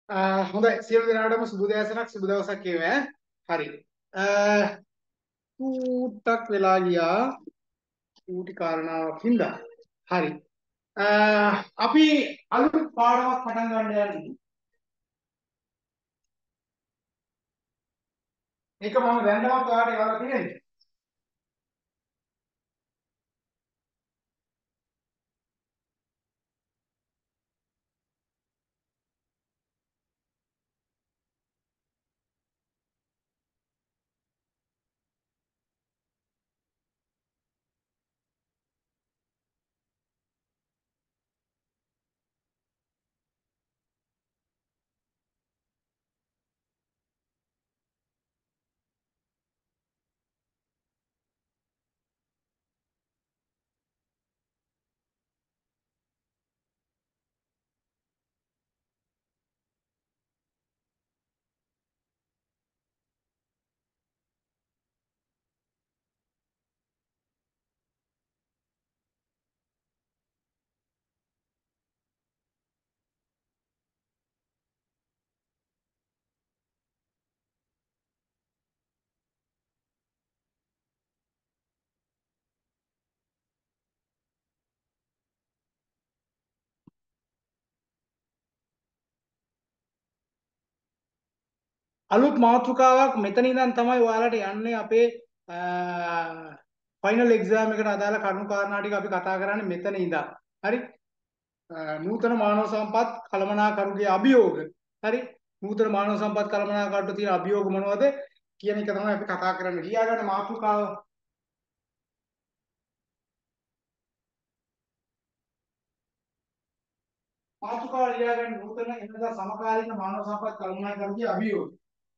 හොඳයි සියලු දෙනාටම සුබ දැසනක් සුබ දවසක් වේවා. හරි. ඌටක් වෙලා ගියා. ඌටි කාරණාවක් හින්දා. හරි. අපි අලුත් පාඩමක් පටන් ගන්න යන්නේ. ඒක මම දැන්නවත් ඔයාලට ඒවලා තියෙන්නේ. අලුත් මාතෘකාවක් මෙතන ඉඳන් තමයි ඔයාලට යන්නේ අපේ ෆයිනල් එක්සෑම් එකට අදාළ කරුණු කාරණා ටික අපි කතා කරන්නේ මෙතන ඉඳන්. හරි? නූතන මානව සම්පත් කළමනාකරුගේ අභියෝග. හරි? නූතන මානව සම්පත් කළමනාකරුට තියෙන අභියෝග මොනවද කියන එක තමයි අපි කතා කරන්න. ලියා ගන්න මාතෘකාව. මාතෘකාව ලියා ගන්න නූතන එනදා සමකාලීන මානව සම්පත් කළමනාකරුගේ අභියෝග.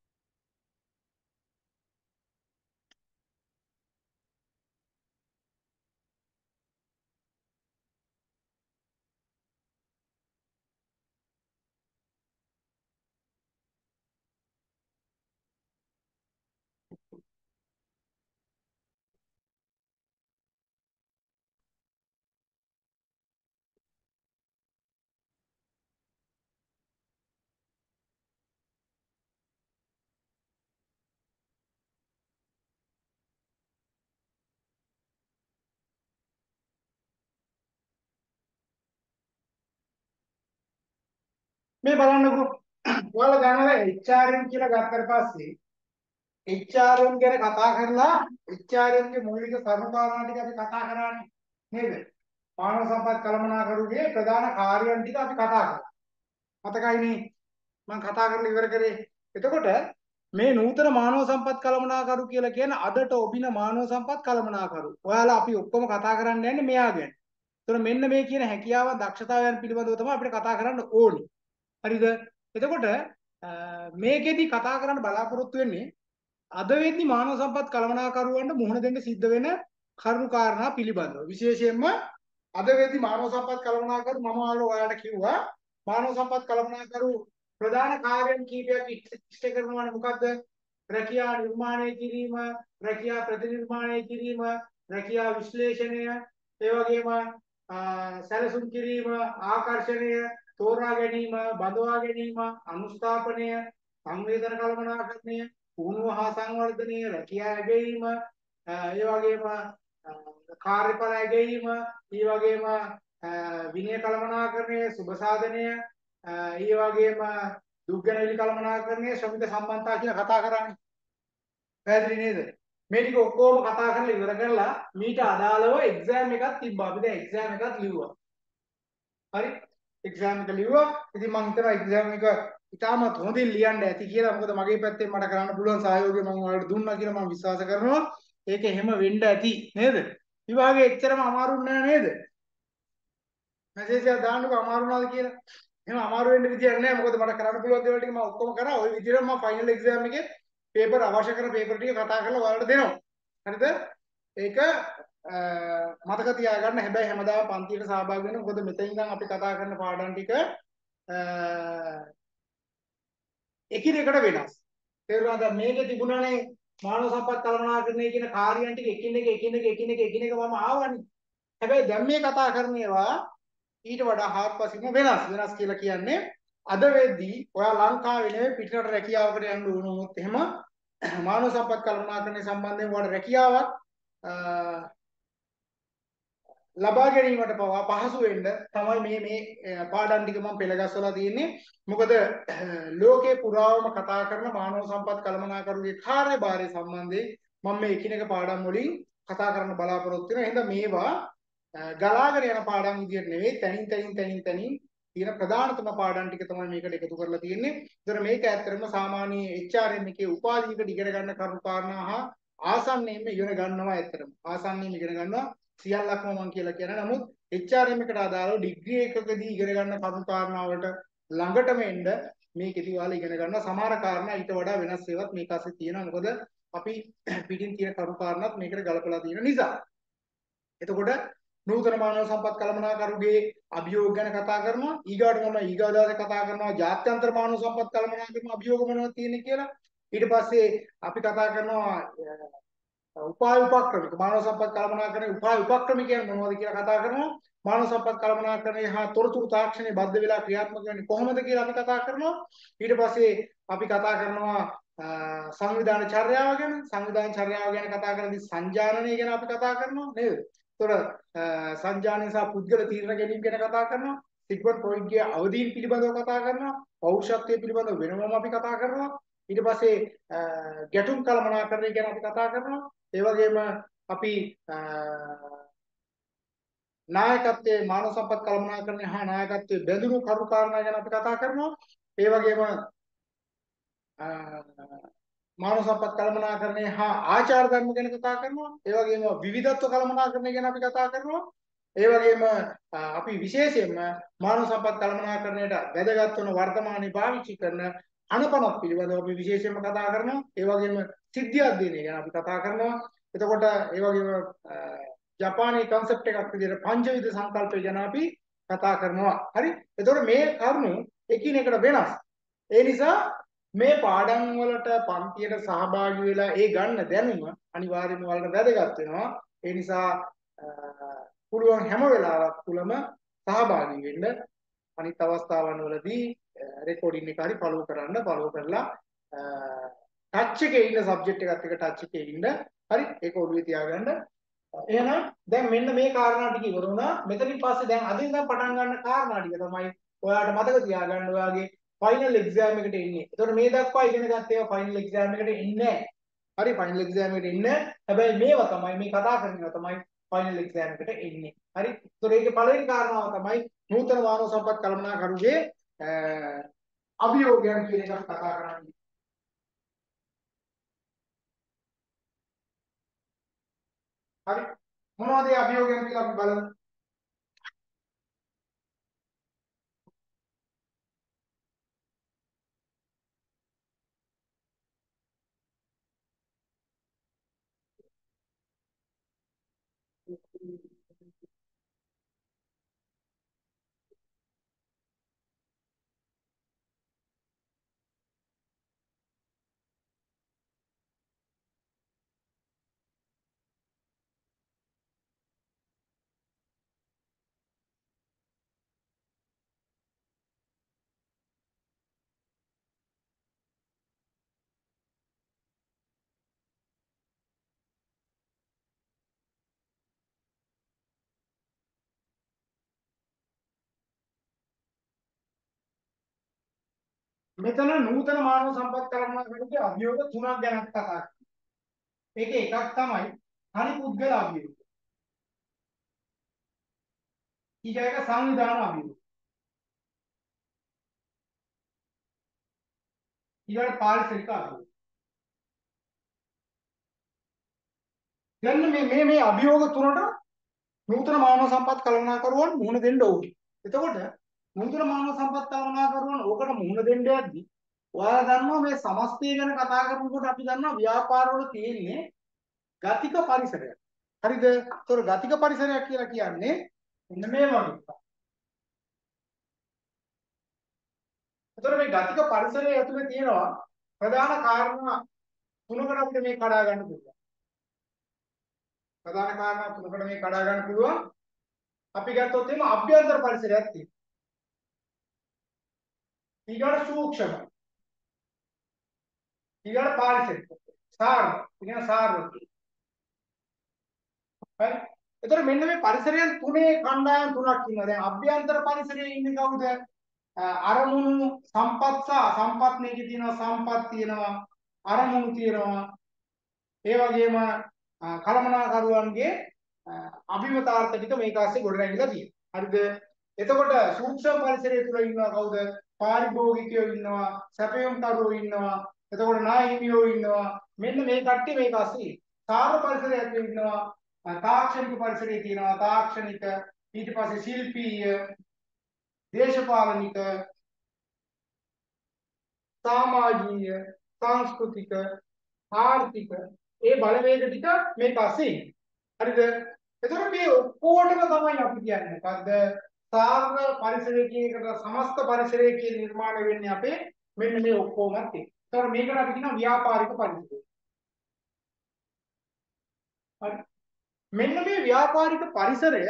මේ බලන්නකෝ. ඔයාලා දන්නවා HRM කියලා ගත්තට පස්සේ HRM ගැන කතා කරලා HRM ගේ මූලික කරුණාකාරණා ටික අපි කතා කරානේ නේද? මානව සම්පත් කළමනාකරුගේ ප්‍රධාන කාර්යයන් ටික අපි කතා කරා. මතකයිනේ මම කතා කරලා ඉවර කරේ. එතකොට මේ නූතන මානව සම්පත් කළමනාකරු කියලා කියන අදට ඔබින මානව සම්පත් කළමනාකරු. ඔයාලා අපි ඔක්කොම කතා කරන්න යන්නේ මෙයා ගැන. එතකොට මෙන්න මේ කියන හැකියාව දක්ෂතාවයන් පිළිබඳව තමයි අපිට කතා කරන්න ඕනේ. හරිද? එතකොට මේකෙදි කතා කරන්න බලාපොරොත්තු වෙන්නේ අද වෙද්දි මානව සම්පත් කළමනාකරුවන්ට මුහුණ දෙන්න සිද්ධ වෙන කරුණු කාරණා පිළිබඳව. විශේෂයෙන්ම අද වෙද්දි මානව සම්පත් කළමනාකරු මම ඔයාලට කිව්වා මානව සම්පත් කළමනාකරු ප්‍රධාන කාර්යයන් කීපයක් ඉෂ්ට කරනවානේ මොකද්ද? රැකියා නිර්මාණය කිරීම, රැකියා ප්‍රතිනිර්මාණය කිරීම, රැකියා විශ්ලේෂණය, ඒ වගේම සැලසුම් කිරීම, ආකර්ෂණය, තෝරා ගැනීම, බඳවා ගැනීම, අනුස්ථාපනය, සංවේදන කළමනාකරණය, පුහුණුව හා සංවර්ධනය, රැකියා ඇගයීම, ඒ වගේම කාර්යඵල ඇගයීම, ඒ වගේම විනය කළමනාකරණය, සුබ සාධනය, ඒ වගේම දුක්ගැනවිලි කළමනාකරණය, ශ්‍රමික සම්බන්ධතා කියලා කතා කරන්නේ. පැහැදිලි නේද? මේ ටික ඔක්කොම කතා කරලා ඉවර කරලා මීට අදාළව එක්සෑම් එකක් තිබ්බා. අපි දැන් එක්සෑම් එකක් ලිව්වා. හරි? එක්සෑම් එක ලිව්වා. ඉතින් මම හිතනවා එක්සෑම් එක ඉතාමත් හොඳින් ලියන්න ඇති කියලා. මොකද මගේ පැත්තෙන් මට කරන්න පුළුවන් සහයෝගය මම ඔයාලට දුන්නා කියලා මම විශ්වාස කරනවා. ඒක එහෙම වෙන්න ඇති නේද? විභාගේ එච්චරම අමාරු නෑ නේද? මැසේජ් එකක් දාන්නකෝ අමාරු වුණාද කියලා. එහෙම අමාරු වෙන්න විදියක් නෑ. මොකද මට කරන්න පුළුවන් දේවල් ටික මම ඔක්කොම කරා. ওই විදිහට මම ෆයිනල් එක්සෑම් එකේ පේපර් අවශ්‍ය කරන පේපර් ටික කතා කරලා ඔයාලට දෙනවා. හරිද? ඒක මතක තියාගන්න. හැබැයි හැමදාම පන්තියට සහභාගී වෙන්න. මොකද මෙතන ඉඳන් අපි කතා කරන පාඩම් ටික එකිනෙකට වෙනස්. තේරුණාද? මේකේ තිබුණානේ මානව සම්පත් කළමනාකරණය කියන කාර්යයන් ටික එකින් එක මම ආවනේ. හැබැයි දැන් මේ කතා කරන ඒවා ඊට වඩා හාත්පසින්ම වෙනස්. වෙනස් කියලා කියන්නේ අද වෙද්දී ඔයා ලංකාවේ නෙවෙයි පිටරට රැකියාවකට යන්න ඕන වුණොත් එහෙම මානව සම්පත් කළමනාකරණය සම්බන්ධයෙන් ඔයාලට රැකියාවක් ලබා ගැනීමට පවා පහසු වෙන්න තමයි මේ පාඩම් ටික මම පෙළගස්සලා තියෙන්නේ. මොකද ලෝකේ පුරාවම කතා කරන මානව සම්පත් කළමනාකරුගේ කාර්යභාරය සම්බන්ධයෙන් මම මේ එකිනෙක පාඩම් වලින් කතා කරන්න බලාපොරොත්තු වෙනවා. එහෙනම් මේවා ගලාගෙන යන පාඩම් විදියට නෙවෙයි තනින් තියෙන ප්‍රධානතම පාඩම් ටික තමයි මේකට එකතු කරලා තියෙන්නේ. ඒතර මේක ඇත්තටම සාමාන්‍ය HRM එකේ උපාධියකට ඉගෙන ගන්න කරුණු කාරණා හා ආසන්නයෙන්ම ඉගෙන ගන්නවා ඇත්තටම. ආසන්නයෙන් ඉගෙන ගන්නවා සියල්ලක්ම මම කියලා කියන. නමුත් HRM එකට අදාළව ඩිග්‍රී එකකදී ඉගෙන ගන්න කරුණු කාරණාවට ළඟටම එන්න මේකෙදි ඔයාලා ඉගෙන ගන්න සමහර කාරණා ඊට වඩා වෙනස් ඒවාත් මේක ASCII තියෙනවා. මොකද අපි පිටින් තියෙන කරුණු කාරණාත් මේකට ගලපලා තියෙන නිසා. එතකොට නූතන මානව සම්පත් කළමනාකරුගේ අභියෝග ගැන කතා කරනවා. ඊගාට මම ඊගා දවසේ කතා කරනවා ජාත්‍යන්තර මානව සම්පත් කළමනාකරන අභියෝග මොනවද තියෙන්නේ කියලා. ඊට පස්සේ අපි කතා කරනවා උපාය උපක්‍රමික මානව සම්පත් කළමනාකරණයේ උපාය උපක්‍රම කියන්නේ මොනවද කියලා කතා කරනවා. මානව සම්පත් කළමනාකරණයේ හා තොරතුරු තාක්ෂණයේ බද්ධ වෙලා ක්‍රියාත්මක වෙන්නේ කොහොමද කියලා අපි කතා කරනවා. ඊට පස්සේ අපි කතා කරනවා සංවිධාන චර්යාව ගැන. සංවිධාන චර්යාව ගැන කතා කරද්දී සංජානනය ගැන අපි කතා කරනවා නේද? ඒතොර සංජානනය සහ පුද්ගල තීරණ ගැනීම ගැන කතා කරනවා. සිග්මන්ඩ් ෆ්‍රොයිඩ්ගේ අවදීන් පිළිබඳව කතා කරනවා. පෞරුෂත්වයේ පිළිබඳව වෙනමම අපි කතා කරනවා. ඊට පස්සේ ගැටුම් කළමනාකරණය ගැන අපි කතා කරනවා. ඒ වගේම අපි නායකත්වයේ මානව සම්පත් කළමනාකරණය හා නායකත්වයේ බැඳුණු කරුණු කාරණා ගැන අපි කතා කරනවා. ඒ වගේම මානව සම්පත් කළමනාකරණය හා ආචාර ධර්ම ගැන කතා කරනවා. ඒ වගේම විවිධත්ව කළමනාකරණය ගැන අපි කතා කරනවා. ඒ වගේම අපි විශේෂයෙන්ම මානව සම්පත් කළමනාකරණයට වැදගත් වන වර්තමානයේ පාවිච්චි කරන අනපනත් පිළිබඳව අපි විශේෂයෙන්ම කතා කරනවා. ඒ වගේම සිද්ධි අධ්‍යයනය ගැන අපි කතා කරනවා. එතකොට ඒ වගේම ජපානයේ concept එකක් විදිහට පංචවිධ සංකල්පය ගැන අපි කතා කරනවා. හරි? එතකොට මේ කරුණු එකිනෙකට වෙනස්. ඒ නිසා මේ පාඩම් වලට පන්තියට සහභාගී වෙලා ඒ ගන්න දැනුම අනිවාර්යයෙන්ම වලට වැදගත් වෙනවා. ඒ නිසා පුළුවන් හැම වෙලාවක් තුලම සහභාගී වෙන්න. අනිත් අවස්ථාවන් වලදී රෙකෝඩින් එක හරි ෆලෝ කරලා ටච් එකේ ඉන්න සබ්ජෙක්ට් එකත් එක්ක ටච් එකේ ඉන්න. හරි? ඒක ඔළුවේ තියාගන්න. එහෙනම් දැන් මෙන්න මේ කාරණා ටික ඉවර වුණා. මෙතනින් පස්සේ දැන් අද ඉඳන් පටන් ගන්න කාරණා ටික තමයි ඔයාලට මතක තියාගන්න ඔයාගේ ෆයිනල් එක්සෑම් එකට එන්නේ. එතකොට මේ දක්වා ඉගෙන ගත්ත ඒවා ෆයිනල් එක්සෑම් එකට එන්නේ නැහැ. හරි ෆයිනල් එක්සෑම් එකට එන්නේ නැහැ. හැබැයි මේවා තමයි මේ කතා කරන ඒවා තමයි ෆයිනල් එක්සෑම් එකට එන්නේ. හරි? එතකොට ඒකේ පළවෙනි කාරණාව තමයි නූතන මානව සම්පත් කළමනාකරුගේ අභියෝගයන් කියන එක කතා කරන්නේ. හරි මොනවද ඒ අභියෝගයන් කියලා අපි බලමු. මෙතන නූතන මානව සම්පත් කළමනාකරුගේ අභියෝග තුනක් ගැන කතා කරනවා. ඒකේ එකක් තමයි තනි පුද්ගල අභියෝග. ඊට එක සංවිධාන අභියෝග. ඊළඟ පාරිසරික අභියෝග. දැන් මේ අභියෝග තුනට නූතන මානව සම්පත් කළමනාකරුවන් මුහුණ දෙන්න ඕනේ. එතකොට නූතන මානව සම්පත් කළමනාකරුවන් ඕකට මුහුණ දෙන්න යද්දි ඔයාලා දන්නවා මේ සමස්තය ගැන කතා කරනකොට අපි දන්නවා ව්‍යාපාරවල තියෙන්නේ ගතික පරිසරයක්. හරිද? ඒතකොට ගතික පරිසරයක් කියලා කියන්නේ මෙන්න මේ වගේ එකක්. එතකොට මේ ගතික පරිසරය ඇතුලේ තියෙනවා ප්‍රධාන කාරණා තුනකට අපිට මේ කඩා ගන්න පුළුවන්. ප්‍රධාන කාරණා තුනකට මේ කඩා ගන්න පුළුවන්. අපි ගත්තොත් එimhe අභ්‍යන්තර පරිසරයක් තියෙනවා. ඊගොඩ සූක්ෂම ඊගොඩ පාරිසරික සාර කියන සාරවත්ව හරි එතකොට මෙන්න මේ පරිසරයන් තුනේ කණ්ඩායම් තුනක් ඉන්නවා දැන් අභ්‍යන්තර පරිසරයේ ඉන්නේ කවුද අරමුණු සම්පත් සහ සම්පත් මේකේ තියෙනවා සම්පත් තියෙනවා අරමුණු තියෙනවා ඒ වගේම කලමනාකරුවන්ගේ අභිමතාර්ථ ටික මේක ASCII ගොඩනැගිලා තියෙනවා හරිද එතකොට සූක්ෂම පරිසරය තුල ඉන්නවා කවුද පාරිභෝගිකයෝ ඉන්නවා සැපයුම්කරුවෝ ඉන්නවා එතකොට නාහිමියෝ ඉන්නවා මෙන්න මේ කට්ටිය මේක ASCII සාර පරිසරයක් ඉන්නවා තාක්ෂණික පරිසරයේ තියෙනවා තාක්ෂණික ඊට පස්සේ ශිල්පීය දේශපාලනික සමාජීය සංස්කෘතික ආර්ථික ඒ බලවේග ටික මේක ASCII හරිද එතකොට මේ ඔක්කොටම තමයි අපි කියන්නේ මොකද්ද සාර පරිසරය කියන එකට සමස්ත පරිසරය කියන නිර්මාණය වෙන්නේ අපේ මෙන්න මේ ඔක්කොමත් එක්ක. ඒතකොට මේකට අපි කියනවා ව්‍යාපාරික පරිසරය. හරි. මෙන්න මේ ව්‍යාපාරික පරිසරය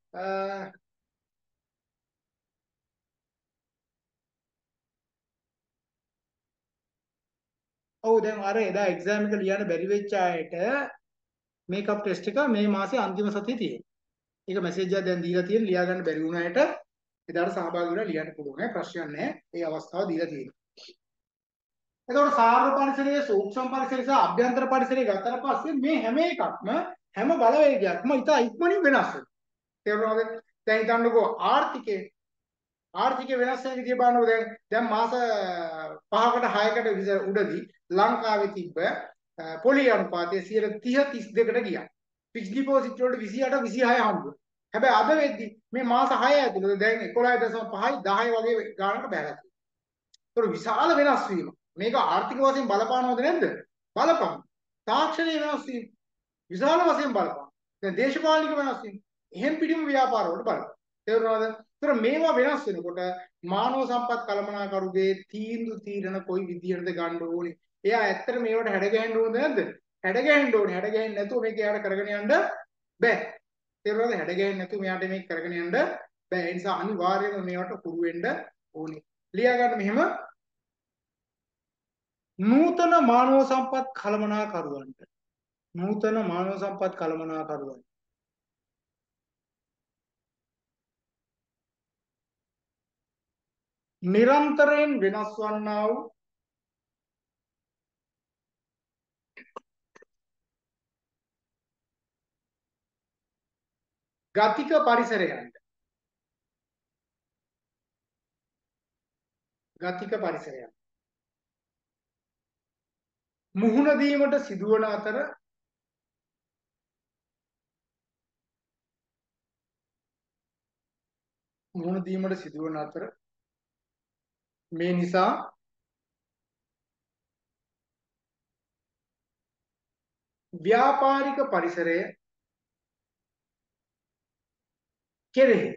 ඔව් දැන් අර එදා එක්සෑම් එක ලියන්න බැරි වෙච්ච අයට මේකප් ටෙස්ට් එක මේ මාසේ අන්තිම සතියේ තියෙනවා. ඒක මැසේජ් එකක් දැන් දීලා තියෙන ලියා ගන්න බැරි වුණ අයට එදාට සහභාගී වෙලා ලියන්න පුළුවන් නේ ප්‍රශ්නයක් නැහැ. ඒ අවස්ථාව දීලා තියෙනවා. එතකොට සාර්ව පරිසරයේ සූක්ෂම පරිසරය සහ අභ්‍යන්තර පරිසරය ගත්තට පස්සේ මේ හැම එකක්ම හැම බලවේගයක්ම ඉතා ඉක්මනින් වෙනස් වෙනවා. තේරුණාද? දැන් හිතන්නකෝ ආර්ථිකය වෙනස් වෙන විදිය බලනකොට දැන් මාස 5කට 6කට විතර උඩදී ලංකාවේ තිබ්බ පොලි අනුපාතය 30-32කට ගියා. ෆික්ස් ඩිපොසිට් වලට 28 26 හම්බුනා. හැබැයි අද වෙද්දි මේ මාස 6 ඇතුළත දැන් 11.5යි 10 වගේ ගානකට බැලලා තියෙනවා. ඒක විශාල වෙනස් වීමක්. මේක ආර්ථික වශයෙන් බලපානවද නැද්ද? බලපාන. තාක්ෂණයේ වෙනස් වීම විශාල වශයෙන් බලපාන. දැන් දේශපාලනික වෙනස් වීම එහෙම් පිටිම ව්‍යාපාර වලට බලපාන. තේරුණාද? ඒතර මේවා වෙනස් වෙනකොට මානව සම්පත් කළමනාකරුගේ තීරණ කොයි විදිහටද ගන්න ඕනේ? එයා ඇත්තට මේවට හැඩ ගැහෙන්න ඕනද නැද්ද? හැඩ ගැහෙන්න ඕනේ. හැඩ ගැහෙන්නේ නැතුව මේක එයාට කරගෙන යන්න බෑ. තේරුණාද? හැඩ ගැහෙන්නේ නැතුව මෙයාට මේක කරගෙන යන්න බෑ. ඒ නිසා අනිවාර්යයෙන්ම මේවට පුරු වෙන්න ඕනේ. ලියා ගන්න මෙහෙම නූතන මානව සම්පත් කළමනාකරුවන්ට නිරන්තරයෙන් වෙනස් වන්නා වූ ගතික පරිසරයන්ට මුහුණ දීමට සිදුවන අතර මේ නිසා ව්‍යාපාරික පරිසරය කෙරෙහි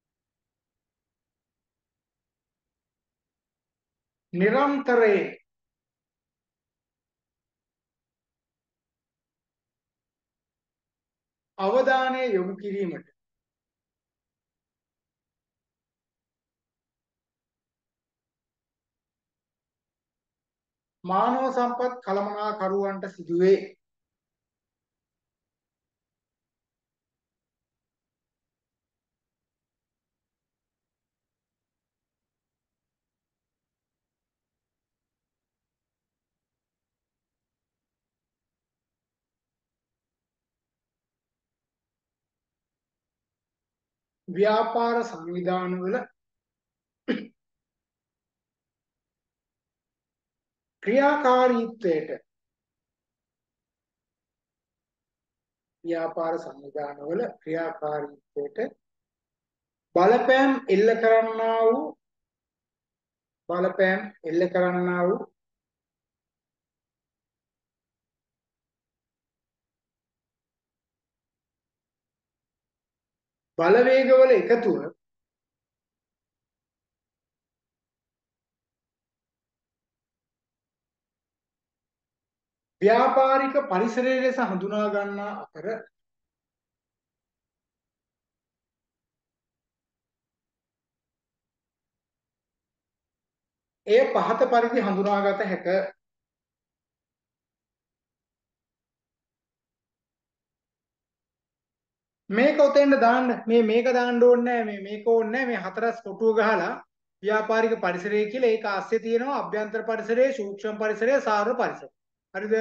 නිරන්තරයෙන් අවධානය යොමු කිරීමට මානව සම්පත් කළමනාකරුවන්ට සිදුවේ. ව්‍යාපාර සංවිධානවල ක්‍රියාකාරීත්වයට බලපෑම් එල්ල කරන්නා වූ බලවේගවල එකතුව ව්‍යාපාරික පරිසරය ලෙස හඳුනා ගන්නා අතර ඒ පහත පරිදි හඳුනාගත හැක. මේක උතෙන්ද දාන්න. මේක දාන්න ඕනේ නැහැ. මේක ඕනේ නැහැ. මේ හතරස් කොටුව ගහලා ව්‍යාපාරික පරිසරය කියලා ඒක ASCII තියෙනවා අභ්‍යන්තර පරිසරය, සූක්ෂම පරිසරය, සාර්ව පරිසරය. හරිද?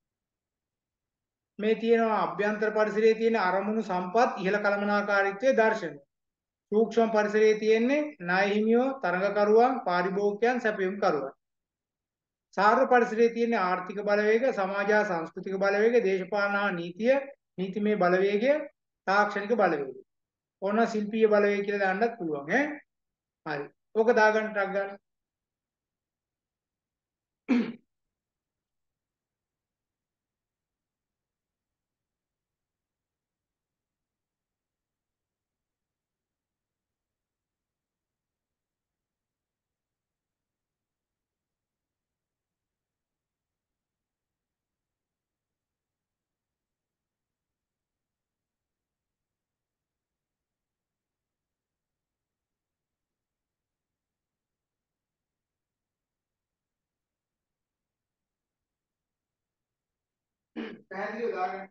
මේ තියෙනවා අභ්‍යන්තර පරිසරයේ තියෙන අරමුණු සම්පත් ඉහළ කළමනාකාරීත්වයේ දර්ශනය. සූක්ෂම පරිසරයේ තියෙන්නේ ණය හිමියෝ, තරඟකරුවන්, පාරිභෝගිකයන්, සැපයුම් කරුවන්. සාර්ව පරිසරයේ තියෙන ආර්ථික බලවේග, සමාජ හා සංස්කෘතික බලවේග, දේශපාලන හා නීතිය, නීතිමය බලවේගය, තාක්ෂණික බලවේගය. ඕන ශිල්පීය බලවේගය කියලා දාන්නත් පුළුවන් ඈ. හරි. ඕක දාගන්න ටක් ගන්න. පැහැදිලිව දාගන්න.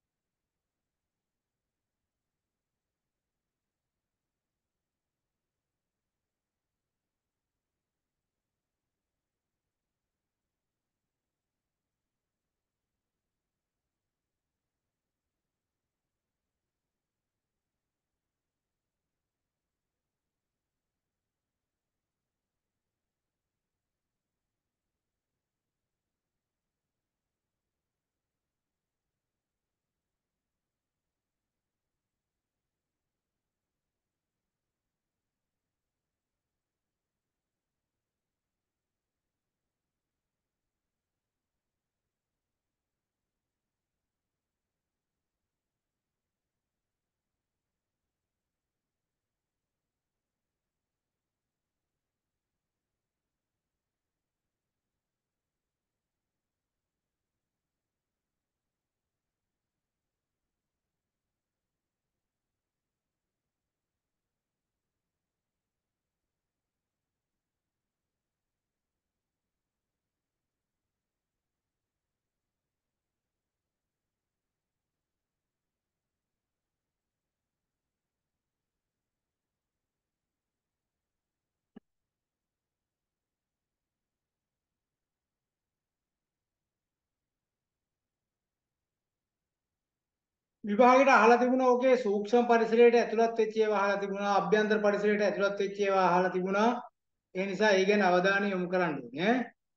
විභාගයට අහලා තිබුණා ඔකේ සූක්ෂම පරිසරයට ඇතුළත් වෙච්ච ඒවා අහලා තිබුණා අභ්‍යන්තර පරිසරයට ඇතුළත් වෙච්ච ඒවා අහලා තිබුණා ඒ නිසා ඒ ගැන අවධානය යොමු කරන්න ඕනේ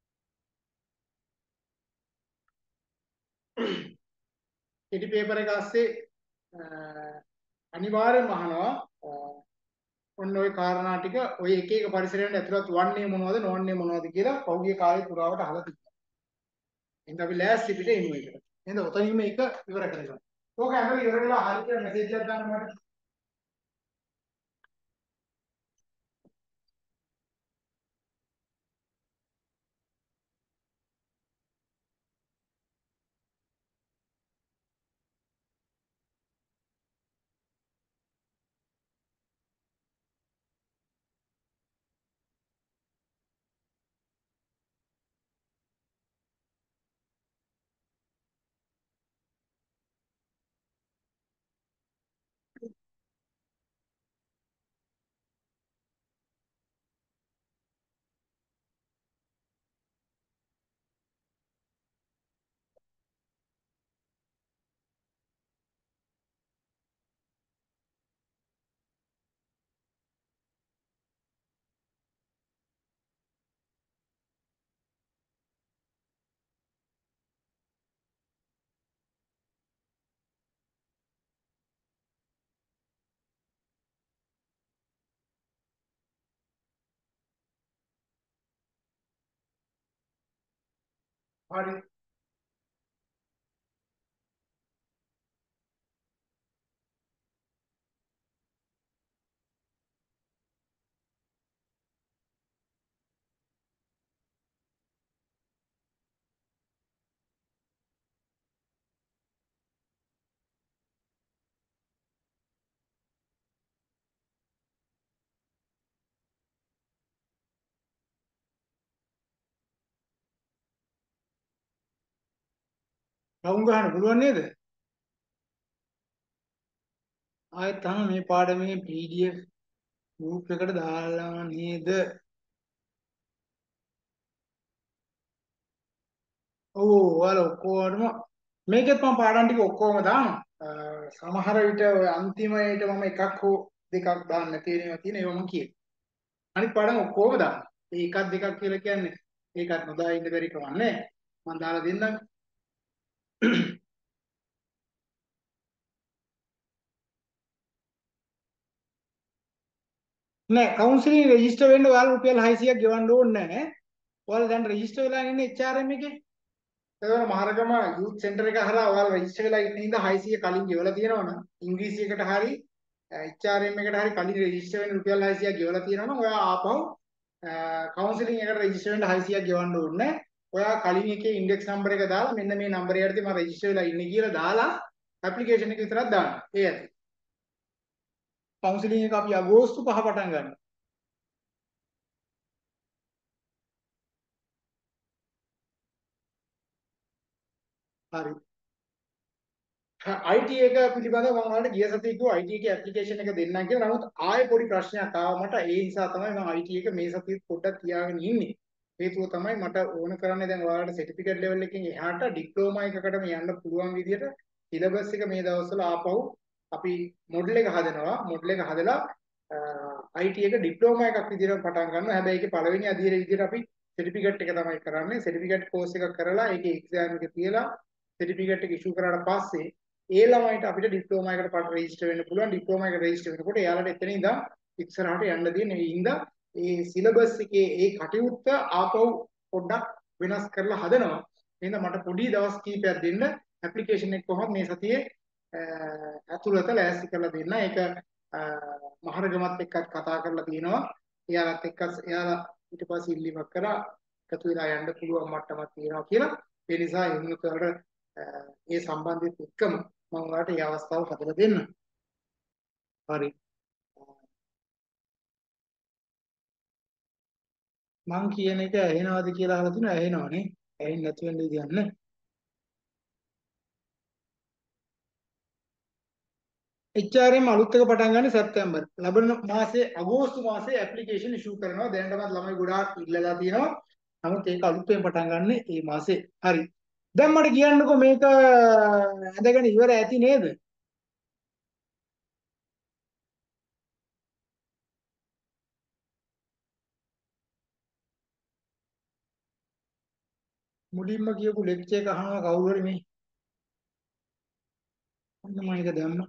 ඉටි පේපර් එක ASCII අනිවාර්යයෙන්ම අහනවා ඔන්න ඔය කාරණා ටික ඔය එක එක පරිසරයන්ට ඇතුළත් වන්නේ මොනවද නොවන්නේ මොනවද කියලා පෞද්ගලික කාලේ පුරාවට අහලා තිබුණා. එහෙනම් අපි ලෑස්ති පිට එමු ඒකට. එහෙනම් ඔතනින්ම එක ඉවර කරගන්න. ඕක හැම ඉවර වෙලා හරි කියලා මැසේජ් එකක් දාන්න මට. හරි. රවුම් ගහන්න පුළුවන් නේද? ආයෙත් තමයි මේ පාඩමේ PDF group එකට දාලා නේද? ඔව් ඔයාලා ඔක්කොටම මේකෙත් මම පාඩම් ටික ඔක්කොම දානවා. සමහර විට ඔය අන්තිමයට මම එකක් හෝ දෙකක් දාන්න නැති වෙනවා තියෙන ඒවා මම කියනවා. අනිත් පාඩම් ඔක්කොම දානවා. ඒ එකක් දෙකක් කියලා කියන්නේ ඒකත් නොදා ඉන්න බැරි කමක් නැහැ. මම දාලා දෙන්නම්. නෑ කවුන්සිලින් රෙජිස්ටර් වෙන්න ඔයාලා රුපියල් 600ක් ගෙවන්න ඕනේ නැහැ. ඔයාලා දැන් රෙජිස්ටර් වෙලා ඉන්නේ HRM එකේ. ඒවල මහරගම යූත් සෙන්ටර් එක හරහා ඔයාලා රෙජිස්ටර් වෙලා ඉන්න ඉඳ 600 කලින් ගෙවලා තියෙනවනම් ඉංග්‍රීසියකට හරි HRM එකට හරි කලින් රෙජිස්ටර් වෙන්න රුපියල් 600ක් ගෙවලා තියෙනවනම් ඔයා ආපහු කවුන්සිලින් එකට රෙජිස්ටර් වෙන්න 600ක් ගෙවන්න ඕනේ නැහැ. ඔයා කලින් එකේ ඉන්ඩෙක්ස් නම්බර් එක දාලා මෙන්න මේ නම්බරය යටතේ මම රෙජිස්ටර් වෙලා ඉන්නේ කියලා දාලා ඇප්ලිකේෂන් එක විතරක් දාන්න. ඒ ඇති. කවුන්සිලින් එක අපි අගෝස්තු 5 පටන් ගන්නවා. හරි. IT එක පිළිබඳව මම ඔයාලට ගිය සතියේ කිව්වා IT එකේ ඇප්ලිකේෂන් එක දෙන්නම් කියලා. නමුත් ආයෙ පොඩි ප්‍රශ්නයක් ආවා මට. ඒ නිසා තමයි මම IT එක මේ සතියේ පොඩ්ඩක් තියාගෙන ඉන්නේ. හේතුව තමයි මට ඕන කරන්නේ දැන් ඔයාලට සර්ටිෆිකේට් ලෙවල් එකකින් එහාට ඩිප්ලෝමා එකකටම යන්න පුළුවන් විදිහට සිලබස් එක මේ දවස්වල ආපහු අපි මොඩල් එක හදනවා. මොඩල් එක හදලා IT එක ඩිප්ලෝමා එකක් විදිහට පටන් ගන්නවා. හැබැයි ඒකේ පළවෙනි අදියර විදිහට අපි සර්ටිෆිකේට් එක තමයි කරන්නේ. සර්ටිෆිකේට් කෝස් එකක් කරලා ඒකේ එක්සෑම් එක තියලා සර්ටිෆිකේට් එක ඉෂු කරාට පස්සේ ඒ ළමයිට අපිට ඩිප්ලෝමා එකට පාට රෙජිස්ටර් වෙන්න පුළුවන්. ඩිප්ලෝමා එකට රෙජිස්ටර් වෙනකොට එයාලට එතන ඉඳන් ඉස්සරහට යන්න දෙන්නේ. ඒ හින්දා ඒ සිලබස් එකේ ඒ කටයුත්ත ආපහු පොඩ්ඩක් වෙනස් කරලා හදනවා. එහෙනම් මට පොඩි දවස් කිහිපයක් දෙන්න ඇප්ලිකේෂන් එක කොහොමද මේ සතියේ ඇතුළත ලෑස්ති කරලා දෙන්න. ඒක මහරගමත් එක්කත් කතා කරලා තියෙනවා. එයාලත් එක්ක එයාලා ඊට පස්සේ ඉල්ලීමක් කරා එකතු වෙලා යන්න පුළුවන් මට්ටමක් තියෙනවා කියලා. ඒ නිසා එමුණුකට ඒ සම්බන්ධයත් එක්කම මම ඔයාලට මේ අවස්ථාව හදලා දෙන්න. හරි. මං කියන එක ඇහෙනවද කියලා අහලා තිනවා ඇහෙනවනේ. ඇහෙන්නේ නැති වෙන්න විදියක් නැහැ. HRM අලුත් එක පටන් ගන්න සැප්තැම්බර්. ලබන මාසේ අගෝස්තු මාසේ ඇප්ලිකේෂන් ඉෂු කරනවා. දැනටමත් ළමයි ගොඩාක් ඉල්ලලා තියෙනවා. නමුත් ඒක අලුතෙන් පටන් ගන්න මේ මාසේ. හරි. දැන් මට කියන්නකෝ මේක ඇඳගෙන ඉවර ඇති නේද? මුලින්ම කියපු ලෙක්චර් එක අහනවා කවුරු හරි මේ. අන්න මම ඒක දැම්මා.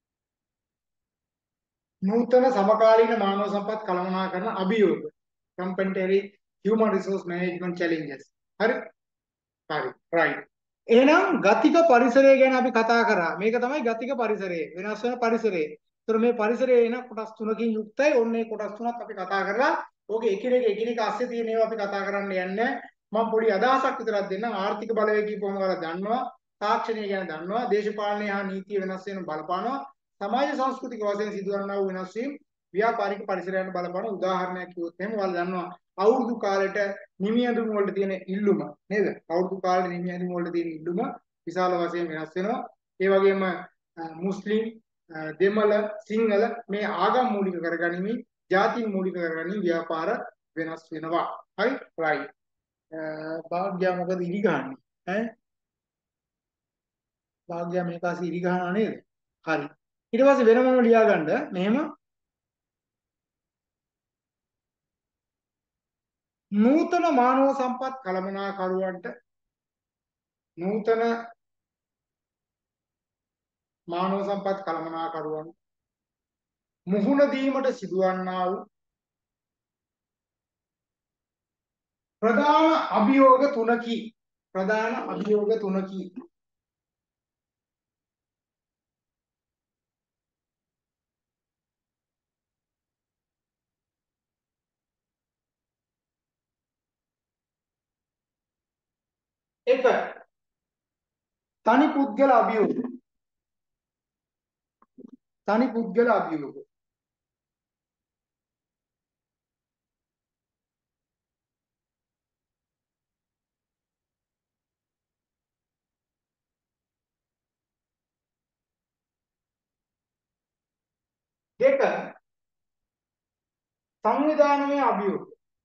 නූතන සමකාලීන මානව සම්පත් කළමනාකරන අභියෝග. Contemporary human resource management challenges. හරි? හරි. right. එහෙනම් ගතික පරිසරය ගැන අපි කතා කරා. මේක තමයි ගතික පරිසරය. වෙනස් වෙන පරිසරය. ඒතර මේ පරිසරය එන කොටස් තුනකින් යුක්තයි. ඔන්න ඒ කොටස් තුනක් අපි කතා කරලා ඕකේ එකිනෙක අස්සේ තියෙන ඒවා අපි කතා කරන්න යන්නේ. මම පොඩි අදහසක් විතරක් දෙන්නම්. ආර්ථික බලවේග කියපුවම ඔයාලා දන්නවා. තාක්ෂණය ගැන දන්නවා. දේශපාලනය හා නීතිය වෙනස් වෙන බලපානවා. සමාජ සංස්කෘතික වශයෙන් සිදුවන්නා වූ වෙනස් වීම් ව්‍යාපාරික පරිසරයන්ට බලපාන උදාහරණයක් කිව්වොත් එහෙම ඔයාලා දන්නවා. අවුරුදු කාලෙට නිමි ඇඳුම් වලට තියෙන ඉල්ලුම නේද? අවුරුදු කාලෙට නිමි ඇඳුම් වලට තියෙන ඉල්ලුම විශාල වශයෙන් වෙනස් වෙනවා. ඒ වගේම මුස්ලිම්, දෙමළ, සිංහල මේ ආගම් මූලික කරගනිමින්, ජාති මූලික කරගනිමින් ව්‍යාපාර වෙනස් වෙනවා. හරි? right. භාග්‍යා මොකද ඉරි ගහන්නේ? ඈ? භාග්‍යා මේක ASCII ඉරි ගහනවා නේද? හරි. ඊට පස්සේ වෙනමම ලියාගන්න මෙහෙම නූතන මානව සම්පත් කළමනාකරුවන්ට නූතන මානව සම්පත් කළමනාකරුවන් මුහුණ දීමට සිදුවන්නා වූ ප්‍රධාන අභියෝග තුනකි. ප්‍රධාන අභියෝග තුනකි. එක තනි පුද්ගල අභියෝග. තනි පුද්ගල අභියෝග. දෙක සංවිධානමය අභියෝග.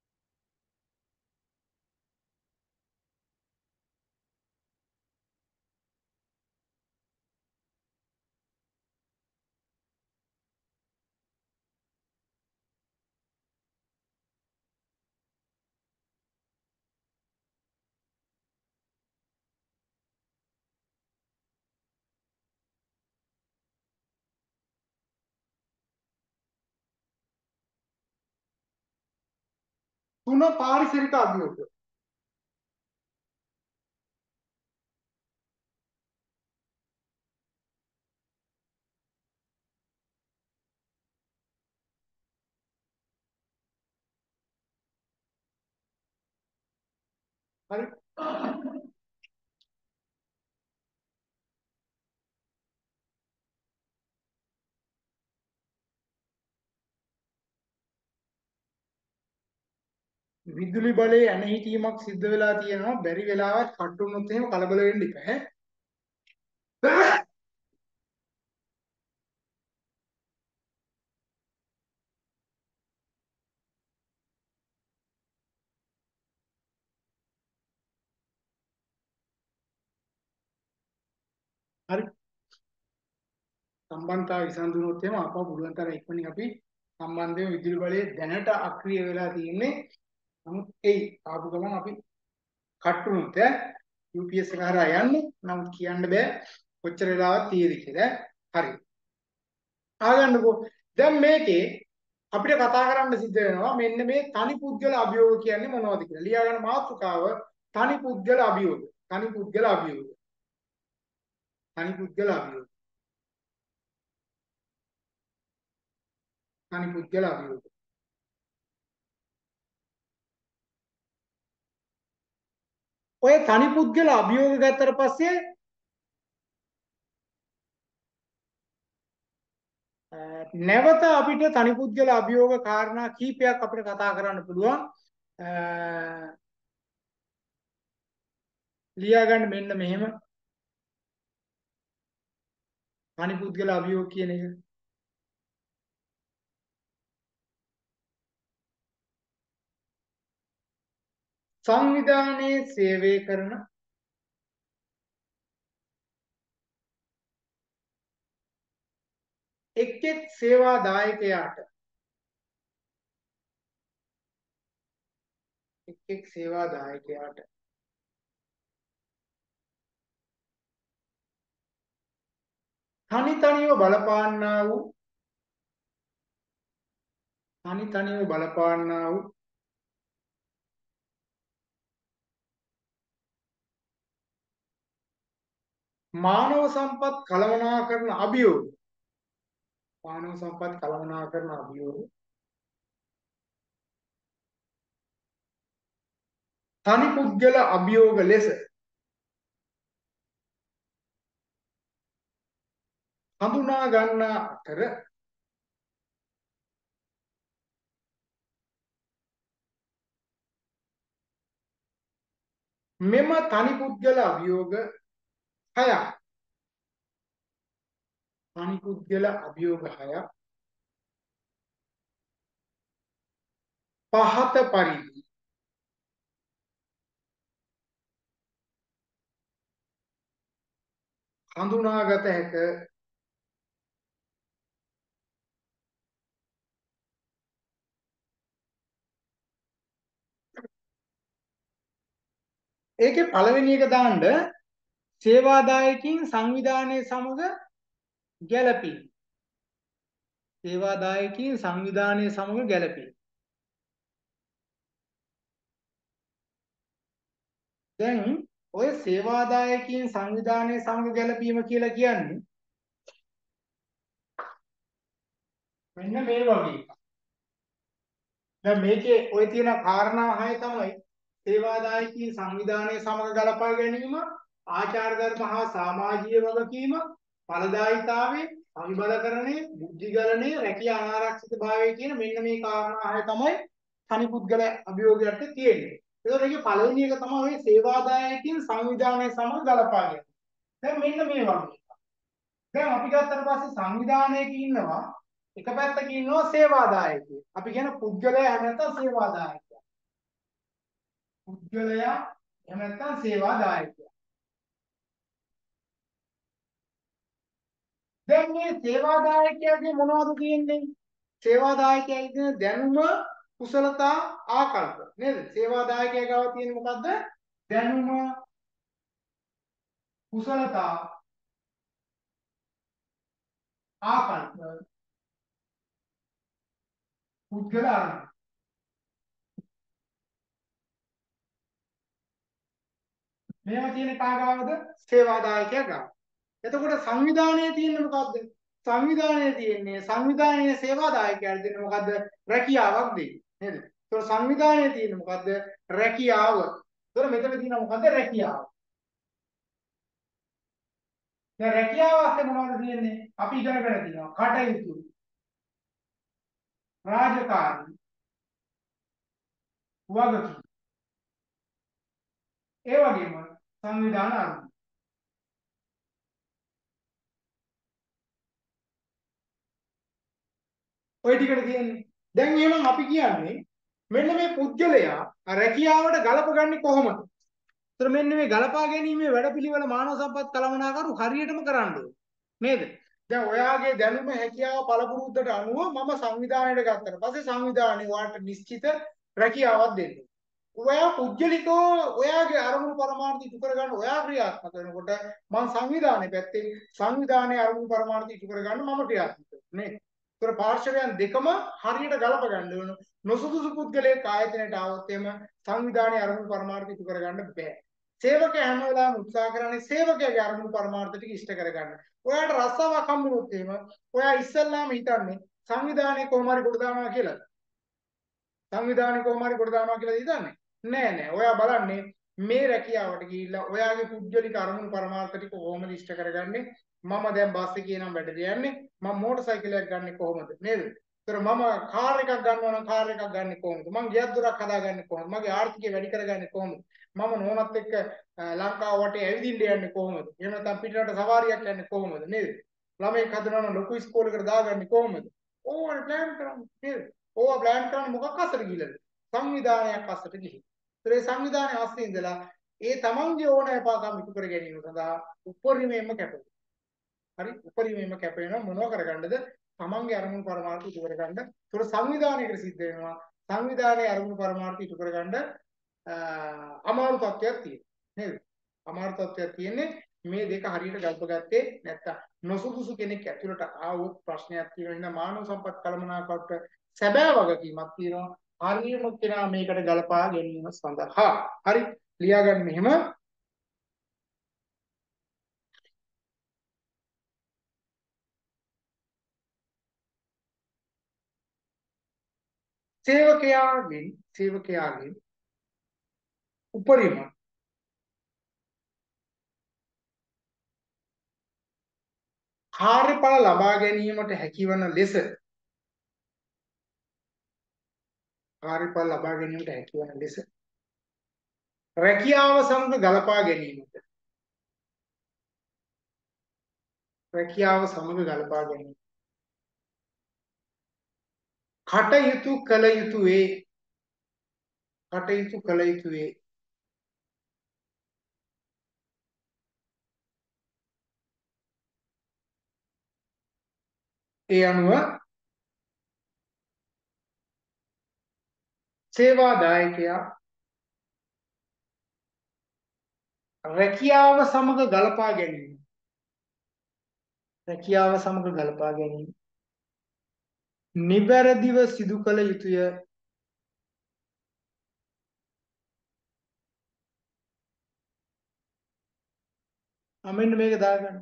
තුන පාරිසරික අභියෝග. හරි. විදුලි බලයේ ඇන හිටීමක් සිද්ධ වෙලා තියෙනවා. බැරි වෙලාවත් කට් වුණොත් එහෙම කලබල වෙන්න එපා. හරි. සම්බන්ධතාවය විසඳුනොත් එහෙම අපව පුළුවන් තරම් ඉක්මනින් අපි සම්බන්ධ වෙන විදුලි බලයේ දැනට අක්‍රිය වෙලා තියෙන්නේ. නමුත් ඒ ආපු ගමන් අපි කට් වුණොත් UPS එක හරහා යන්නේ. නමුත් කියන්න බෑ කොච්චර වෙලාවක් තියෙද කියලා. හරි. ආගන්නකෝ. දැන් මේකේ අපිට කතා කරන්න සිද්ධ වෙනවා මෙන්න මේ තනි පුද්ගල අභියෝග කියන්නේ මොනවද කියලා. ලියා ගන්න මාතෘකාව තනි පුද්ගල අභියෝග. තනි පුද්ගල අභියෝග. තනි පුද්ගල අභියෝග. තනි පුද්ගල අභියෝග. ඔය තනි පුද්ගල අභියෝග ගත්තට පස්සේ නැවත අපිට තනි පුද්ගල අභියෝග කාරණා කීපයක් අපිට කතා කරන්න පුළුවන්. ලියා ගන්න මෙන්න මෙහෙම තනි පුද්ගල අභියෝග කියන එක. සංවිධානයේ සේවය කරන එක් එක් සේවා දායකයාට එක් එක් සේවා දායකයාට තනි තනිව බලපාන්නා වූ මානව සම්පත් කළමනාකරන අභියෝග. මානව සම්පත් කළමනාකරන අභියෝග තනි පුද්ගල අභියෝග ලෙස හඳුනා ගන්නා අතර මෙම තනි පුද්ගල අභියෝග 6ක් තනි පුද්ගල අභියෝග 6ක් පහත පරිදි හඳුනාගත හැක. ඒකේ පළවෙනි එක දාන්න සේවාදායකින් සංවිධානයේ සමග ගැළපීම. සේවාදායකින් සංවිධානයේ සමග ගැළපීම. දැන් ඔය සේවාදායකින් සංවිධානයේ සමග ගැළපීම කියලා කියන්නේ මෙන්න මේ වගේ එකක්. දැන් මේකේ ඔය තියෙන කාරණා හය තමයි සේවාදායකින් සංවිධානයේ සමග ගලපා ගැනීම, ආචාර ධර්ම හා සමාජීය වගකීම, ඵලදායීතාවය, අවිබලකරණය, බුද්ධිගලණය, රැකියා අනාරක්ෂිත භාවය කියන මෙන්න මේ කාරණා හය තමයි තනි පුද්ගල අභියෝගයට තියෙන්නේ. ඒකට මේකේ පළවෙනි එක තමයි ඔය සේවාදායකින් සංවිධානයේ සමග ගලපා ගැනීම. දැන් මෙන්න මේ වගේ. දැන් අපි ගත්තට පස්සේ සංවිධානයක ඉන්නවා එක පැත්තක ඉන්නවා සේවාදායකයෙක්. අපි කියන පුද්ගලයා එහෙම නැත්නම් සේවාදායකයා. පුද්ගලයා එහෙම නැත්නම් සේවාදායකයා. දැන් මේ සේවාදායකයාගේ මොනවද තියෙන්නේ? සේවාදායකයා කියන දැනුම, කුසලතා, ආකල්ප නේද? සේවාදායකයා ගාව තියෙන්නේ මොකද්ද? දැනුම, කුසලතා, ආකල්ප, පුද්ගල අරමුණු. මේවා තියෙන කාගාවද? සේවාදායකයා ගාව. එතකොට සංවිධානයේ තියෙන්නේ මොකද්ද? සංවිධානයේ තියෙන්නේ සංවිධානයේ සේවාදායකයාට දෙන්නේ මොකද්ද? රැකියාවක් දෙන්නේ. නේද? ඒතකොට සංවිධානයේ තියෙන්නේ මොකද්ද? රැකියාව. ඒතකොට මෙතන තියෙනවා මොකද්ද? රැකියාව. දැන් රැකියාව අස්සේ මොනවද තියෙන්නේ? අපි ඉගෙනගෙන තියෙනවා. කටයුතු, රාජකාරී, වගකීම්. ඒ වගේම සංවිධාන අරමුණු. ওই ටිකට තියෙන්නේ. දැන් එහෙනම් අපි කියන්නේ මෙන්න මේ පුද්ගලයා රැකියාවට ගලපගන්නේ කොහොමද? ඒතර මෙන්න මේ ගලපා ගැනීමේ වැඩපිළිවෙල මානව සම්පත් කළමනාකරු හරියටම කරන්න ඕනේ. නේද? දැන් ඔයාගේ දැනුම හැකියාව පළපුරුද්දට අනුව මම සංවිධානයට ගත්තට පස්සේ සංවිධානයේ ඔයාලට නිශ්චිත රැකියාවක් දෙන්න. ඔයා පුද්ගලිකව ඔයාගේ අරමුණු පරමාර්ථ ඉටු කරගන්න ඔයා ක්‍රියාත්මක වෙනකොට මම සංවිධානයේ පැත්තෙන් සංවිධානයේ අරමුණු පරමාර්ථ ඉටු කරගන්න මම ක්‍රියාත්මක වෙනවා. නේ? ඒතර පාර්ශවයන් දෙකම හරියට ගලප ගන්න ඕන. නොසුදුසු පුද්ගලයෙක් ආයතනයට ආවොත් එම සංවිධානයේ අරමුණු පරමාර්ථ ඉටු කරගන්න බෑ. සේවකයා හැම වෙලාවෙම උත්සාහ කරන්නේ සේවකයාගේ අරමුණු පරමාර්ථ ටික ඉෂ්ට කරගන්න. ඔයාට රස්සාවක් හම්බුනොත් එහෙම ඔයා ඉස්සල්ලාම හිතන්නේ සංවිධානයේ කොහොම හරි කොට දානවා කියලා. සංවිධානයේ කොහොම හරි කොට දානවා කියලා හිතන්නේ. නෑ නෑ. ඔයා බලන්නේ මේ රැකියාවට ගිහිල්ලා ඔයාගේ පුද්ගලික අරමුණු පරමාර්ථ ටික කොහොමද ඉෂ්ට කරගන්නේ? මම දැන් බස් එකේ නම් වැඩට යන්නේ. මම මෝටර් සයිකලයක් ගන්නෙ කොහොමද? නේද? ඒතර මම කාර් එකක් ගන්නවා නම් කාර් එකක් ගන්නෙ කොහොමද? මම ගෙයක් දොරක් හදාගන්නේ කොහොමද? මගේ ආර්ථිකය වැඩි කරගන්නේ කොහොමද? මම නෝනත් එක්ක ලංකාව වටේ ඇවිදින්න යන්නේ කොහොමද? එහෙම නැත්නම් පිටරට සවාරියක් යන්නේ කොහොමද? නේද? ළමෙක් හදනවා නම් ලොකු ඉස්කෝලේකට දාගන්නේ කොහොමද? ඕවා ප්ලෑන් කරන්නේ නේද? ඕවා ප්ලෑන් කරන්නේ මොකක් අස්සට ගිහලාද? සංවිධානයක් අස්සට ගිහින්. ඒ සංවිධානයේ අස්සේ ඉඳලා ඒ තමන්ගේ ඕනෑපාකම් ඉටු කර ගැනීම සඳහා උපරිමයෙන්ම කැපවෙනවා. හරි? උපරිමයෙන්ම කැප වෙනවා මොනව කරගන්නද? තමන්ගේ අරමුණු පරමාර්ථ ඉටු කරගන්න. ඒතකොට සංවිධානයකට සිද්ධ වෙනවා. සංවිධානයේ අරමුණු පරමාර්ථ ඉටු කරගන්න අමාරු තත්ත්වයක් තියෙනවා. නේද? අමාරු තත්ත්වයක් තියෙන්නේ මේ දෙක හරියට ගල්පගත්තේ නැත්තම් නොසුදුසු කෙනෙක් ඇතුළට ආවොත් ප්‍රශ්නයක් තියෙනවා. එහෙනම් මානව සම්පත් කළමනාකරට සැබෑ වගකීමක් තියෙනවා. හරියම කෙනා මේකට ගලපා ගැනීම සඳහා. හරි? ලියාගන්න මෙහෙම සේවකයාගෙන් උපරිම කාර්යඵල ලබා ගැනීමට හැකිවන ලෙස කාර්යඵල ලබා ගැනීමට හැකිවන ලෙස රැකියාව සමග ගලපා ගැනීමට රැකියාව සමග ගලපා ගැනීම කටයුතු කළ යුතු වේ කටයුතු කළ යුතු වේ ඒ අනුව සේවාදායකයා රැකියාව සමග ගලපා ගැනීම රැකියාව සමග ගලපා ගැනීම නිවැරදිව සිදු කළ යුතුය මෙන්න මේක දාගන්න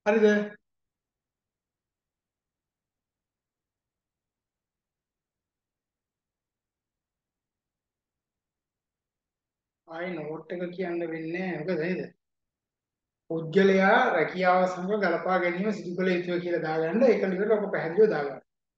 හරිද? ආයි නෝට් එක කියන්න වෙන්නේ නැහැ. මොකද නේද? පුද්ගලයා රැකියාව සමග ගලපා ගැනීම සිදු කළ යුතුය කියලා දාගන්න. ඒක නිතර ඔබ පැහැදිලිව දාගන්න.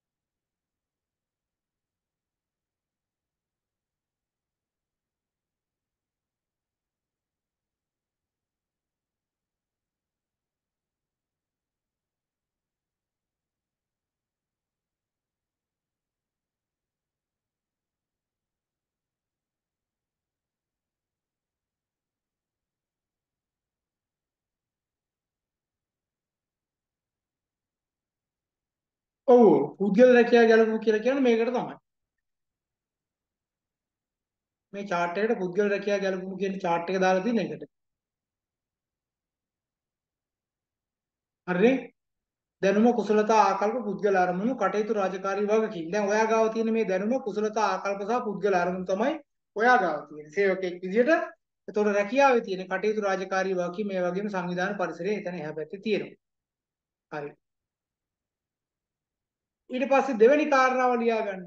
ඔව් පුද්ගල රැකියාව ගැලපුම කියලා කියන්නේ මේකට තමයි. මේ chart එකට පුද්ගල රැකියාව ගැලපුම කියන chart එක දාලා තියෙන එකට. හරිනේ? දැනුම කුසලතා ආකල්ප පුද්ගල අරමුණු කටයුතු රාජකාරී වගකීම්. දැන් ඔයා ගාව තියෙන මේ දැනුම කුසලතා ආකල්ප සහ පුද්ගල අරමුණු තමයි ඔයා ගාව තියෙන. සේවකෙක් විදිහට එතකොට රැකියාවේ තියෙන කටයුතු රාජකාරී වගකීම් මේ වගේම සංවිධාන පරිසරය එතන එහා පැත්තේ තියෙනවා. හරි. ඊට පස්සේ දෙවෙනි කාරණාව ලියා ගන්න.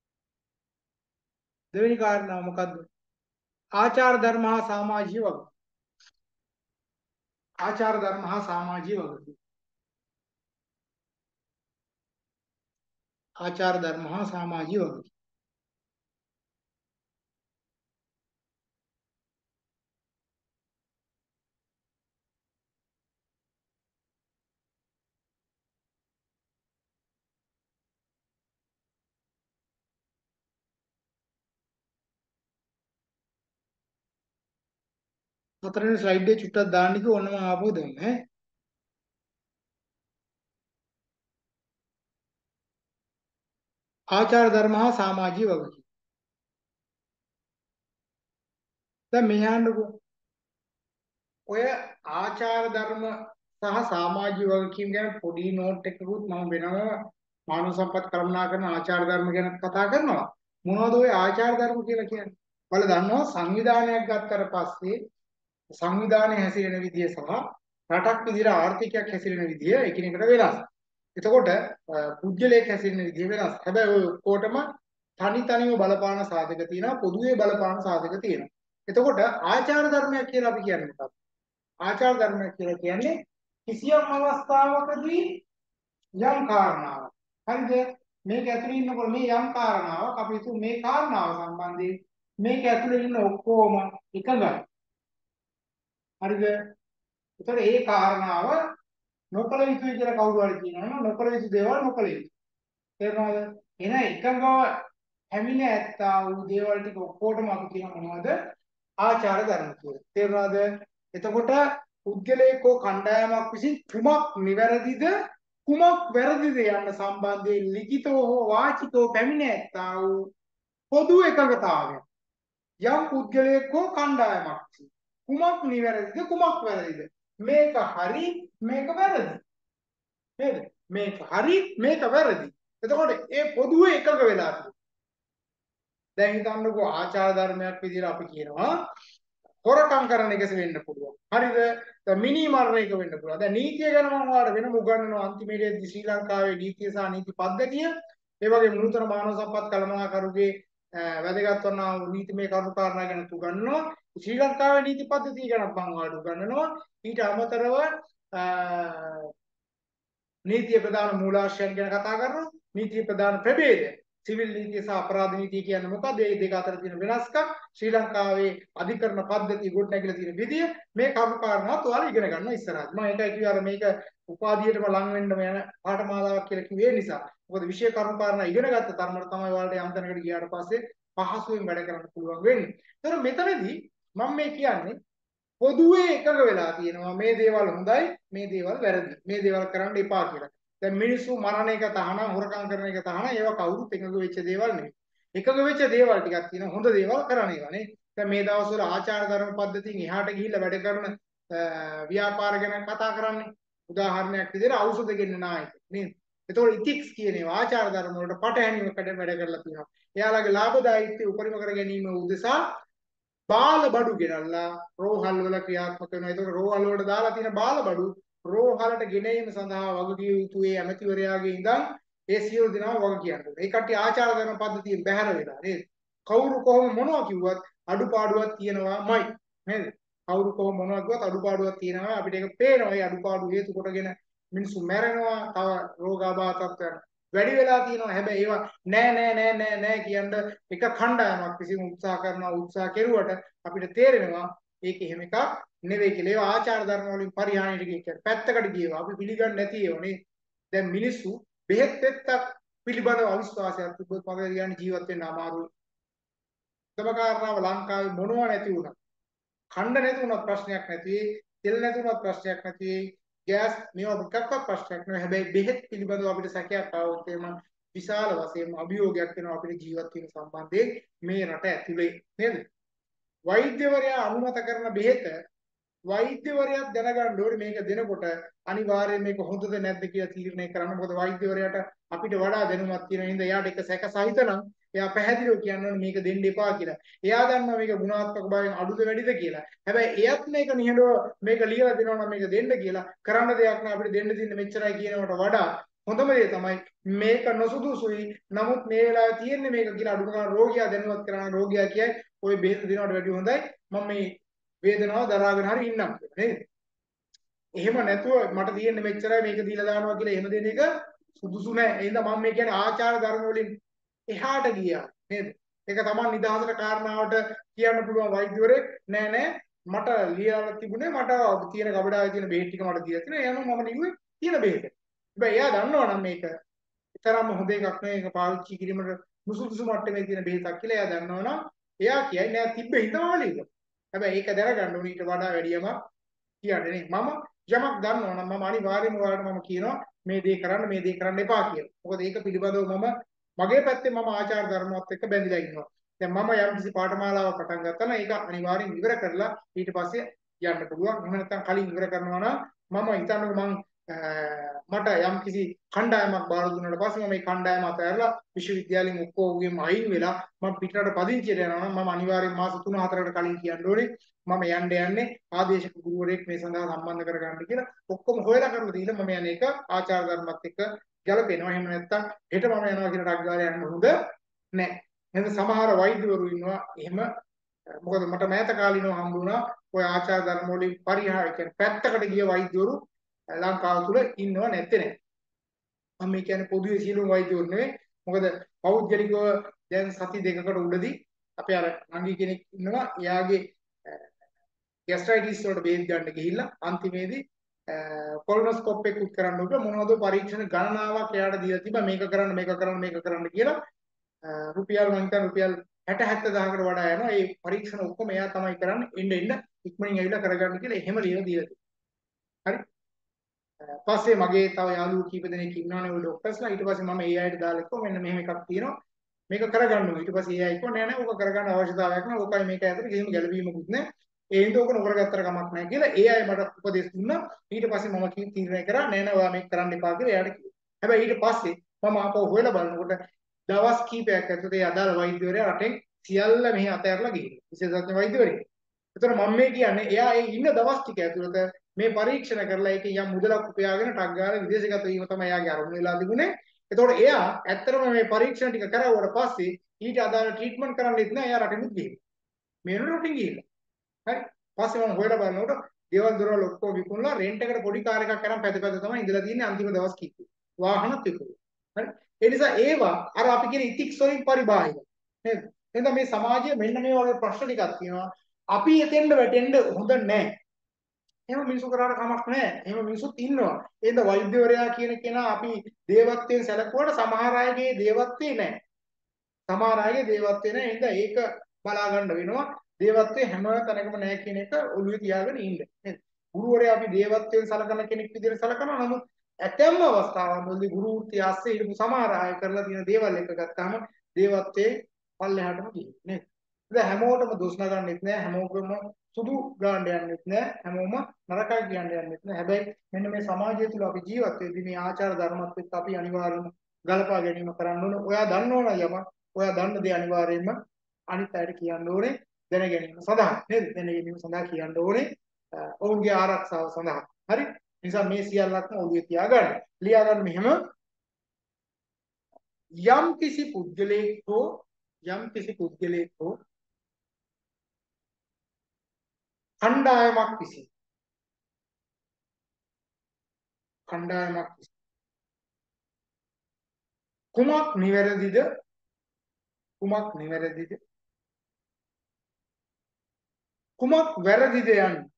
දෙවෙනි කාරණාව මොකද්ද? ආචාර ධර්ම හා සමාජීය වගකීම්. ආචාර ධර්ම හා සමාජීය වගකීම්. ආචාර ධර්ම හා සමාජීය වගකීම්. හතරවෙනි ස්ලයිඩ් එක චුට්ටක් දාන්න කිව්ව ඔන්න මම ආපහු දැම්ම ඈ. ආචාර ධර්ම හා සමාජීය වගකීම්. දැන් මෙහාන්නකෝ ඔය ආචාර ධර්ම සහ සමාජීය වගකීම් ගැන පොඩි නෝට් එකකුත් මම වෙනම මානව සම්පත් කළමනාකරන ආචාර ධර්ම ගැන කතා කරනවා. මොනවද ඔය ආචාර ධර්ම කියලා කියන්නේ? ඔයාලා දන්නවා සංවිධානයක් ගත්තට පස්සේ සංවිධානයේ හැසිරෙන විදිය සහ රටක් විදිහට ආර්ථිකයක් හැසිරෙන විදිය එකිනෙකට වෙනස්. එතකොට පුද්ගලයෙක් හැසිරෙන විදිය වෙනස්. හැබැයි ඔය ඔක්කොටම තනි තනිව බලපාන සාධක තියෙනවා, පොදුවේ බලපාන සාධක තියෙනවා. එතකොට ආචාර ධර්මයක් කියලා අපි කියන්නේ මොකක්ද? ආචාර ධර්මයක් කියලා කියන්නේ කිසියම් අවස්ථාවකදී යම් කාරණාවක්. හරිද? මේක ඇතුලේ ඉන්නකොට මේ යම් කාරණාවක් අපි හිතුව මේ කාරණාව සම්බන්ධයෙන් මේක ඇතුලේ ඉන්න ඔක්කොම එකගයි. හරිද? ඒතර ඒ කාරණාව නොකල යුතුයි කියලා කවුරු හරි කියනවනම් නොකල යුතු දේවල් නොකල යුතුයි. තේරුණාද? එන එකඟව හැමින ඇත්තා වූ දේවල් ටික ඔක්කොටම අපි කියන මොනවද? ආචාර ධර්ම කියලා. තේරුණාද? එතකොට පුද්ගලයෙක් හෝ කණ්ඩායමක් විසින් කුමක් නිවැරදිද කුමක් වැරදිද යන්න සම්බන්ධයෙන් ලිඛිතව හෝ වාචිකව පැමිණ ඇත්තා වූ පොදු එකඟතාවය. යම් පුද්ගලයෙක් හෝ කණ්ඩායමක් විසින් කුමක් නිවැරදිද කුමක් වැරදිද මේක හරි මේක වැරදි නේද? මේක හරි මේක වැරදි. එතකොට ඒ පොදුවේ එකඟ වෙලා තියෙනවා. දැන් හිතන්නකෝ ආචාර ධර්මයක් විදිහට අපි කියනවා හොරකම් කරන එක වෙන්න පුළුවන්. හරිද? දැන් මිනි මරණ එක වෙන්න පුළුවන්. දැන් නීතිය ගැන මම ඔයාලට වෙනම උගන්වනවා අන්තිමේදී ශ්‍රී ලංකාවේ නීතිය සහ නීති පද්ධතිය. ඒ වගේම නූතන මානව සම්පත් කළමනාකරුගේ වැදගත් වන නීතිමය කරුණු කාරණා ගැන උගන්වනවා. ශ්‍රී ලංකාවේ නීති පද්ධතිය ගැන මම ඔයාලට උගන්වනවා. ඊට අමතරව නීතිය ප්‍රධාන මූලාශ්‍රයන් ගැන කතා කරනවා. නීතිය ප්‍රධාන ප්‍රභේද සිවිල් නීතිය සහ අපරාධ නීතිය කියන්නේ මොකද? මේ දෙක අතර තියෙන වෙනස්කම් ශ්‍රී ලංකාවේ අධිකරණ පද්ධතිය ගොඩනැගිලා තියෙන විදිය මේ කරුණු කාරණාත් ඔයාලා ඉගෙන ගන්න ඉස්සරහට. මම ඒකයි කිව්වේ අර මේක උපාධියටම ලං වෙන්නම යන පාඨමාලාවක් කියලා කිව්වේ නිසා. මොකද විෂය කරුණු කාරණා ඉගෙන ගත්ත තරමට තමයි ඔයාලට යම් තැනකට ගියාට පස්සේ පහසුවෙන් වැඩ කරන්න පුළුවන් වෙන්නේ. ඒතර මෙතනදී මම මේ කියන්නේ පොදුවේ එකඟ වෙලා තියෙනවා මේ දේවල් හොඳයි මේ දේවල් වැරදි මේ දේවල් කරන්න එපා කියලා. දැන් මිනිස්සු මරණ එක තහනම් හොරකම් කරන එක තහනම් ඒවා කවුරුත් එකඟ වෙච්ච දේවල් නෙවෙයි. එකඟ වෙච්ච දේවල් ටිකක් තියෙනවා හොඳ දේවල් කරන ඒවා නේ. දැන් මේ දවස්වල ආචාර ධර්ම පද්ධතියෙන් එහාට ගිහිල්ලා වැඩ කරන ව්‍යාපාර ගැන කතා කරන්නේ. උදාහරණයක් විදිහට ඖෂධ ගෙන්න නායක නේද? එතකොට ඉතික්ස් කියන ඒවා ආචාර ධර්ම වලට පටහැනිවකට වැඩ කරලා තියෙනවා. එයාලගේ ලාභදායීත්වය උපරිම කර ගැනීම උදෙසා බාල බඩු ගෙනල්ලා රෝහල් වල ක්‍රියාත්මක වෙනවා. ඒක රෝහල් වලට දාලා තියෙන බාල බඩු රෝහලට ගෙනීම සඳහා වගකිය යුතු ඒ ඇමතිවරයාගේ ඉඳන් ඒ සියලු දෙනාම වග කියන්න ඕනේ. ඒ කට්ටිය ආචාර ධර්ම පද්ධතියෙන් බැහැර වෙලා නේද? කවුරු කොහොම මොනවා කිව්වත් අඩුපාඩුවක් තියෙනවාමයි නේද? කවුරු කොහොම මොනවා කිව්වත් අඩුපාඩුවක් තියෙනවා. අපිට ඒක පේනවා. ඒ අඩුපාඩු හේතු කොටගෙන මිනිස්සු මැරෙනවා. තව රෝගාබාධ තත්ත්වයන් වැඩි වෙලා තියෙනවා. හැබැයි ඒවා නෑ කියන එක කණ්ඩායමක් විසින් උත්සාහ කෙරුවට අපිට තේරෙනවා ඒක එහෙම එකක් නෙවෙයි කියලා. ඒවා ආචාර ධර්ම වලින් පරිහානියට ගිහින් පැත්තකට ගියවා. අපි පිළිගන්නේ නැති ඒවා නේ. දැන් මිනිස්සු බෙහෙත් පෙත්තක් පිළිබඳව අවිශ්වාසයක් තිබ්බොත් මගේ කියන්නේ ජීවත් වෙන්න අමාරුයි. තම කාරණාව ලංකාවේ මොනවා නැති වුණා. ඛණ්ඩ නැති වුණත් ප්‍රශ්නයක් නැති. තෙල් නැති වුණත් ප්‍රශ්නයක් නැති. ගෑස් මේවා මොකක්වත් ප්‍රශ්නයක් නෙවෙයි. හැබැයි බෙහෙත් පිළිබඳව අපිට සැකයක් ආවොත් එම විශාල වශයෙන් අභියෝගයක් වෙනවා අපිට ජීවත් වෙන සම්බන්ධයෙන් මේ රට ඇතුලේ නේද? වෛද්‍යවරයා අනුමත කරන බෙහෙත වෛද්‍යවරයා දැනගන්න ඕනේ මේක දෙනකොට අනිවාර්යයෙන් මේක හොඳද නැද්ද කියලා තීරණය කරන්න. මොකද වෛද්‍යවරයාට අපිට වඩා දැනුමක් තියෙන හින්දා එයාට එක සැක සහිත නම් එයා පැහැදිලිව කියන්න ඕනේ මේක දෙන්න එපා කියලා. එයා දන්නවා මේක ගුණාත්මක භාවයෙන් අඩුද වැඩිද කියලා. හැබැයි එයත් මේක නිහඬව මේක ලියලා දෙනවා නම් මේක දෙන්න කියලා කරන්න දෙයක් නෑ. අපිට දෙන්න දෙන්න මෙච්චරයි කියනවට වඩා හොඳම දේ තමයි මේක නොසුදුසුයි. නමුත් මේ වෙලාවේ තියෙන්නේ මේක කියලා අඩුම ගන්න රෝගියා දැනුවත් කරන රෝගියා කියයි ඔය බෙහෙත දෙනවට වැඩිය හොඳයි. මම මේ වේදනාව දරාගෙන හරි ඉන්නම් කියලා නේද? එහෙම නැතුව මට තියෙන්නේ මෙච්චරයි මේක දීලා දානවා කියලා එහෙම දෙන එක සුදුසු නෑ. එහෙනම් මම මේ කියන්නේ ආචාර ධර්ම වලින් එහාට ගියා නේද? ඒක තමයි නිදහසට කාරණාවට කියන්න පුළුවන් වෛද්‍යවරයෙක් නෑ මට ලියලා තිබුණේ මට තියෙන ගබඩාවේ තියෙන බෙහෙත් ටික මට දීලා තියෙනවා. එහෙනම් මම නිව්වේ තියෙන බෙහෙත. හැබැයි එයා දන්නවනම් මේක තරම්ම හොඳ එකක් නෙවෙයි. ඒක පාවිච්චි කිරීමට නුසුදුසු මට්ටමේ තියෙන බෙහෙතක් කියලා එයා දන්නවනම් එයා කියයි නෑ තිබ්බේ හිතවලින්ද. හැබැයි ඒක දැනගන්න ඕනේ ඊට වඩා වැඩියම කියන්නේ නේ. මම යමක් දන්නවනම් මම අනිවාර්යයෙන්ම ඔයාලට මම කියනවා මේ දේ කරන්න එපා කියලා. මොකද ඒක පිළිබඳව මම මගේ පැත්තෙන් මම ආචාර ධර්මවත් එක්ක බැඳිලා ඉන්නවා. දැන් මම යම් කිසි පාඨමාලාවක් පටන් ගත්තා නම් ඒක අනිවාර්යෙන් ඉවර කරලා ඊට පස්සේ යන්න පුළුවන්. එහෙම නැත්නම් කලින් ඉවර කරනවා නම් මම හිතන්නේ මට යම් කිසි කණ්ඩායමක් බාර දුන්නාට පස්සේ මම මේ කණ්ඩායම අතහැරලා විශ්වවිද්‍යාලෙන් ඔක්කොගෙම අයින් වෙලා මම පිටරට පදිංචියට යනවා නම් මම අනිවාර්යෙන් මාස 3-4කට කලින් කියන්න ඕනේ මම යන්නේ ආදේශක ගුරුවරයෙක් මේ සඳහා සම්බන්ධ කරගන්න කියලා ඔක්කොම හොයලා කරලා දීලා මම යන්නේ ඒක ආචාර ධර්මත් එක්ක ගැලපෙනවා. එහෙම නැත්නම් හෙට මම යනවා කියන ටක් ගාලා යන්න හොඳ නැහැ. එහෙනම් සමහර වෛද්‍යවරු ඉන්නවා එහෙම මොකද මට මෑත කාලිනව හම්බුණා ඔය ආචාර ධර්ම වලින් පරිහාය කියන පැත්තකට ගිය වෛද්‍යවරු ලංකාව තුල ඉන්නව නැත්තේ නෑ. මම මේ කියන්නේ පොදුවේ සියලුම වෛද්‍යවරු නෙවෙයි. මොකද පෞද්ගලිකව දැන් සති දෙකකට උඩදී අපේ අර නංගි කෙනෙක් ඉන්නවා. එයාගේ ગેස්ට්‍රයිටිස් වලට බේත් ගන්න ගිහිල්ලා අන්තිමේදී කොලොනොස්කෝප් එකක් කරන්න උඩ මොනවද පරීක්ෂණ ගණනාවක් එයාට දීලා තිබ්බා මේක කරන්න කියලා රුපියල් මං හිතන රුපියල් 60-70000කට වඩා යනවා. ඒ පරීක්ෂණ ඔක්කොම එයා තමයි කරන්නේ. එන්න ඉක්මනින් ඇවිල්ලා කරගන්න කියලා එහෙම ලියලා දීලා තියෙනවා. හරි. පස්සේ මගේ තව යාළුවෝ කීප දෙනෙක් ඉන්නවනේ ඔය ડોක්ටර්ස්ලා. ඊට පස්සේ මම ඒ අයට දාලා කිව්වා මෙන්න මෙහෙම එකක් තියෙනවා. මේක කරගන්න ඕනේ. ඊට පස්සේ ඒ අය කිව්වා නෑ ඕක කරගන්න අවශ්‍යතාවයක් නෑ. ඕකයි මේක අතර කිසිම ගැළපීමකුත් නෑ. ඒ හින්දා ඕක නොකරගත්තට කමක් නෑ කියලා ඒ අය මට උපදෙස් දුන්නා. ඊට පස්සේ මම තීරණය කරා නෑ ඔයා මේක කරන්න එපා කියලා එයාට කිව්වා. හැබැයි ඊට පස්සේ මම ආපහු හොයලා බලනකොට දවස් කීපයක් ඇතුළත ඒ අදාළ වෛද්‍යවරයා රටෙන් සියල්ල මෙහි අතහැරලා ගිහින්. විශේෂඥ වෛද්‍යවරයෙක්. ඒතර මම මේ කියන්නේ එයා ඒ ඉන්න දවස් ටික ඇතුළත මේ පරීක්ෂණ කරලා ඒකේ යම් මුදලක් උපයාගෙන ටක් ගාලා විදේශගත වීම තමයි එයාගේ අරමුණ වෙලා තිබුණේ. ඒතකොට එයා ඇත්තටම මේ පරීක්ෂණ ටික කරවුවට පස්සේ ඊට අදාළ ට්‍රීට්මන්ට් කරන්නෙත් නෑ. එයා රටෙමුත් ගිහින්. මේ රටින් ගිහිල්ලා. හරි. පස්සේ මම හොයලා බලනකොට ගෙවල් දොරවල් ඔක්කොම විකුණලා රෙන්ට් එකට පොඩි කාර් එකක් අරන් පැද තමයි ඉඳලා තින්නේ අන්තිම දවස් කිව්වේ. වාහනත් විකුණුවා. හරි. ඒ නිසා ඒවා අර අපි කියන ඉතික්ස් වලින් පරිබාහිර. නේද? එහෙනම් මේ සමාජයේ මෙන්න මේ වගේ ප්‍රශ්න ටිකක් තියෙනවා. අපි එතෙන්ද වැටෙන්න හොඳ නැහැ. එහෙම මිනිසු කරාට කමක් නැහැ. එහෙම මිනිසුත් ඉන්නවා. එහෙනම් වෛද්‍යවරයා කියන කෙනා අපි දේවත්වයෙන් සැලකුවාට සමහර අයගේ දේවත්වේ නැහැ. සමහර අයගේ දේවත්වේ නැහැ. එහෙනම් ඒක බලා ගන්න වෙනවා. දේවත්වයේ හැම තැනකම නැහැ කියන එක ඔළුවේ තියාගෙන ඉන්න. නේද? ගුරුවරයා අපි දේවත්වයෙන් සලකන කෙනෙක් විදිහට සලකනවා. නමුත් ඇතැම් අවස්ථාවන්වලදී ගුරු වෘත්තිය ASCII හිටපු සමහර අය කරලා තියෙන දේවල් එක ගත්තාම දේවත්වයේ පල්ලෙහාටම ගිහින් නේද? දැන් හැමෝටම දොස් නගන්නෙත් නෑ. හැමෝගම සුදු ගාන්න යන්නෙත් නෑ. හැමෝම නරකයි කියන්න යන්නෙත් නෑ. හැබැයි මෙන්න මේ සමාජය තුළ අපි ජීවත් වෙද්දී මේ ආචාර ධර්මත් එක්ක අපි අනිවාර්යයෙන්ම ගලපා ගැනීම කරන්න ඕන. ඔයා දන්නවනම් යමක් ඔයා දන්න දේ අනිවාර්යයෙන්ම අනිත් අයට කියන්න ඕනේ. දැන ගැනීම සඳහා නේද? දැන ගැනීම සඳහා කියන්න ඕනේ. ඔවුන්ගේ ආරක්ෂාව සඳහා. හරි? නිසා මේ සියල්ලක්ම ඔළුවේ තියාගන්න. ලියාගන්න මෙහෙම යම් කිසි පුද්ගලයෙක් හෝ කණ්ඩායමක් විසින් කුමක් නිවැරදිද කුමක් වැරදිද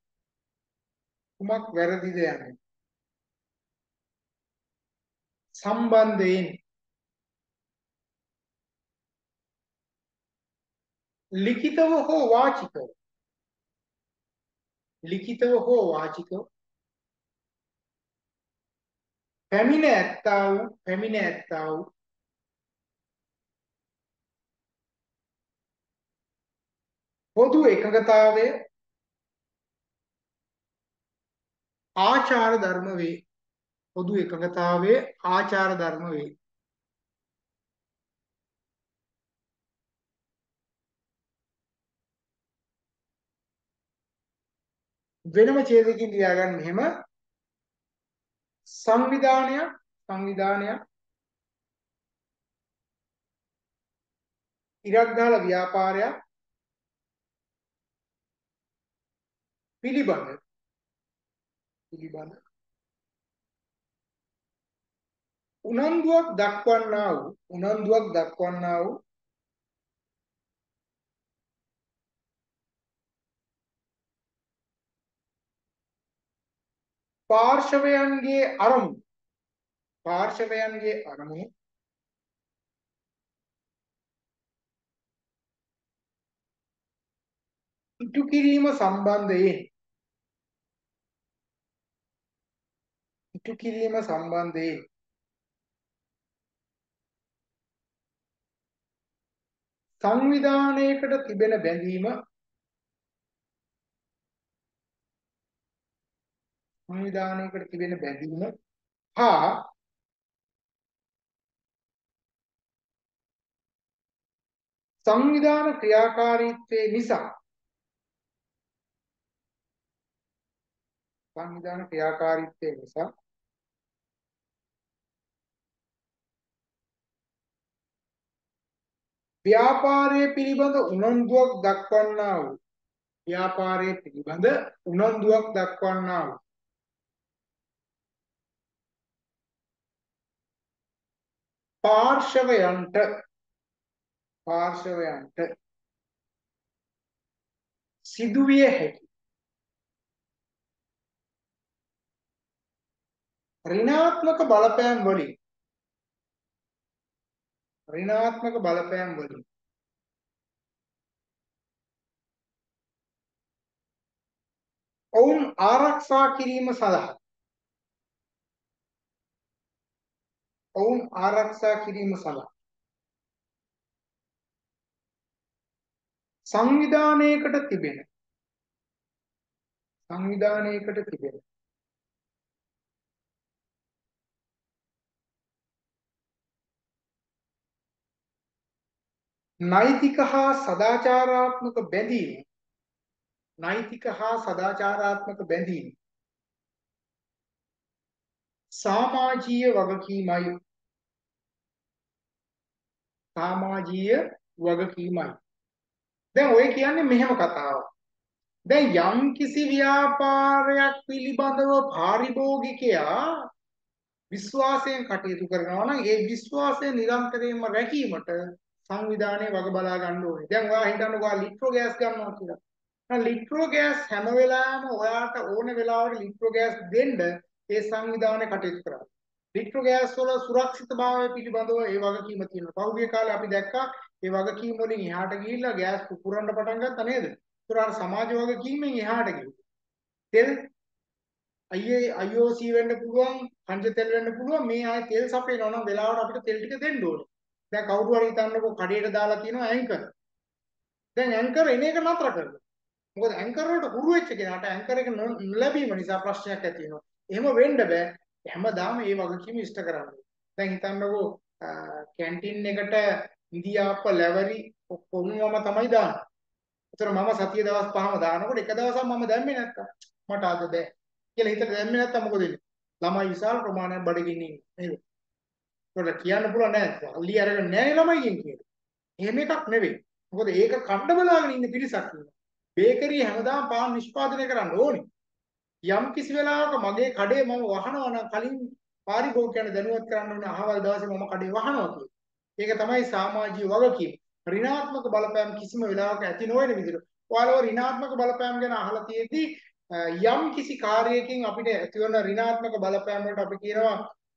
යන්නේ සම්බන්ධයෙන් ලිඛිතව හෝ වාචිකව පැමිණ ඇත්තා වූ පොදු එකඟතාවය ආචාර ධර්ම වේ. වෙනම ඡේදකින් ලියාගන්න මෙහෙම සංවිධානයක් ඉරක්ගාල ව්‍යාපාරයක් පිළිබඳ උනන්දුවක් දක්වන්නා වූ පාර්ශවයන්ගේ අරමුණු ඉටු කිරීම සම්බන්ධයෙන් සංවිධානයකට තිබෙන බැඳීම හා සංවිධාන ක්‍රියාකාරීත්වයේ නිසා ව්‍යාපාරයේ පිළිබඳ උනන්දුවක් දක්වන්නා වූ පාර්ශවයන්ට සිදුවිය හැකි ඍණාත්මක බලපෑම් වලින් ඔවුන් ආරක්ෂා කිරීම සඳහා සංවිධානයකට තිබෙන නෛතික හා සදාචාරාත්මක බැඳීම සමාජීය වගකීමයි. දැන් ඔය කියන්නේ මෙහෙම කතාවක්. දැන් යම් කිසි ව්‍යාපාරයක් පිළිබඳව පාරිභෝගිකයා විශ්වාසයෙන් කටයුතු කරනවා නම් ඒ විශ්වාසය නිරන්තරයෙන්ම රැකීමට සංවිධානය වග බලා ගන්න ඕනේ. දැන් ඔයා හිතන්නකෝ ලිට්‍රෝ ගෑස් ගන්නවා කියලා. දැන් ලිට්‍රෝ ගෑස් හැම වෙලාවෙම ඔයාට ඕන වෙලාවට ලිට්‍රෝ ගෑස් දෙන්න ඒ සංවිධානය කටයුතු කරනවා. ලිට්‍රෝ ගෑස් වල සුරක්ෂිතභාවය පිළිබඳව ඒ වගකීම තියෙනවා. පහුගිය කාලේ අපි දැක්කා ඒ වගකීම් වලින් එහාට ගිහිල්ලා ගෑස් පුපුරන්න පටන් ගත්තා නේද? ඒතර අර සමාජ වගකීමෙන් එහාට ගිහින් තෙල් IOC වෙන්න පුළුවන්, කංජ තෙල් වෙන්න පුළුවන්. මේ ආයේ තෙල් සපයනවා නම් වෙලාවට අපිට තෙල් ටික දෙන්න ඕනේ. දැන් කවුරු හරි හිතන්නකෝ කඩේට දාලා තියෙනවා ඇන්කර්. දැන් ඇන්කර් එන එක නතර කරනවා. මොකද ඇන්කර් වලට හුරු වෙච්ච කෙනාට ඇන්කර් එක නොලැබීම නිසා ප්‍රශ්නයක් ඇති වෙනවා. එහෙම වෙන්න බෑ. හැමදාම මේ වගකීම ඉෂ්ට කරන්න. දැන් හිතන්නකෝ කැන්ටින් එකට ඉන්දියාප්ප ලැබරි ඔක්කොමම තමයි දාන්නේ. ඒතර මම සතිය දවස් 5ම දානකොට එක දවසක් මම දැම්මේ නැත්තම් මට අද බෑ. කියලා හිතට දැම්මේ නැත්තම් මොකද වෙන්නේ? ළමයි විශාල ප්‍රමාණයක් බඩගින්න ඉන්නේ නේද? ඒකට කියන්න පුළුවන් නෑ අල්ලි අරගෙන නෑ ළමයිගෙන් කියලා. එහෙම එකක් නෙවෙයි. මොකද ඒක කණ්ඩ බලාගෙන ඉන්න පිරිසක් ඉන්නවා. බේකරිය හැමදාම පාන් නිෂ්පාදනය කරන්න ඕනේ. යම් කිසි වෙලාවක මගේ කඩේ මම වහනවා නම් කලින් පාරිභෝගිකයන් දැනුවත් කරන්න ඕනේ අහවල් දවසේ මම කඩේ වහනවා කියලා. ඒක තමයි සමාජීය වගකීම. ඍණාත්මක බලපෑම් කිසිම වෙලාවක ඇති නොවන විදිහට. ඔයාලව ඍණාත්මක බලපෑම් ගැන අහලා තියෙද්දි යම් කිසි කාර්යයකින් අපිට ඇතිවන ඍණාත්මක බලපෑම් වලට අපි කියනවා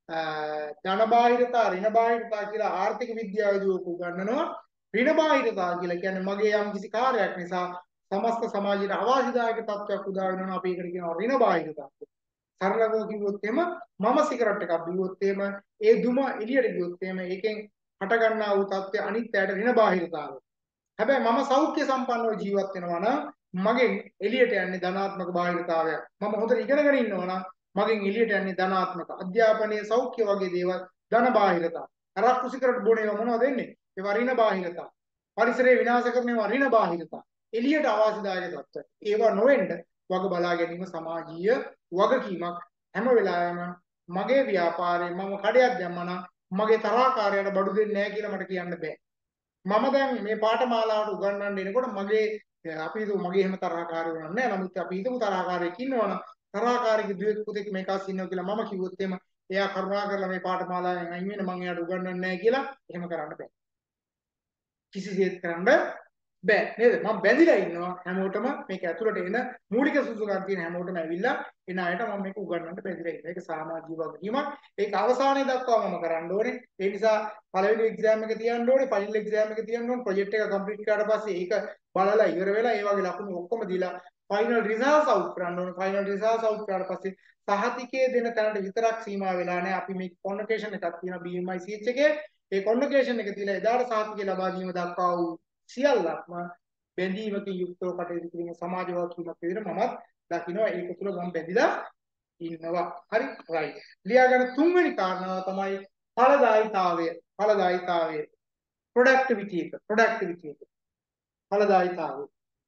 ධන බාහිරතා ඍණ බාහිරතා කියලා ආර්ථික විද්‍යාවේදී උගන්වනවා. ඍණ බාහිරතා කියලා කියන්නේ මගේ යම් කිසි කාර්යයක් නිසා සමස්ත සමාජයට අවාසිදායක තත්ත්වයක් උදා වෙනවා අපි ඒකට කියනවා ඍණ බාහිරතා. සරලව කිව්වොත් එම මම සිගරට් එකක් බිව්වොත් එම ඒ දුම එළියට ගියොත් එම ඒකෙන් හට ගන්නා වූ තත්ත්වය අනිත් පැයට ඍණ බාහිරතාවය. හැබැයි මම සෞඛ්‍ය සම්පන්නව ජීවත් වෙනවා නම් මගෙන් එළියට යන්නේ ධනාත්මක බාහිරතාවයක්. මම හොඳට ඉගෙනගෙන ඉන්නවා නම් මගෙන් එළියට යන්නේ ධනාත්මක අධ්‍යාපනයේ සෞඛ්‍ය වගේ දේවල් ධන බාහිරතා. අරක්කු සිගරට් බොන ඒවා මොනවද වෙන්නේ? ඒවා ඍණ බාහිරතා. පරිසරය විනාශ කරන ඒවා ඍණ බාහිරතා. එළියට අවාසිදායක තත්ත්ව. ඒවා නොවෙන්න වග බලා ගැනීම සමාජීය වගකීමක්. හැම වෙලාවෙම මගේ ව්‍යාපාරේ මම කඩයක් දැම්මා නම් මගේ තරහකාරයාට බඩු දෙන්නේ නැහැ කියලා මට කියන්න බෑ. මම දැන් මේ පාඨමාලාවට උගන්වන්න එනකොට අපි හිතුව මගේ එහෙම තරහකාරයෝ නෑ. නමුත් අපි හිතමු තරහකාරයෙක් ඉන්නවනම් තරහකාරයෙක් දුවෙක් පුතෙක් මේකස් ඉන්නවා කියලා මම කිව්වොත් එහෙම එයා කරුණා කරලා මේ පාඨමාලාවෙන් අයින් වෙන්න මම එයාට උගන්වන්නේ නැහැ කියලා එහෙම කරන්න බෑ. කිසිසේත් කරන්න බෑ නේද? මම බැඳිලා ඉන්නවා හැමෝටම මේක ඇතුළට එන මූලික සුසුකම් තියෙන හැමෝටම ඇවිල්ලා එන අයට මම මේක උගන්වන්න බැඳිලා ඉන්නවා. ඒක සමාජීය වගකීමක්. ඒක අවසානයේ දක්වා මම කරන්න ඕනේ. ඒ නිසා පළවෙනි එක්සෑම් එක තියන්න ඕනේ, ෆයිනල් එක්සෑම් එක තියන්න ඕනේ, ප්‍රොජෙක්ට් එක කම්ප්ලීට් කරාට පස්සේ ඒක බලලා ඉවර වෙලා ඒ වගේ ලකුණු ඔක්කොම දීලා ෆයිනල් රිසල්ට්ස් අවුට් කරන්න ඕනේ. ෆයිනල් රිසල්ට්ස් අවුට් කරාට පස්සේ සහතිකයේ දෙන තැනට විතරක් සීමා වෙලා නැහැ. අපි මේ කොන්වොකේෂන් එකක් තියෙනවා BMI CH එකේ. ඒ කොන්වොකේෂන් එක තියලා එදාට සහතිකය ලබා දීම දක්වා වූ සියල්ලක්ම බැඳීමකින් යුක්තව කටයුතු කිරීම සමාජ වගකීමක් විදිහට මමත් දකිනවා. ඒක තුළ මම බැඳිලා ඉන්නවා. හරි රයිට්. ලියාගන්න තුන්වෙනි කාරණාව තමයි ඵලදායීතාවය. ඵලදායීතාවය. ප්‍රොඩක්ටිවිටි එක. ප්‍රොඩක්ටිවිටි එක. ඵලදායීතාවය.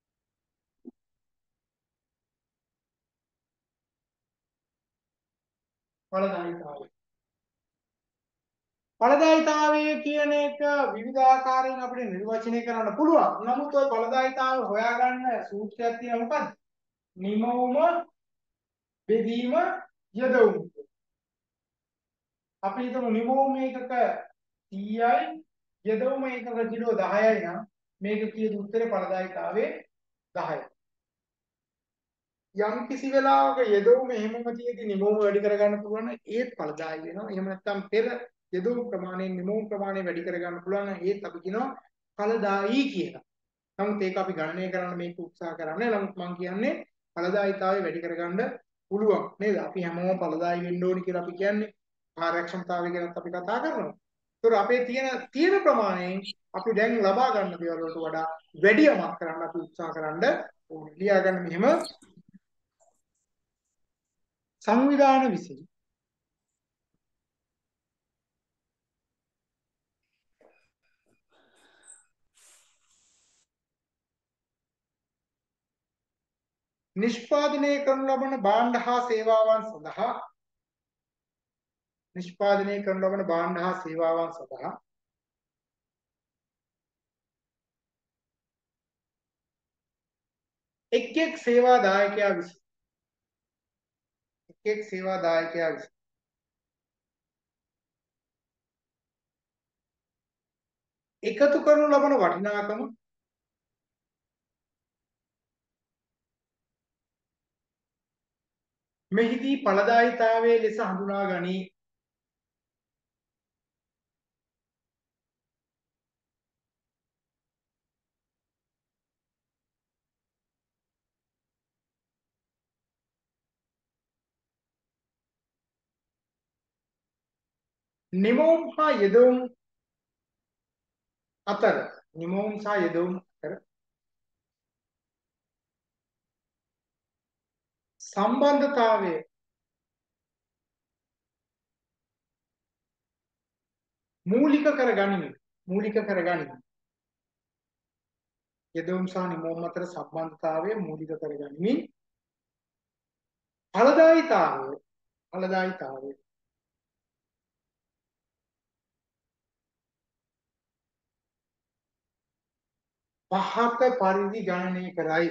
ඵලදායීතාවය. ඵලදායීතාවය කියන එක විවිධාකාරයෙන් අපිට නිර්වචනය කරන්න පුළුවන්. නමුත් ওই ඵලදායීතාවය හොයාගන්න සූත්‍රයක් තියෙනවා මොකක්ද? නිමවුම බෙදීම යදවුම. අපි හිතමු නිමවුම එකක 100යි යදවුම එකක කිලෝ 10යි නම් මේක කියන උත්තරේ ඵලදායීතාවයේ 10යි. යම් කිසි වෙලාවක යදවුම එහෙමම තියෙදි නිමවුම වැඩි කරගන්න පුළුවන් නම් ඒත් ඵලදායී වෙනවා. එහෙම නැත්නම් පෙර යදවුම ප්‍රමාණයෙන් නිමවුම ප්‍රමාණය වැඩි කරගන්න පුළුවන් නම් ඒත් අපි කියනවා ඵලදායී කියලා. නමුත් ඒක අපි ගණනය කරන්න මේක උත්සාහ කරන්නේ. නමුත් මම කියන්නේ ඵලදායීතාවය වැඩි කරගන්න පුළුවන් නේද? අපි හැමෝම ඵලදායී වෙන්න ඕනි කියලා අපි කියන්නේ. කාර්යක්ෂමතාවය ගැනත් අපි කතා කරනවා. ඒතර අපේ තියෙන ප්‍රමාණයෙන් අපි දැන් ලබා ගන්න දේවල් වලට වඩා වැඩි යමක් කරන්න අපි උත්සාහ කරන්න ඕනේ. ලියා ගන්න මෙහෙම සංවිධාන විසි නිෂ්පාදනය කරනු ලබන භාණ්ඩ හා සේවාවන් සඳහා නිෂ්පාදනය කරනු ලබන භාණ්ඩ හා සේවාවන් සඳහා එක් සේවා දායකයා විසින් එක් සේවා දායකයා විසින් එකතු කරනු ලබන වටිනාකම මෙහිදී ඵලදායීතාවයේ ලෙස හඳුනා ගනී. නිමවුම් හා යෙදවුම් අතර නිමවුම් සහ යෙදවුම් අතර සම්බන්ධතාවය මූලික කරගනිමින් යෙදවුම් සහ නිමවුම් අතර සම්බන්ධතාවය මූලික කරගනිමින් ඵලදායිතාවය ඵලදායිතාවය පහත පරිදි ගණනය කරයි.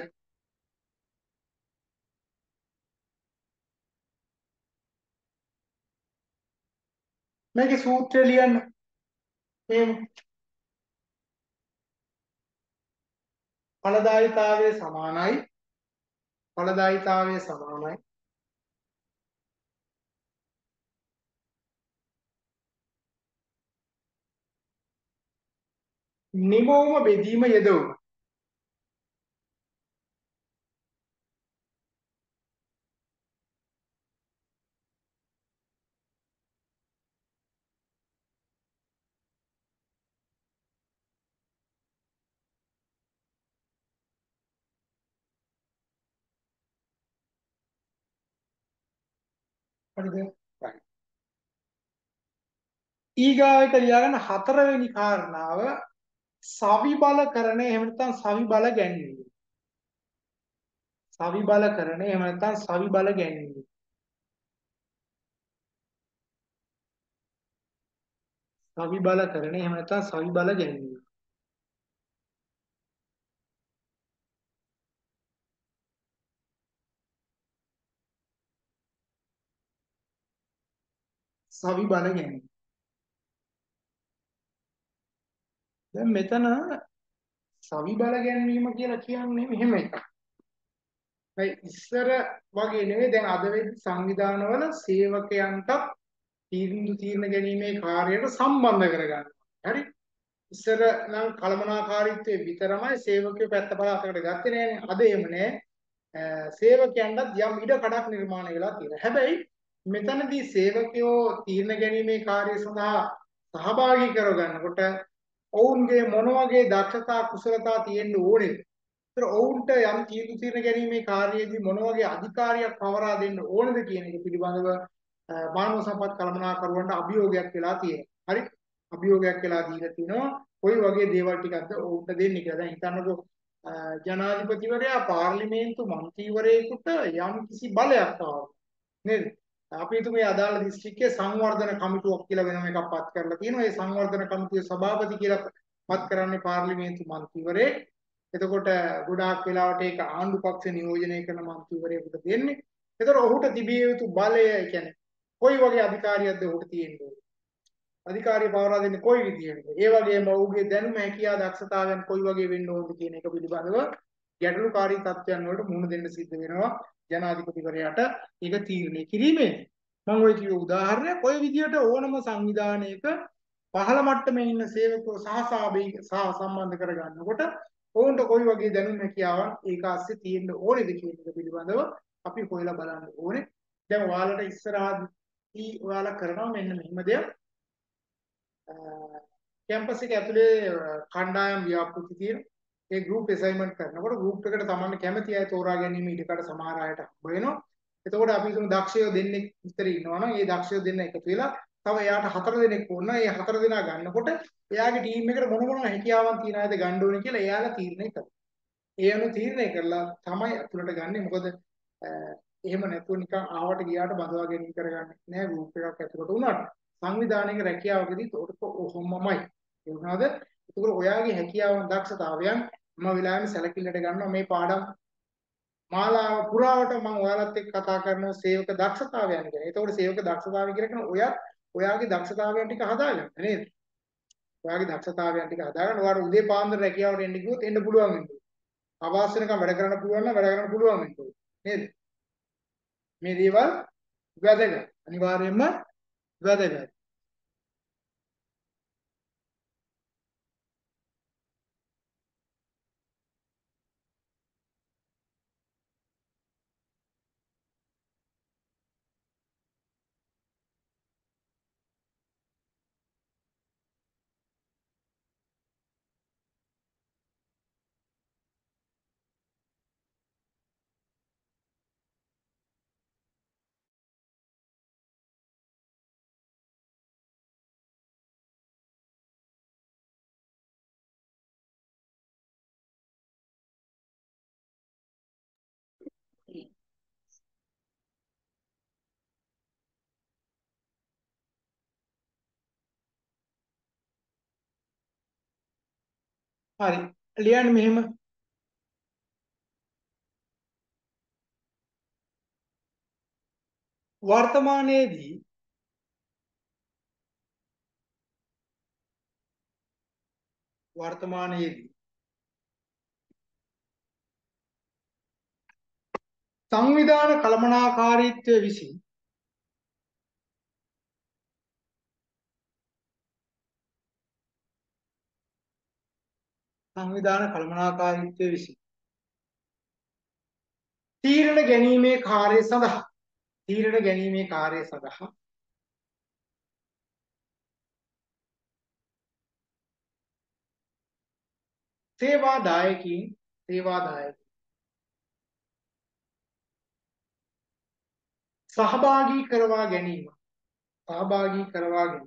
මේකේ සූත්‍රය ලියන්න. එහෙම ඵලදායිතාවය සමානයි ඵලදායිතාවය සමානයි නිමවුම බෙදීම යෙදවුම. හරිද? right. ඊගාවට ලියාගන්න හතරවෙනි කාරණාව සවිබලකරණය එහෙම නැත්නම් සවිබල ගැනීම. සවිබලකරණය එහෙම නැත්නම් සවිබල ගැනීම. සවිබලකරණය එහෙම නැත්නම් සවිබල ගැනීම. සවිබල ගැනීම. දැන් මෙතන සවිබල ගැනීම කියලා කියන්නේ මෙහෙම එකක්. මේ ඉස්සර වගේ නෙවෙයි දැන් අද වෙද්දි සංවිධානවල සේවකයන්ට තීරණ ගැනීමේ කාර්යයට සම්බන්ධ කරගන්නවා. හරි? ඉස්සර නම් කළමනාකාරීත්වයේ විතරමයි සේවකයෝ පැත්ත පළාතකට ගත්තේ නෑනේ. අද එහෙම නෑ. සේවකයන්ටත් යම් ඉඩ කඩක් නිර්මාණය වෙලා තියෙනවා. හැබැයි මෙතනදී සේවකයෝ තීරණ ගැනීමේ කාර්යය සඳහා සහභාගී කරගන්නකොට ඔවුන්ගේ මොන වගේ දක්ෂතා කුසලතා තියෙන්න ඕනේද? ඒතර ඔවුන්ට යම් තීරණ ගැනීමේ කාර්යයේදී මොන වගේ අධිකාරියක් පවරා දෙන්න ඕනද කියන එක පිළිබඳව මානව සම්පත් කළමනාකරුවන්ට අභියෝගයක් වෙලා තියෙනවා. හරි? අභියෝගයක් වෙලා දීලා තිනවා. කොයි වගේ දේවල් ටිකක්ද ඔවුන්ට දෙන්නේ කියලා. දැන් හිතන්නකෝ ජනාධිපතිවරයා පාර්ලිමේන්තු මන්ත්‍රීවරයෙකුට යම් කිසි බලයක් ආවා. නේද? අපි හිතමු මේ අදාළ දිස්ත්‍රික්කයේ සංවර්ධන කමිටුවක් කියලා වෙනම එකක් පත් කරලා තියෙනවා. ඒ සංවර්ධන කමිටුවේ සභාපති කියලා පත් කරන්නේ පාර්ලිමේන්තු මන්ත්‍රීවරයෙක්. එතකොට ගොඩාක් වෙලාවට ඒක ආණ්ඩු පක්ෂ නියෝජනය කරන මන්ත්‍රීවරයෙකුට දෙන්නේ. එතකොට ඔහුට තිබිය යුතු බලය කියන්නේ කොයි වගේ අධිකාරියක්ද ඔහුට තියෙන්නේ? අධිකාරිය පවරා දෙන්නේ කොයි විදියෙන්ද? ඒ වගේම ඔහුගේ දැනුම හැකියාව දක්ෂතාවයන් කොයි වගේ වෙන්න ඕනද කියන එක පිළිබඳව ගැටලුකාරී තත්ත්වයන් වලට මුහුණ දෙන්න සිද්ධ වෙනවා ජනාධිපතිවරයාට ඒක තීරණය කිරීමේදී. මම ওই කිව්ව උදාහරණයක් ඔය විදියට ඕනම සංවිධානයක පහළ මට්ටමේ ඉන්න සේවකයෝ සහ සම්බන්ධ කරගන්නකොට ඔවුන්ට කොයි වගේ දැනුම් හැකියාවන් ඒක ASCII තියෙන්න ඕනේද කියන එක පිළිබඳව අපි හොයලා බලන්න ඕනේ. දැන් ඔයාලට ඉස්සරහදී ඔයාලා කරනවා මෙන්න මෙහෙම දෙයක්. කැම්පස් එක ඇතුලේ කණ්ඩායම් ව්‍යාපෘති තියෙන ඒ ගෲප් ඇසයින්මන්ට් කරනකොට ගෲප් එකට තමන්ට කැමති අය තෝරා ගැනීම ඉඩකඩ සමහර අයට හම්බ වෙනවා. එතකොට අපි හිතමු දක්ෂයෝ දෙන්නෙක් විතර ඉන්නවනම් ඒ දක්ෂයෝ දෙන්න එකතු වෙලා තව එයාට 4 දෙනෙක් වුණා. ඒ 4 දෙනා ගන්නකොට එයාගේ ටීම් එකට මොන මොන හැකියාවන් තියන අයද ගන්න ඕනේ කියලා එයාලා තීරණය කරනවා. ඒ අනුව තීරණය කරලා තමයි අතුලට ගන්නෙ. මොකද එහෙම නැතුව නිකන් ආවට ගියාට බඳවා ගැනීම කරගන්නේ නැහැ ගෲප් එකක් ඇතුලට උනාට. සංවිධානයක රැකියාවකදී උඩට ඔහොමමයි. ඒ වුණාද? ඒකෝර ඔයාගේ හැකියාවන් දක්ෂතාවයන් මම වෙලාවෙම සැලකිල්ලට ගන්නවා මේ පාඩම් මාලාව පුරාවට මම ඔයාලත් එක්ක කතා කරනවා සේවක දක්ෂතාවයන් ගැන. ඒතකොට සේවක දක්ෂතාවය කියලා කියන ඔයත් ඔයාගේ දක්ෂතාවයන් ටික හදාගන්න නේද? ඔයාගේ දක්ෂතාවයන් ටික හදාගන්න ඔයාලා උදේ පාන්දර රැකියාවට එන්න ගියොත් එන්න පුළුවන් වෙනවා. අවශ්‍ය වෙනකම් වැඩ කරන්න පුළුවන් නම් වැඩ කරන්න පුළුවන් වෙනවා. නේද? මේ දේවල් වැදගත්. අනිවාර්යයෙන්ම වැදගත්. හරි. ලියන්න මෙහෙම. වර්තමානයේදී වර්තමානයේදී සංවිධාන කළමනාකාරීත්වය විසින් සංවිධාන කළමනාකාරීත්වය විසින් තීරණ ගැනීමේ කාර්යය සඳහා තීරණ ගැනීමේ කාර්යය සඳහා සේවාදායකයින් සහභාගී කරවා ගැනීම සහභාගී කරවා ගැනීම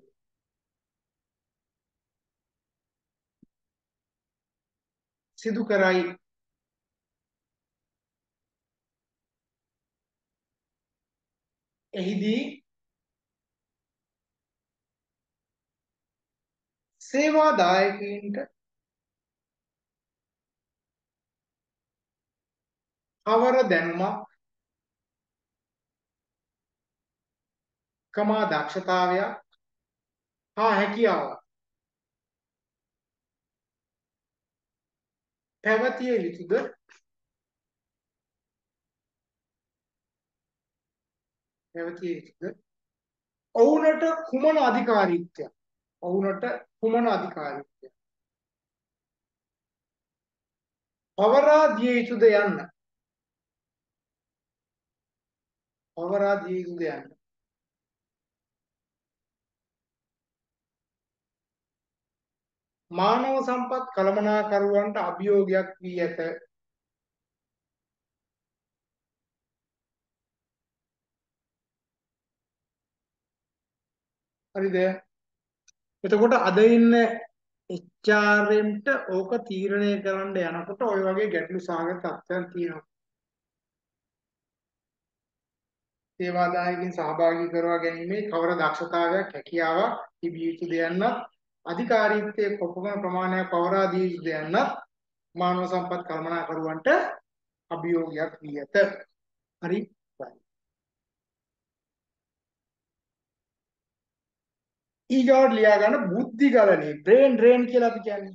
සිදු කරයි. එහිදී සේවාදායකයින්ට කවර දැනුමක් කමා දක්ෂතාවයක් හා හැකියාවක් පැවතිය යුතුද ඔවුනට කුමන අධිකාරීත්වයක් පවරා දිය යුතුද යන්න මානව සම්පත් කළමනාකරුවන්ට අභියෝගයක් වී ඇත. හරිද? එතකොට අද ඉන්න HRMට ඕක තීරණය කරන්න යනකොට ওই වගේ ගැටලු සහගත තත්ත්වයන් තියෙනවා. සේවාදායකින් සහභාගී කරවා ගැනීමේ කවර දක්ෂතාවයක් හැකියාවක් තිබිය යුතුද යන්නත් අධිකාරීත්වයේ කොපමණ ප්‍රමාණයක් පවරා දිය යුතුද යන්නත් මානව සම්පත් කළමනාකරුවන්ට අභියෝගයක් වී ඇත. හරි. ඊගොඩ් ලියා ගන්න බුද්ධි ගලණේ බ්‍රේන් ඩ්‍රේන් කියලා අපි කියන්නේ.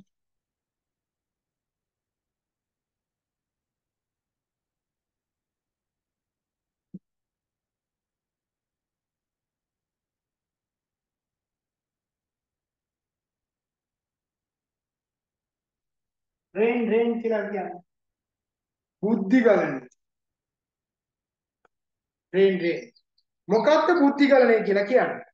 බ්‍රේන් ඩ්‍රේන් කියලා කියන්නේ බුද්ධි ගලණේ. Brain drain. මොකක්ද බුද්ධි ගලණේ කියලා කියන්නේ?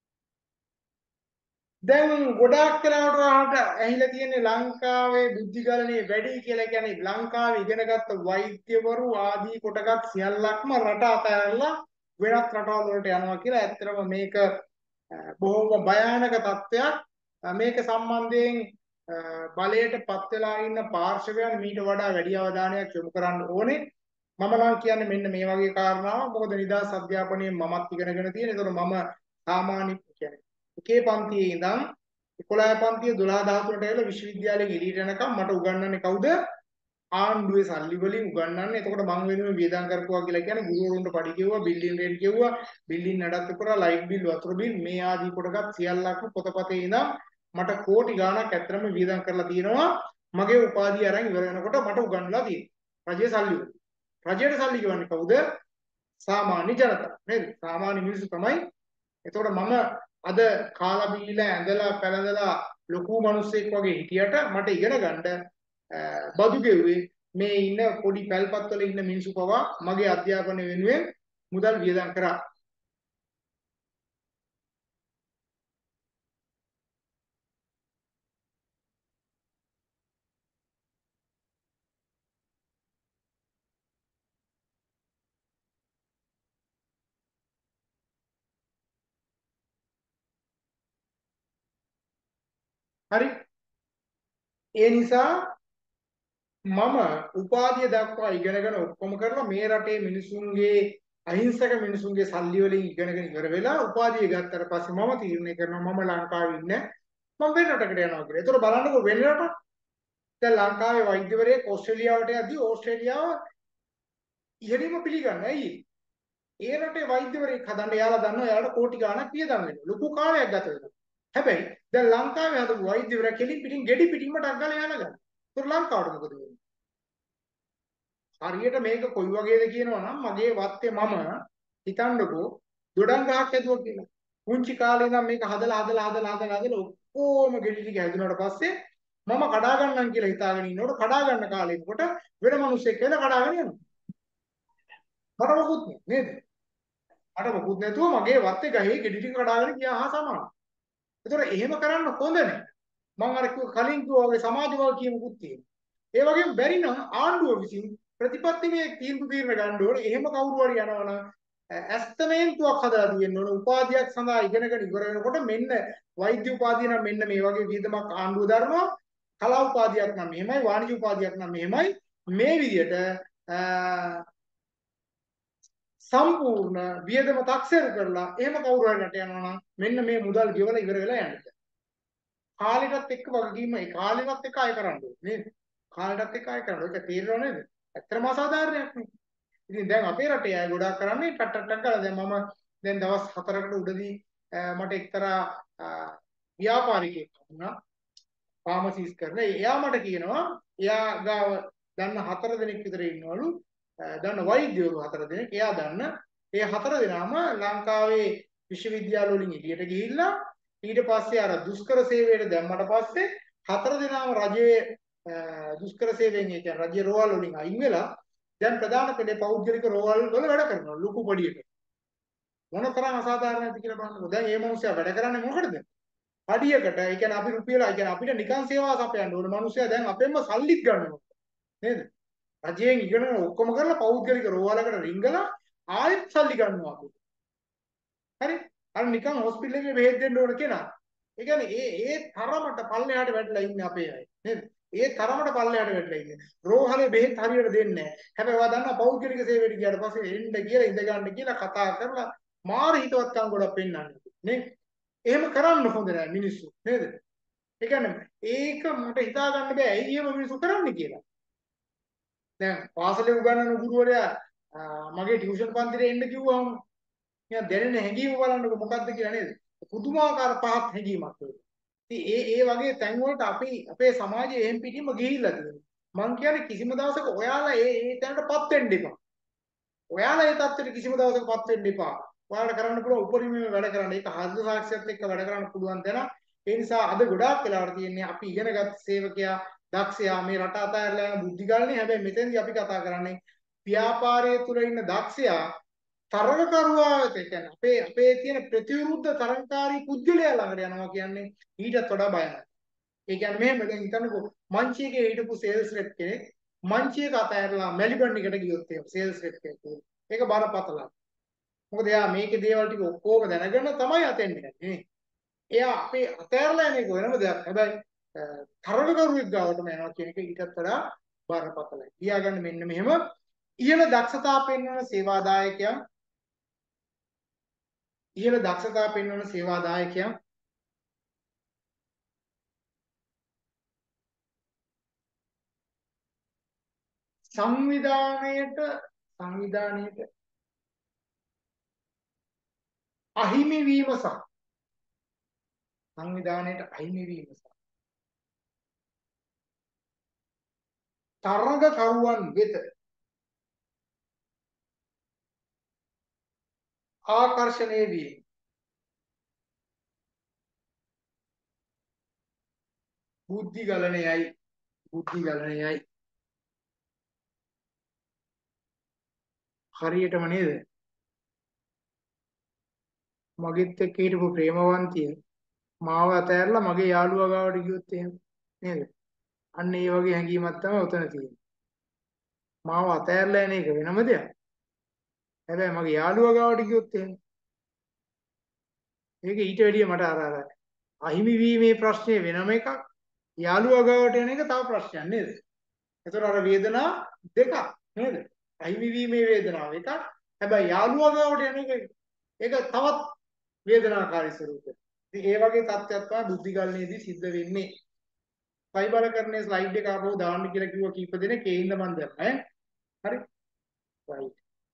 දැන් ගොඩාක් වෙලාවට ඇහිලා තියෙන්නේ ලංකාවේ බුද්ධි ගලණේ වැඩි කියලා. කියන්නේ ලංකාවේ ඉගෙනගත්ත වෛද්‍යවරු ආදී කොටගත් සියල්ලක්ම රට අතහැරලා වෙනත් රටවල් වලට යනවා කියලා. ඇත්තටම මේක බොහොම භයානක තත්ත්වයක්. මේක සම්බන්ධයෙන් බලයට පත් වෙලා ඉන්න පාර්ශවයන් මීට වඩා වැඩි අවධානයක් යොමු කරන්න ඕනේ. මම නම් කියන්නේ මෙන්න මේ වගේ කාරණාවක්. මොකද නිදහස් අධ්‍යාපනයේ මමත් ඉගෙනගෙන තියෙන. ඒතකොට මම සාමාන්‍ය කියන්නේ එකේ පන්තියේ ඉඳන් 11 පන්තිය 12 13ට ඇවිල්ලා විශ්වවිද්‍යාලයේ එළියට යනකම් මට උගන්වන්නේ කවුද? ආණ්ඩුවේ සල්ලි වලින් උගන්වන්නේ. එතකොට මං වෙනුවෙන් වියදම් කරපුවා කියලා කියන්නේ ගුරුවරුන්ට පඩි ගෙවුවා, බිල්ඩින් රෙන්ට් ගෙවුවා, බිල්ඩින් නඩත්තු කරා, ලයිට් බිල්, වතුර බිල් මේ ආදී කොටගත් සියල්ලක්ම පොතපතේ ඉඳන් මට කෝටි ගාණක් ඇත්තටම වියදම් කරලා තියෙනවා. මගේ උපාධිය අරන් ඉවර වෙනකොට මට උගන්වලා තියෙනවා. රජයේ සල්ලි වලින්. රජයට සල්ලි ගෙවන්නේ කවුද? සාමාන්‍ය ජනතාව. නේද? සාමාන්‍ය මිනිස්සු තමයි. එතකොට මම අද කාලා බීලා ඇඳලා පැළඳලා ලොකු මිනිස්සෙක් වගේ හිටියට මට ඉගෙන ගන්න බදු ගෙව්වේ මේ ඉන්න පොඩි පැල්පත් වල ඉන්න මිනිස්සු පවා මගේ අධ්‍යාපනය වෙනුවෙන් මුදල් වියදම් කරා. හරි. ඒ නිසා මම උපාධිය දක්වා ඉගෙනගෙන ඔක්කොම කරලා මේ රටේ මිනිසුන්ගේ අහිංසක මිනිසුන්ගේ සල්ලි වලින් ඉගෙනගෙන ඉවර වෙලා උපාධිය ගත්තට පස්සේ මම තීරණය කරනවා මම ලංකාවේ ඉන්නේ මම වෙන රටකට යනවා කියලා. ඒතකොට බලන්නකෝ වෙන රට දැන් ලංකාවේ වෛද්‍යවරයෙක් ඕස්ට්‍රේලියාවට යද්දී ඕස්ට්‍රේලියාව ඉහළින්ම පිළිගන්නේ. ඇයි? ඒ රටේ වෛද්‍යවරයෙක් හදන්න එයාලා දන්නවා එයාලට කෝටි ගාණක් වියදම් වෙනවා. ලොකු කාලයක් ගත වෙනවා. හැබැයි දැන් ලංකාවේ හදපු වෛද්‍යවරයා කෙලින් පිටින් ගෙඩි පිටින්ම ටක් ගාලා යනවා. ඒක ලංකාවට මොකද වෙන්නේ? හරියට මේක කොයි වගේද කියනවා නම් මගේ වත්තේ මම හිතන්නකෝ දොඩම් ගහක් හැදුවා කියලා. පුංචි කාලේ ඉඳන් මේක හදලා ඔක්කොම ගෙඩි ටික හැදුනාට පස්සේ මම කඩා ගන්නම් කියලා හිතාගෙන ඉන්නකොට කඩා ගන්න කාලෙකට වෙන මිනිස්සෙක් වෙන කඩාගෙන යනවා. මට මොකුත් නේද? මට මොකුත් නැතුව මගේ වත්තේ ගහේ ගෙඩි ටික කඩාගෙන ගියා හා සමානයි. ඒතකොට එහෙම කරන්න හොඳ නැහැ. මම අර කලින් කිව්වා වගේ සමාජ වගකීමකුත් තියෙනවා. ඒ වගේම බැරි නම් ආණ්ඩුව විසින් ප්‍රතිපත්තිමය තීන්දුව ගන්න ඕනේ. එහෙම කවුරු හරි යනවනම් ඇස්තමේන්තුවක් හදලා තියෙන්න ඕන. උපාධියක් සඳහා ඉගෙනගෙන ඉවර වෙනකොට මෙන්න වෛද්‍ය උපාධිය නම් මෙන්න මේ වගේ වියදමක් ආණ්ඩුව දරනවා. කලා උපාධියක් නම් මෙහෙමයි, වාණිජ උපාධියක් නම් මෙහෙමයි. මේ විදිහට සම්පූර්ණ වියදම taksera කරලා එහෙම කවුරු හරි රට යනවා නම් මෙන්න මේ මුදල් ගෙවලා ඉවර වෙලා යන්න. කාලෙටත් එක්ක වගකීම ඒ කාලෙවත් එක්ක අය කරන්න ඕනේ නේද? කාලෙටත් එක්ක අය කරන්න. ඒක තේරෙනව නේද? ඇත්තටම අසාධාරණයක් නේ. ඉතින් දැන් අපේ රටේ අය ගොඩාක් කරන්නේ ටක් ටක් ටක් ගාලා දැන් මම දැන් දවස් 4කට උඩදී මට එක්තරා ව්‍යාපාරිකයෙක් වුණා ෆාමසිස් කරන. එයා මට කියනවා එයා ගාව දන්න 4 දෙනෙක් විතර ඉන්නවලු. දන්න වෛද්‍යවරු 4 දෙනෙක්. එයා දන්න ඒ 4 දෙනාම ලංකාවේ විශ්වවිද්‍යාල වලින් එළියට ගිහිල්ලා ඊට පස්සේ අර දුෂ්කර සේවයට දැම්මට පස්සේ 4 දෙනාම රජයේ දුෂ්කර සේවයෙන් ඒ කියන්නේ රජයේ රෝහල් වලින් අයින් වෙලා දැන් ප්‍රධාන පෙළේ පෞද්ගලික රෝහල් වල වැඩ කරනවා ලොකු පඩියක. මොන තරම් අසාධාරණද කියලා බලන්නකෝ. දැන් මේ මිනිස්සයා වැඩ කරන්නේ මොකටද? පඩියකට. ඒ කියන්නේ අපි රුපියල, ඒ කියන්නේ අපිට නිකන් සේවා සපයන්න ඕන මිනිස්සයා දැන් අපෙන්ම සල්ලිත් ගන්නවා. නේද? රජයෙන් ඉගෙන ඔක්කොම කරලා පෞද්ගලික රෝහලකට රිංගලා ආයෙත් සල්ලි ගන්නවා අපි. හරි? අර නිකන් හොස්පිටල් එකේ බෙහෙත් දෙන්න ඕන කෙනා. ඒ කියන්නේ ඒ තරමට පල්ලෙහාට වැටලා ඉන්නේ අපේ අය. නේද? ඒ තරමට පල්ලෙහාට වැටලා ඉන්නේ. රෝහලේ බෙහෙත් හරියට දෙන්නේ නැහැ. හැබැයි ඔයා දන්නා පෞද්ගලික සේවයට ගියාට පස්සේ එන්න කියලා ඉඳ ගන්න කියලා කතා කරලා මාර හිතවත්කම් ගොඩක් පෙන්නන්නේ. නේ? එහෙම කරන්න හොඳ නෑ මිනිස්සු. නේද? ඒ කියන්නේ ඒක මට හිතා ගන්න බෑ ඇයි එහෙම මිනිස්සු කරන්නේ කියලා. දැන් පාසලේ උගන්වන ගුරුවරයා මගේ ටියුෂන් පන්තිරේ එන්න කිව්වම නිකන් දැනෙන හැඟීම බලන්නකො මොකද්ද කියලා නේද? පුදුමාකාර පහත් හැඟීමක් ඒක. ඉතින් ඒ වගේ තැන් වලට අපි අපේ සමාජයේ එහෙම් පිටින්ම ගිහිල්ලා තියෙනවා. මං කියන්නේ කිසිම දවසක ඔයාලා ඒ තැනටපත් වෙන්න එපා. ඔයාලා ඒ තත්ත්වෙට කිසිම දවසකපත් වෙන්න එපා. ඔයාලට කරන්න පුළුවන් උපරිමයෙන් වැඩ කරන්න. ඒක හෘද සාක්ෂියත් එක්ක වැඩ කරන්න පුළුවන් තැන. ඒ නිසා අද ගොඩාක් වෙලාවට තියෙන්නේ අපි ඉගෙනගත් සේවකයා, දක්ෂයා මේ රට අතහැරලා යන බුද්ධිගල්නේ. හැබැයි මෙතෙන්දී අපි කතා කරන්නේ ව්‍යාපාරයේ තුල ඉන්න දක්ෂයා තරගකරුවා ඒ කියන්නේ අපේ තියෙන ප්‍රතිවිරුද්ධ තරගකාරී පුද්ගලයා ළඟට යනවා කියන්නේ ඊටත් වඩා භයානකයි. ඒ කියන්නේ මෙහෙම දැන් හිතන්නකෝ මංචියේක හිටපු සේල්ස් රෙප් කෙනෙක් මංචියේක අතහැරලා මෙල්බන් එකට ගියොත් එහෙම සේල්ස් රෙප් කෙනෙක්. ඒක බරපතලයි. මොකද එයා මේකේ දේවල් ටික ඔක්කොම දැනගෙන තමයි අතෙන් යන්නේ නේ. එයා අපේ අතහැරලා යන්නේ වෙනම දෙයක්. හැබැයි තරගකරුවෙක් ගාවටම යනවා කියන එක ඊටත් වඩා බරපතලයි. තියාගන්න මෙන්න මෙහෙම ඉහළ දක්ෂතා පෙන්වන සේවාදායකයන් ඉහළ දක්ෂතා පෙන්වන සේවාදායකයන් සංවිධානයට අහිමි වීම සහ සංවිධානයට අහිමි වීම සහ තරගකරුවන් වෙත ආකර්ෂණය වීම බුද්ධි ගලණයයි හරියටම නේද? මගෙත් එක්ක හිටපු ප්‍රේමවන්තිය මාව අතහැරලා මගේ යාළුවා ගාවට ගියොත් එහෙම නේද? අන්න ඒ වගේ හැඟීමක් තමයි උතන තියෙන්නේ. මාව අතහැරලා යන එක වෙනම දෙයක්. හැබැයි මගේ යාළුවා ගාවට ගියොත් එහෙම ඒක ඊට වැඩිය මට අර අහිමි වීමේ ප්‍රශ්නේ වෙනම එකක්. යාළුවා ගාවට යන එක තව ප්‍රශ්නයක් නේද? ඒතර අර වේදනා දෙකක් නේද? අහිමි වීමේ වේදනාව එකක්. හැබැයි යාළුවා ගාවට යන එක ඒක තවත් වේදනාකාරී ස්වරූපයක්. ඉතින් ඒ වගේ තත්ත්වයක් තමයි බුද්ධිගල්නේදී සිද්ධ වෙන්නේ. සයිබර කරන්නේ ස්ලයිඩ් එක ආපහු දාන්න කියලා කිව්වා කීප දෙනෙක් ඒ හින්දා මම දැම්මා හරි right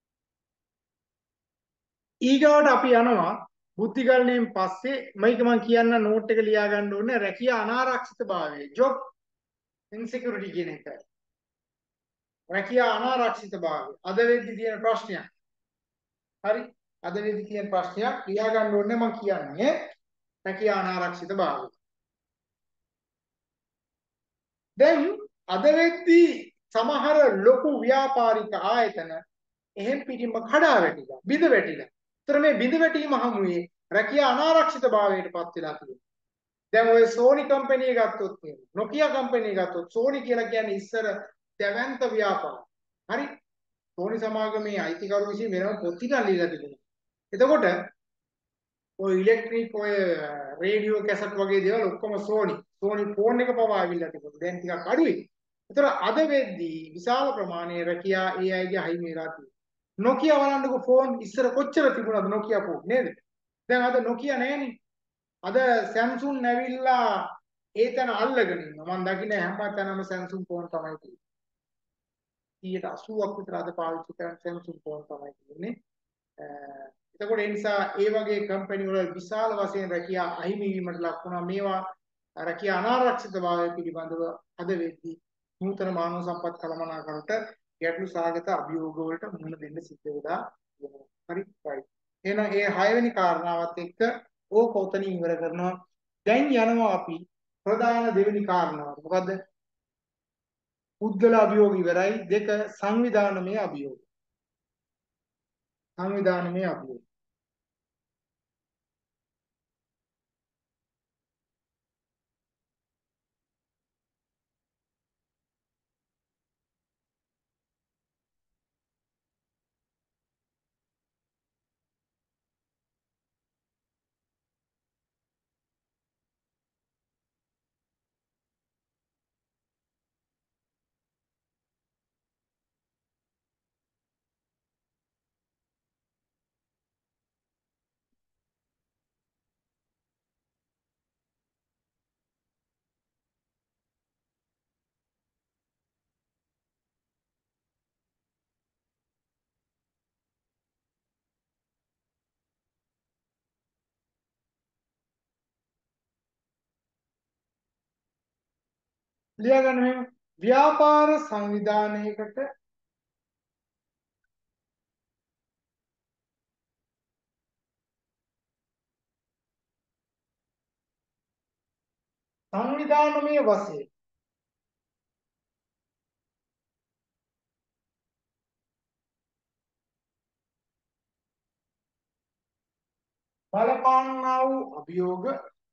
ඊගාවට අපි යනවා බුද්ධිගලණයෙන් පස්සේ මේක මම කියන්න නෝට් එක ලියා ගන්න ඕනේ රැකියා අනාරක්ෂිතභාවය job insecurity කියන එක රැකියා අනාරක්ෂිතභාවය අද වෙද්දි තියෙන ප්‍රශ්නයක් හරි අද වෙද්දි තියෙන ප්‍රශ්නයක් ලියා ගන්න ඕනේ මම කියන්නේ රැකියා අනාරක්ෂිතභාවය දැන් අද වෙද්දී සමහර ලොකු ව්‍යාපාරික ආයතන එහෙම් පිටින්ම කඩා වැටිලා බිඳ වැටිලා. ඒතර මේ බිඳ වැටීම හමුවේ රැකියා අනාරක්ෂිතභාවයට පත් වෙලා තියෙනවා. දැන් ඔය සෝනි කම්පැනි එක ගත්තොත් නොකියා කම්පැනි එක ගත්තොත් සෝනි කියලා කියන්නේ ඉස්සර දැවැන්ත ව්‍යාපාර. හරි? සෝනි සමාගමේ අයිතිකරු විසින් වෙනම පොත් ටිකක් ලියලා තිබුණා. එතකොට ඔය ඉලෙක්ට්‍රික් ඔය රේඩියෝ කැසට් වගේ දේවල් ඔක්කොම සෝනි ෆෝන් එක පවා ආවිල්ලා තිබුණා. දැන් ටිකක් අඩුයි. ඒතර අද වෙද්දී විශාල ප්‍රමාණයේ රැකියා ඒ අයගේ අහිමි වෙලා තියෙනවා. නොකියා බලන්නකො ෆෝන් ඉස්සර කොච්චර තිබුණාද නොකියා ෆෝන් නේද? දැන් අද නොකියා නැහෙනේ. අද සැම්සුන් නැවිලා ඒ තැන අල්ලගෙන ඉන්නවා. මම දකින්නේ හැම තැනම සැම්සුන් ෆෝන් තමයි තියෙන්නේ. 80ක් විතර අද පාවිච්චි කරන සැම්සුන් ෆෝන් තමයි තියෙන්නේ. එතකොට ඒ නිසා ඒ වගේ කම්පැනි වල විශාල වශයෙන් රැකියා අහිමි වීමට ලක් වුණා. මේවා රැකියා අනාරක්ෂිතභාවය පිළිබඳව අද වෙද්දී නූතන මානව සම්පත් කළමනාකරණට ගැටලු සාගත අභියෝග වලට මුහුණ දෙන්න සිද්ධ වෙලා තියෙනවා. හරි right. එහෙනම් ඒ 6 වෙනි කාරණාවත් එක්ක ඕක උතනින් ඉවර කරනවා. දැන් යනවා අපි ප්‍රධාන දෙවෙනි කාරණාවට. මොකද්ද? පුද්ගල අභියෝග ඉවරයි. දෙක සංවිධානමය අභියෝග. සංවිධානමය අභියෝග. ලියා ගන්න මෙහෙම ව්‍යාපාර සංවිධානයකට සංවිධානමය වශයෙන් බලපාන්නා වූ අභියෝග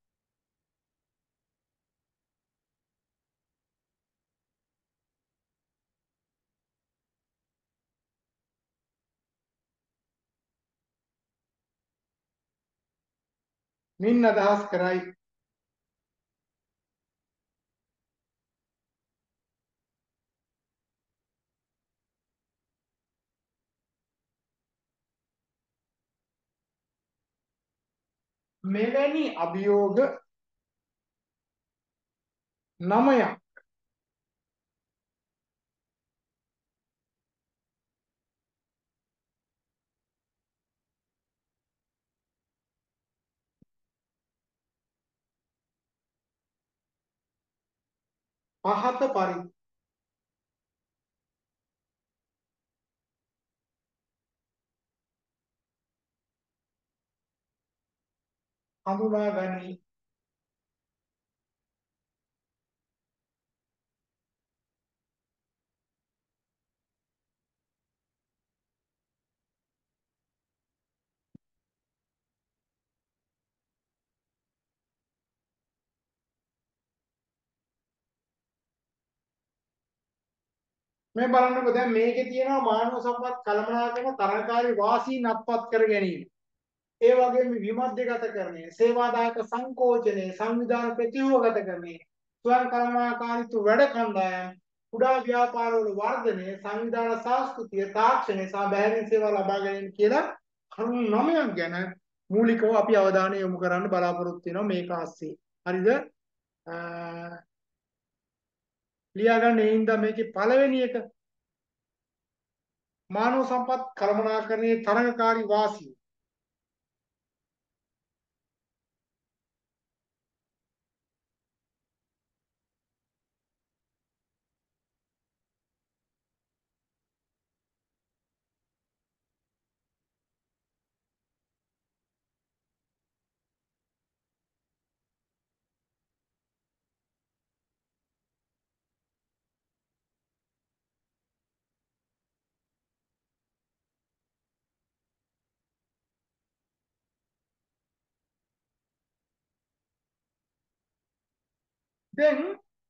මින් අදහස් කරයි. මෙවැනි අභියෝග 9ක් පහත පරිදි හඳුනා ගනී. මේ බලන්නකො දැන් මේකේ තියෙනවා මානව සම්පත් කළමනාකරන තරඟකාරී වාසීන් අත්පත් කර ගැනීම. ඒ වගේම විමධ්‍යගතකරණය, සේවාදායක සංකෝචනය, සංවිධාන ප්‍රතිව්‍යුහගතකරණය, ස්වයං කළමනාකාරීත්ව වැඩ කණ්ඩායම්, කුඩා ව්‍යාපාරවල වර්ධනය, සංවිධාන සංස්කෘතිය, තාක්ෂණය සහ බැහැරින් සේවා ලබා ගැනීම කියලා කරුණු 9ක් ගැන මූලිකව අපි අවධානය යොමු කරන්න බලාපොරොත්තු වෙනවා මේක ASCII. හරිද? ලියා ගන්න ඒ හින්දා මේකේ පළවෙනි එක මානව සම්පත් කළමනාකරණයේ තරඟකාරී වාසිය. දැන්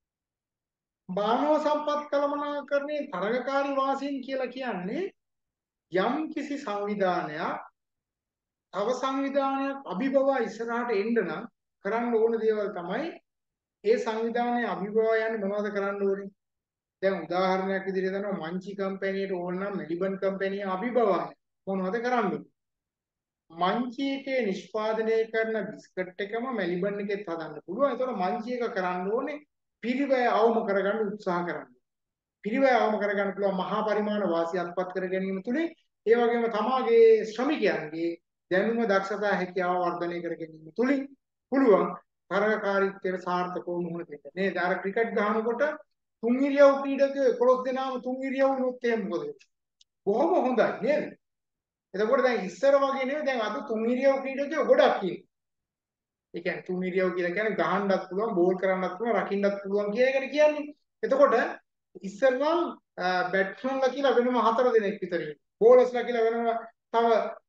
මානව සම්පත් කළමනාකරණයේ තරඟකාරී වාසීන් කියලා කියන්නේ යම් කිසි සංවිධානයක් තව සංවිධානයක් අභිබවා ඉස්සරහට එන්න නම් කරන්න ඕන දේවල් තමයි ඒ සංවිධානයේ අභිබවා යන්නේ මොනවද කරන්න ඕනේ. දැන් උදාහරණයක් විදිහට දන්නවා මංචි කම්පැනියට ඕන නම් මෙලිබන් කම්පැනිය අභිබවා මොනවද කරන්න ඕනේ. මංචි එකේ නිෂ්පාදනය කරන බිස්කට් එකම මෙලිබන් එකෙත් හදන්න පුළුවන්. ඒතකොට මංචි එක කරන්න ඕනේ පිරිවැය අවම කරගන්න උත්සාහ කරන්න. පිරිවැය අවම කරගන්න පුළුවන් මහා පරිමාණ වාසිය අත්පත් කර ගැනීම තුලින් ඒ වගේම තමාගේ ශ්‍රමිකයන්ගේ දැනුම දක්ෂතා හැකියාව වර්ධනය කර ගැනීම තුලින් පුළුවන් තරගකාරීත්වයට සාර්ථකව මුහුණ දෙන්න. නේද? අර ක්‍රිකට් ගහනකොට තුන් ඉරියව් ක්‍රීඩකයෝ 11 දෙනාම තුන් ඉරියව් වුණොත් එහෙම මොකද වෙන්නේ? බොහොම හොඳයි නේද? එතකොට දැන් ඉස්සර වගේ නෙවෙයි දැන් අද තුන් ඉරියව් ක්‍රීඩකයෝ ගොඩක් ඉන්නවා. ඒ කියන්නේ තුන් ඉරියව් කියලා කියන්නේ ගහන්නත් පුළුවන්, බෝල් කරන්නත් පුළුවන්, රකින්නත් පුළුවන් කියන එකට කියන්නේ. එතකොට ඉස්සරනම් බැට්ස්මන්ලා කියලා වෙනම 4 දෙනෙක් විතර ඉන්නවා. බෝලර්ස්ලා කියලා වෙනම තව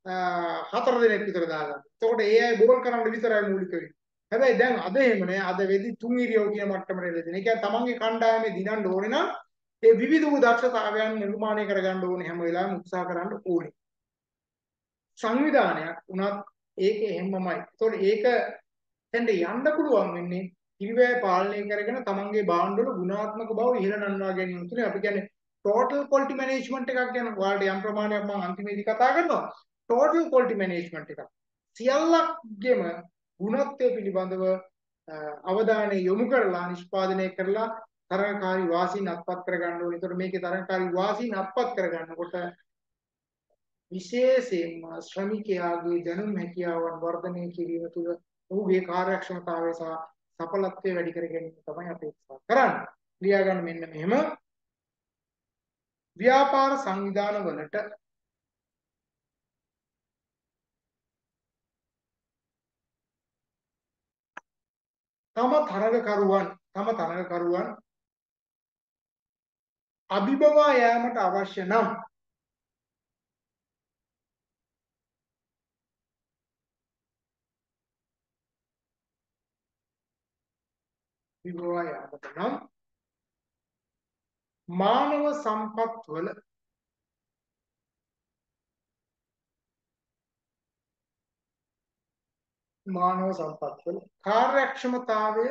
4 දෙනෙක් විතර දාගන්නවා. එතකොට ඒ අය බෝල් කරන්න විතරයි මූලික වෙන්නේ. හැබැයි දැන් අද එහෙම නෑ. අද වෙදි තුන් ඉරියව් කියන මට්ටමට එළදෙන. ඒ කියන්නේ තමන්ගේ කණ්ඩායමේ දිනන්න ඕනේ නම් ඒ විවිධ වූ දක්ෂතාවයන් නිර්මාණය කරගන්න ඕනේ හැම වෙලාවෙම උත්සාහ කරන්න ඕනේ. සංවිධානයක් උනත් ඒක එහෙමමයි. ඒතකොට ඒක දැන් යන්න පුළුවන් වෙන්නේ පිරිවැය පාලනය කරගෙන තමන්ගේ භාණ්ඩවල ගුණාත්මක බව ඉහළ නංවා ගැනීම තුළ අපි කියන්නේ ටෝටල් ක්වොලිටි මැනේජ්මන්ට් එකක් ගැන ඔයාලට යම් ප්‍රමාණයක් මම අන්තිමේදී කතා කරනවා. ටෝටල් ක්වොලිටි මැනේජ්මන්ට් එකක්. සියල්ලක්ගෙම ගුණත්වය පිළිබඳව අවධානය යොමු කරලා නිෂ්පාදනය කරලා තරඟකාරී වාසීන් අත්පත් කරගන්න ඕනේ. ඒතකොට මේකේ තරඟකාරී වාසීන් අත්පත් කරගන්නකොට විශේෂයෙන්ම ශ්‍රමිකයාගේ දැනුම් හැකියාවන් වර්ධනය කිරීම තුළ ඔහුගේ කාර්යක්ෂමතාවය සහ සඵලත්වය වැඩි කර ගැනීම තමයි අපේක්ෂා කරන්නේ. ලියා ගන්න මෙන්න මෙහෙම ව්‍යාපාර සංවිධාන වලට තම තරගකරුවන් අභිබවා යාමට අවශ්‍ය නම් අභිබවා යාමට නම් මානව සම්පත් වල කාර්යක්ෂමතාවය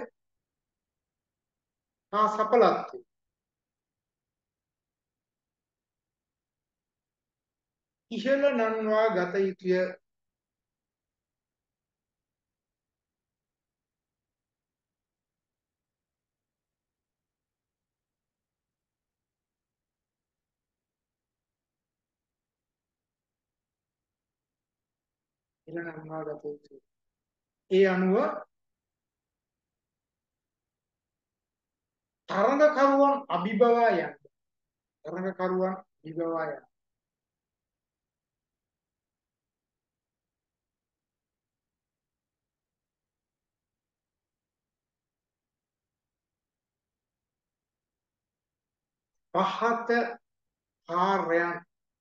හා සඵලත්වය ඉහළ නංවා ගත යුතුය. ඉහළ නංවා ගත යුතුය. ඒ අනුව තරඟකරුවන් අභිබවා යන්න. තරඟකරුවන් අභිබවා යන්න. පහත කාර්යයන්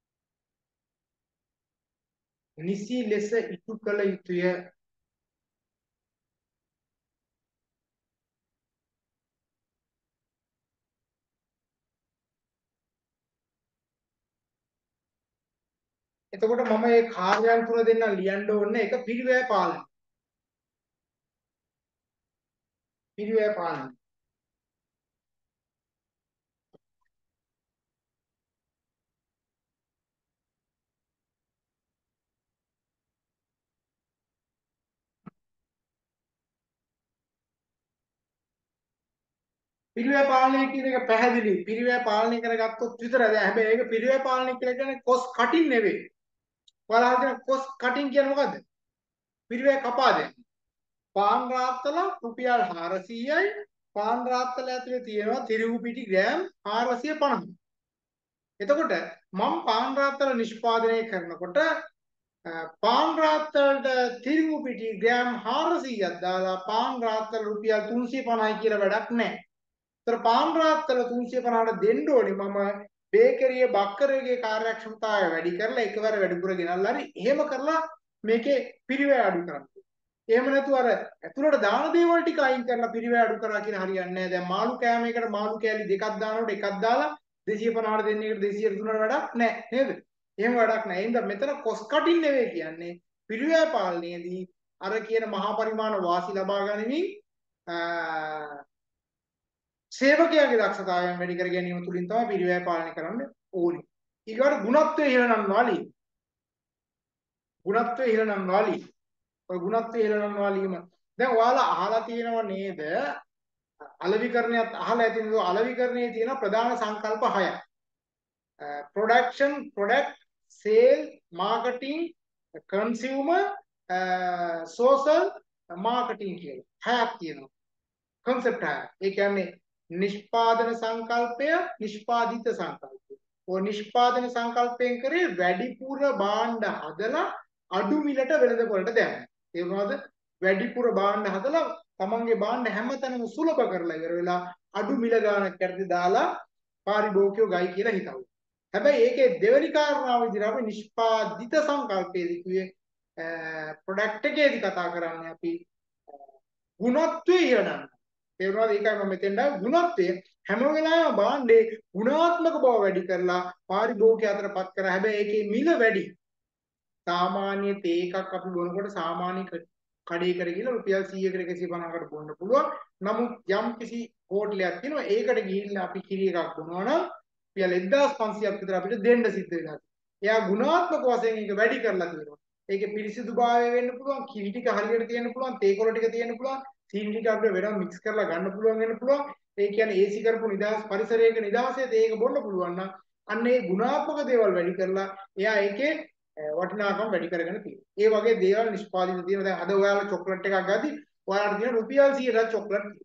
නිසි ලෙස ඉටු කළ යුතුය. එතකොට මම මේ කාර්යයන් තුන දෙන්න ලියන්න ඕනේ එක පිරිවැය පාලනය. පිරිවැය පාලනය. පිරිවැය පාලනය කියන එක පැහැදිලි. පිරිවැය පාලනය කරගත්තොත් විතරයි. දැන් හැබැයි ඒක පිරිවැය පාලනය කියලා කියන්නේ කොස් කටින් නෙවෙයි. ඔයාලා හිතන කොස් කටින් කියන්නේ මොකද්ද? පිරිවැය කපා දැමීම. පාන් රාත්තල රුපියල් 400යි. පාන් රාත්තල ඇතුලේ තියෙනවා තිරිඟු පිටි ග්‍රෑම් 450. එතකොට මම පාන් රාත්තල නිෂ්පාදනය කරනකොට පාන් රාත්තලට තිරිඟු පිටි ග්‍රෑම් 400ක් දාලා පාන් රාත්තල රුපියල් 350යි කියලා වැඩක් නැහැ. ඒතර පාන් රාත්තල 350ට දෙන්න ඕනේ මම බේකරියේ බක්කරයේ කාර්යක්ෂමතාවය වැඩි කරලා එකවර වැඩිපුර ගෙනල්ලා හරි එහෙම කරලා මේකේ පිරිවැය අඩු කරන්න. එහෙම නැතුව අර ඇතුළට දාන දේවල් ටික අයින් කරලා පිරිවැය අඩු කරා කියන හරියන්නේ නැහැ. දැන් මාළු කෑමයකට මාළු කෑලි දෙකක් දානකොට එකක් දාලා 250ට දෙන එකට 200ට දුන්නට වැඩක් නැහැ නේද? එහෙම වැඩක් නැහැ. එහෙනම් මෙතන කොස් කටින් නෙවෙයි කියන්නේ පිරිවැය පාලනයේදී අර කියන මහා පරිමාණ වාසි ලබා ගනිමින් සේවකයාගේ දක්ෂතාවයන් වැඩි කර ගැනීම තුලින් තමයි පිරිවැය පාලනය කරන්න ඕනේ. ඊගොඩ ගුණත්වයේ ඉහළ නම් වාලි. ගුණත්වයේ ඉහළ නම් වාලි. ඔය ගුණත්වයේ ඉහළ නම් වාලීම දැන් ඔයාලා අහලා තියෙනව නේද? අලෙවිකරණයත් අහලා ඇති නේද? අලෙවිකරණයේ තියෙන ප්‍රධාන සංකල්ප 6ක්. production, product, sale, marketing, consumer, social marketing කියලා. 6ක් තියෙනවා. concept 6. ඒ කියන්නේ නිෂ්පාදන සංකල්පය, නිෂ්පාදිත සංකල්පය. ඔය නිෂ්පාදන සංකල්පයෙන් කරේ වැඩිපුර භාණ්ඩ හදලා අඩු මිලට වෙළඳපොළට දැම්මා. ඒ වුණාද? වැඩිපුර භාණ්ඩ හදලා තමන්ගේ භාණ්ඩ හැමතැනම සුලභ කරලා ඉවර වෙලා අඩු මිල ගානක් කැරදි දාලා පාරිභෝගිකයෝ ගයි කියලා හිතවුවා. හැබැයි ඒකේ දෙවෙනි කාරණාව විදිහට අපි නිෂ්පාදිත සංකල්පයේදී කිව්වේ ප්‍රොඩක්ට් එකේදී කතා කරන්නේ අපි ගුණත්වයේ ඉහළනම් තේරුණාද? ඒකයි මම මෙතෙන්ද ගුණත්වය හැම වෙලාවෙම භාණ්ඩේ ගුණාත්මක බව වැඩි කරලා පාරිභෝගිකය අතරපත් කරා. හැබැයි ඒකේ මිල වැඩි. සාමාන්‍ය තේ එකක් අපි බොනකොට සාමාන්‍ය කඩේකට ගිහලා රුපියල් 100කට 150කට බොන්න පුළුවන්. නමුත් යම් කිසි හෝටලයක් තියෙනවා ඒකට ගිහිල්ලා අපි කිරි එකක් බොනවා නම් රුපියල් 1500ක් විතර අපිට දෙන්න සිද්ධ වෙනවා. එයා ගුණාත්මක වශයෙන් ඒක වැඩි කරලා තියෙනවා. ඒකේ පිරිසිදුභාවය වෙන්න පුළුවන්, කිරි ටික හරියට තියෙන්න පුළුවන්, තේ කොළ ටික තියෙන්න පුළුවන්, සීනි ටික අපිට වෙනම මික්ස් කරලා ගන්න පුළුවන් වෙන්න පුළුවන්. ඒ කියන්නේ ඒසි කරපු නිදහස් පරිසරයක නිදහසේ තේක බොන්න පුළුවන් නම් අන්න ඒ ගුණාත්මක දේවල් වැඩි කරලා එයා ඒකේ වටිනාකම වැඩි කරගෙන තියෙනවා. ඒ වගේ දේවල් නිෂ්පාදිත තියෙනවා. දැන් අද ඔයාලා චොක්ලට් එකක් ගද්දි ඔයාලට තියෙන රුපියල් 100ට චොක්ලට් තියෙනවා.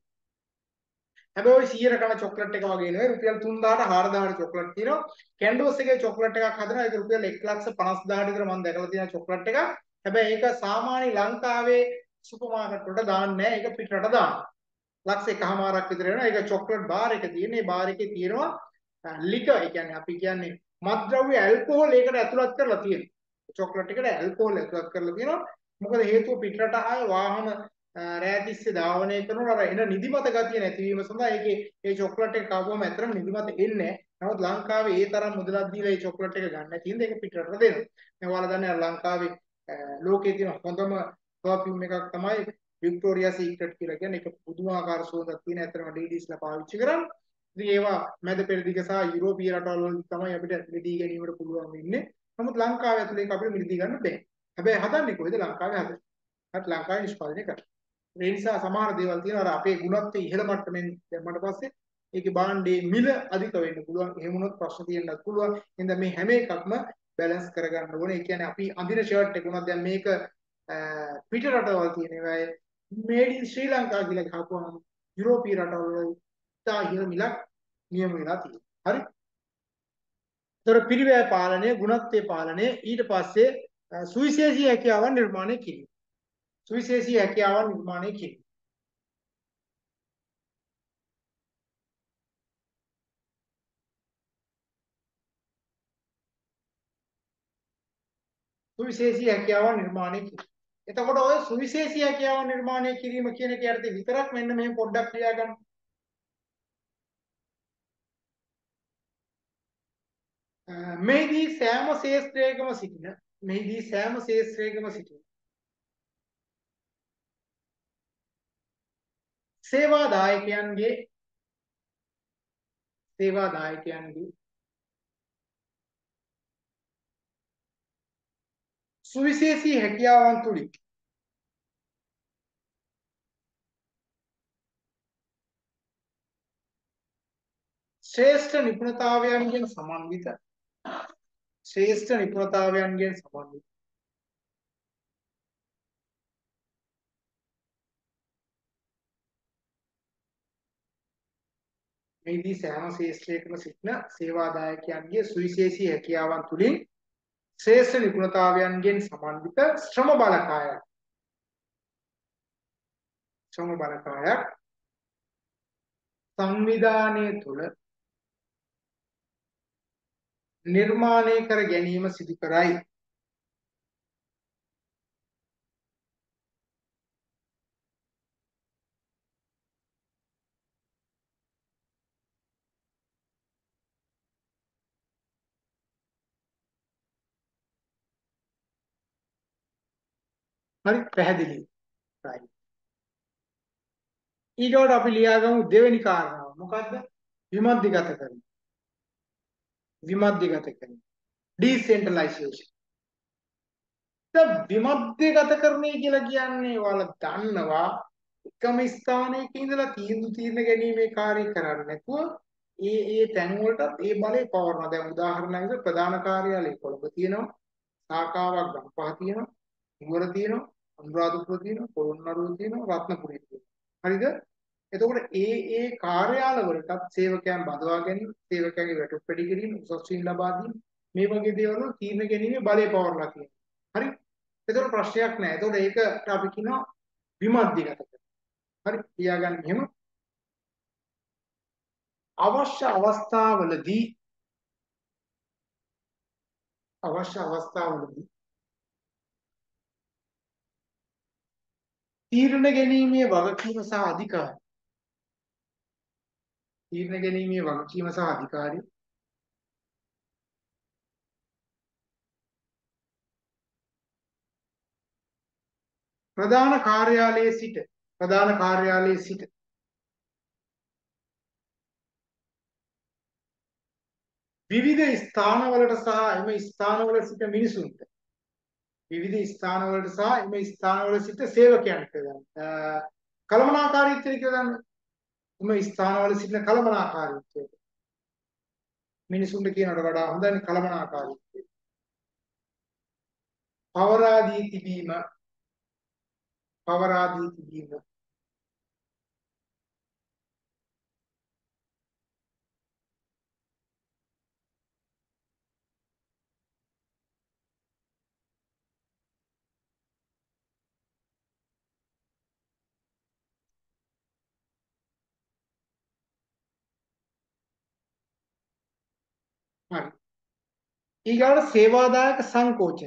හැබැයි ওই 100 කන චොක්ලට් එක වගේ නෙවෙයි රුපියල් 3000ට 4000ට චොක්ලට් තියෙනවා. කැන්ඩෝස් එකේ චොක්ලට් එකක් හදනවා ඒක රුපියල් 1,50,000ට විතර මම දැකලා තියෙන චොක්ලට් එකක්. හැබැයි ඒක සාමාන්‍ය ලංකාවේ සුපර් මාකට් වලට දාන්නේ නැහැ. ඒක පිටරට දානවා. ලක්ෂ එකමාරක් විතර වෙනවා. ඒක චොක්ලට් බාර් එක තියෙන. ඒ බාර් එකේ තියෙනවා ලිකර්. ඒ කියන්නේ අපි කියන්නේ මත්ද්‍රව්‍ය ඇල්කොහොල් ඒකට ඇතුළත් කරලා තියෙනවා. චොක්ලට් එකට ඇල්කොහොල් ඇතුළත් කරලා තියෙනවා. මොකද හේතුව පිටරට ආය වාහන රෑතිස්සේ ධාවනය කරනකොට අර එන නිදිමත ගතිය නැතිවීම සඳහා ඒකේ ඒ චොක්ලට් එක කාපුවම ඇත්තටම නිදිමත එන්නේ නැහැ. නමුත් ලංකාවේ ඒ තරම් මුදලක් දීලා ඒ චොක්ලට් එක ගන්න නැති හින්දා ඒක පිටරට දෙනවා. මේ ඔයාලා දන්නේ ලංකාවේ ලෝකයේ තියෙන හොඳම පර්ෆියුම් එකක් තමයි වික්ටෝරියා සීක්‍රට් කියලා කියන්නේ. ඒක පුදුමාකාර සුවඳක් තියෙන ඇත්තටම ඩීඩීස්ලා පාවිච්චි කරන්නේ. ඉතින් ඒවා මැද පෙරදිග සහ යුරෝපීය රටවල් වල තමයි අපිට මිදී ගැනීමට පුළුවන් වෙන්නේ. නමුත් ලංකාවේ ඇතුලේ අපිට මිදී ගන්න බෑ. හැබැයි හදන්නේ කොහෙද? ලංකාවේ හදන්නේ. හත් ලංකාවේ නිෂ්පාදනය කරන්නේ. ඒ නිසා සමහර දේවල් තියෙනවා අර අපේ ගුණත්වයේ ඉහළ මට්ටමින් දැම්මට පස්සේ ඒකේ භාණ්ඩේ මිල අධික වෙන්න පුළුවන්. එහෙම වුණොත් ප්‍රශ්න තියෙන්නත් පුළුවන්. එහෙනම් මේ හැම එකක්ම බැලන්ස් කරගන්න ඕනේ. ඒ කියන්නේ අපි අඳින ෂර්ට් එක උනත් දැන් මේක පිට රටවල් තියෙන ඒවායි මේඩ් ඉන් ශ්‍රී ලංකා කියලා ගහපුවම යුරෝපීය රටවල් වල ඉතා ඉහළ මිලක් නියම වෙලා තියෙනවා. හරි? ඒතර පිරිවැය පාලනය, ගුණත්වයේ පාලනය ඊට පස්සේ සුවිශේෂී හැකියාවන් නිර්මාණය කිරීම. සුවිශේෂී හැකියාවන් නිර්මාණය කිරීම. සුවිශේෂී හැකියාවන් නිර්මාණය කිරීම. එතකොට ඔය සුවිශේෂී හැකියාවන් නිර්මාණය කිරීම කියන එක යටතේ විතරක් මෙන්න මෙහෙම පොඩ්ඩක් ලියා ගන්න. මෙහිදී සෑම ශේෂ්ත්‍රයකම සිටින සේවාදායකයන්ගේ සුවිශේෂී හැකියාවන් තුලින් ශ්‍රේෂ්ඨ නිපුණතාවයන්ගෙන් සමන්විත ශ්‍රේෂ්ඨ නිපුණතාවයන්ගෙන් සමන්විත මේදී සෑම ශ්‍රේෂ්ඨයකම සිටින සේවාදායකයන්ගේ සුවිශේෂී හැකියාවන් තුලින් ශ්‍රේෂ්ඨ නිපුණතාවයන්ගෙන් සමන්විත ශ්‍රම බලකායක් සංවිධානයේ තුල නිර්මාණය කර ගැනීම සිදු කරයි. හරි පැහැදිලි. right. ඊගොඩ අපි ලියාගමු දෙවෙනි කාරණාව. මොකද්ද? විමධ්‍යගත කරන. විමධ්‍යගත කරන. decentralization. දැන් විමධ්‍යගත කරන්නේ කියලා කියන්නේ ඔයාලා දන්නවා එකම ස්ථානයක ඉඳලා තීන්දුව ගැනීමේ කාර්යය කරන්නේ නැතුව ඒ තැන් වලටත් ඒ බලය පවරනවා. දැන් උදාහරණයක් විදිහට ප්‍රධාන කාර්යාලය කොළඹ තියෙනවා. ශාඛාවක් ගම්පහ තියෙනවා. නුවර තියෙනවා. අනුරාධපුර තියෙනවා. පොළොන්නරුව තියෙනවා. රත්නපුරේ තියෙනවා. හරිද? එතකොට ඒ කාර්යාල වලටත් සේවකයන් බදවා ගැනීම, සේවකයන්ගේ වැටුප් වැඩි කිරීම, උසස් වීම ලබා දීම මේ වගේ දේවල් වල තීරණ ගැනීමේ බලය පවරලා තියෙනවා. හරි? එතකොට ප්‍රශ්නයක් නැහැ. එතකොට ඒකට අපි කියනවා විමධ්‍යගත කරනවා. හරි? තියාගන්න එහෙම අවශ්‍ය අවස්ථාවලදී තීරණ ගැනීමේ වගකීම සහ අධිකාරය ප්‍රධාන කාර්යාලයේ සිට විවිධ ස්ථානවලට සහ එම ස්ථානවල සිට මිනිසුන්ට සිට සේවකයන්ට කළමනාකාරීත්වය කියලා දන්නේ. එම ස්ථානවල සිටින කළමනාකාරීත්වය මිනිසුන්ට කියනකට වඩා හොඳයි කළමනාකාරීත්වය. පවරා දී තිබීම හරි. ඊගාට සේවාදායක සංකෝචනය.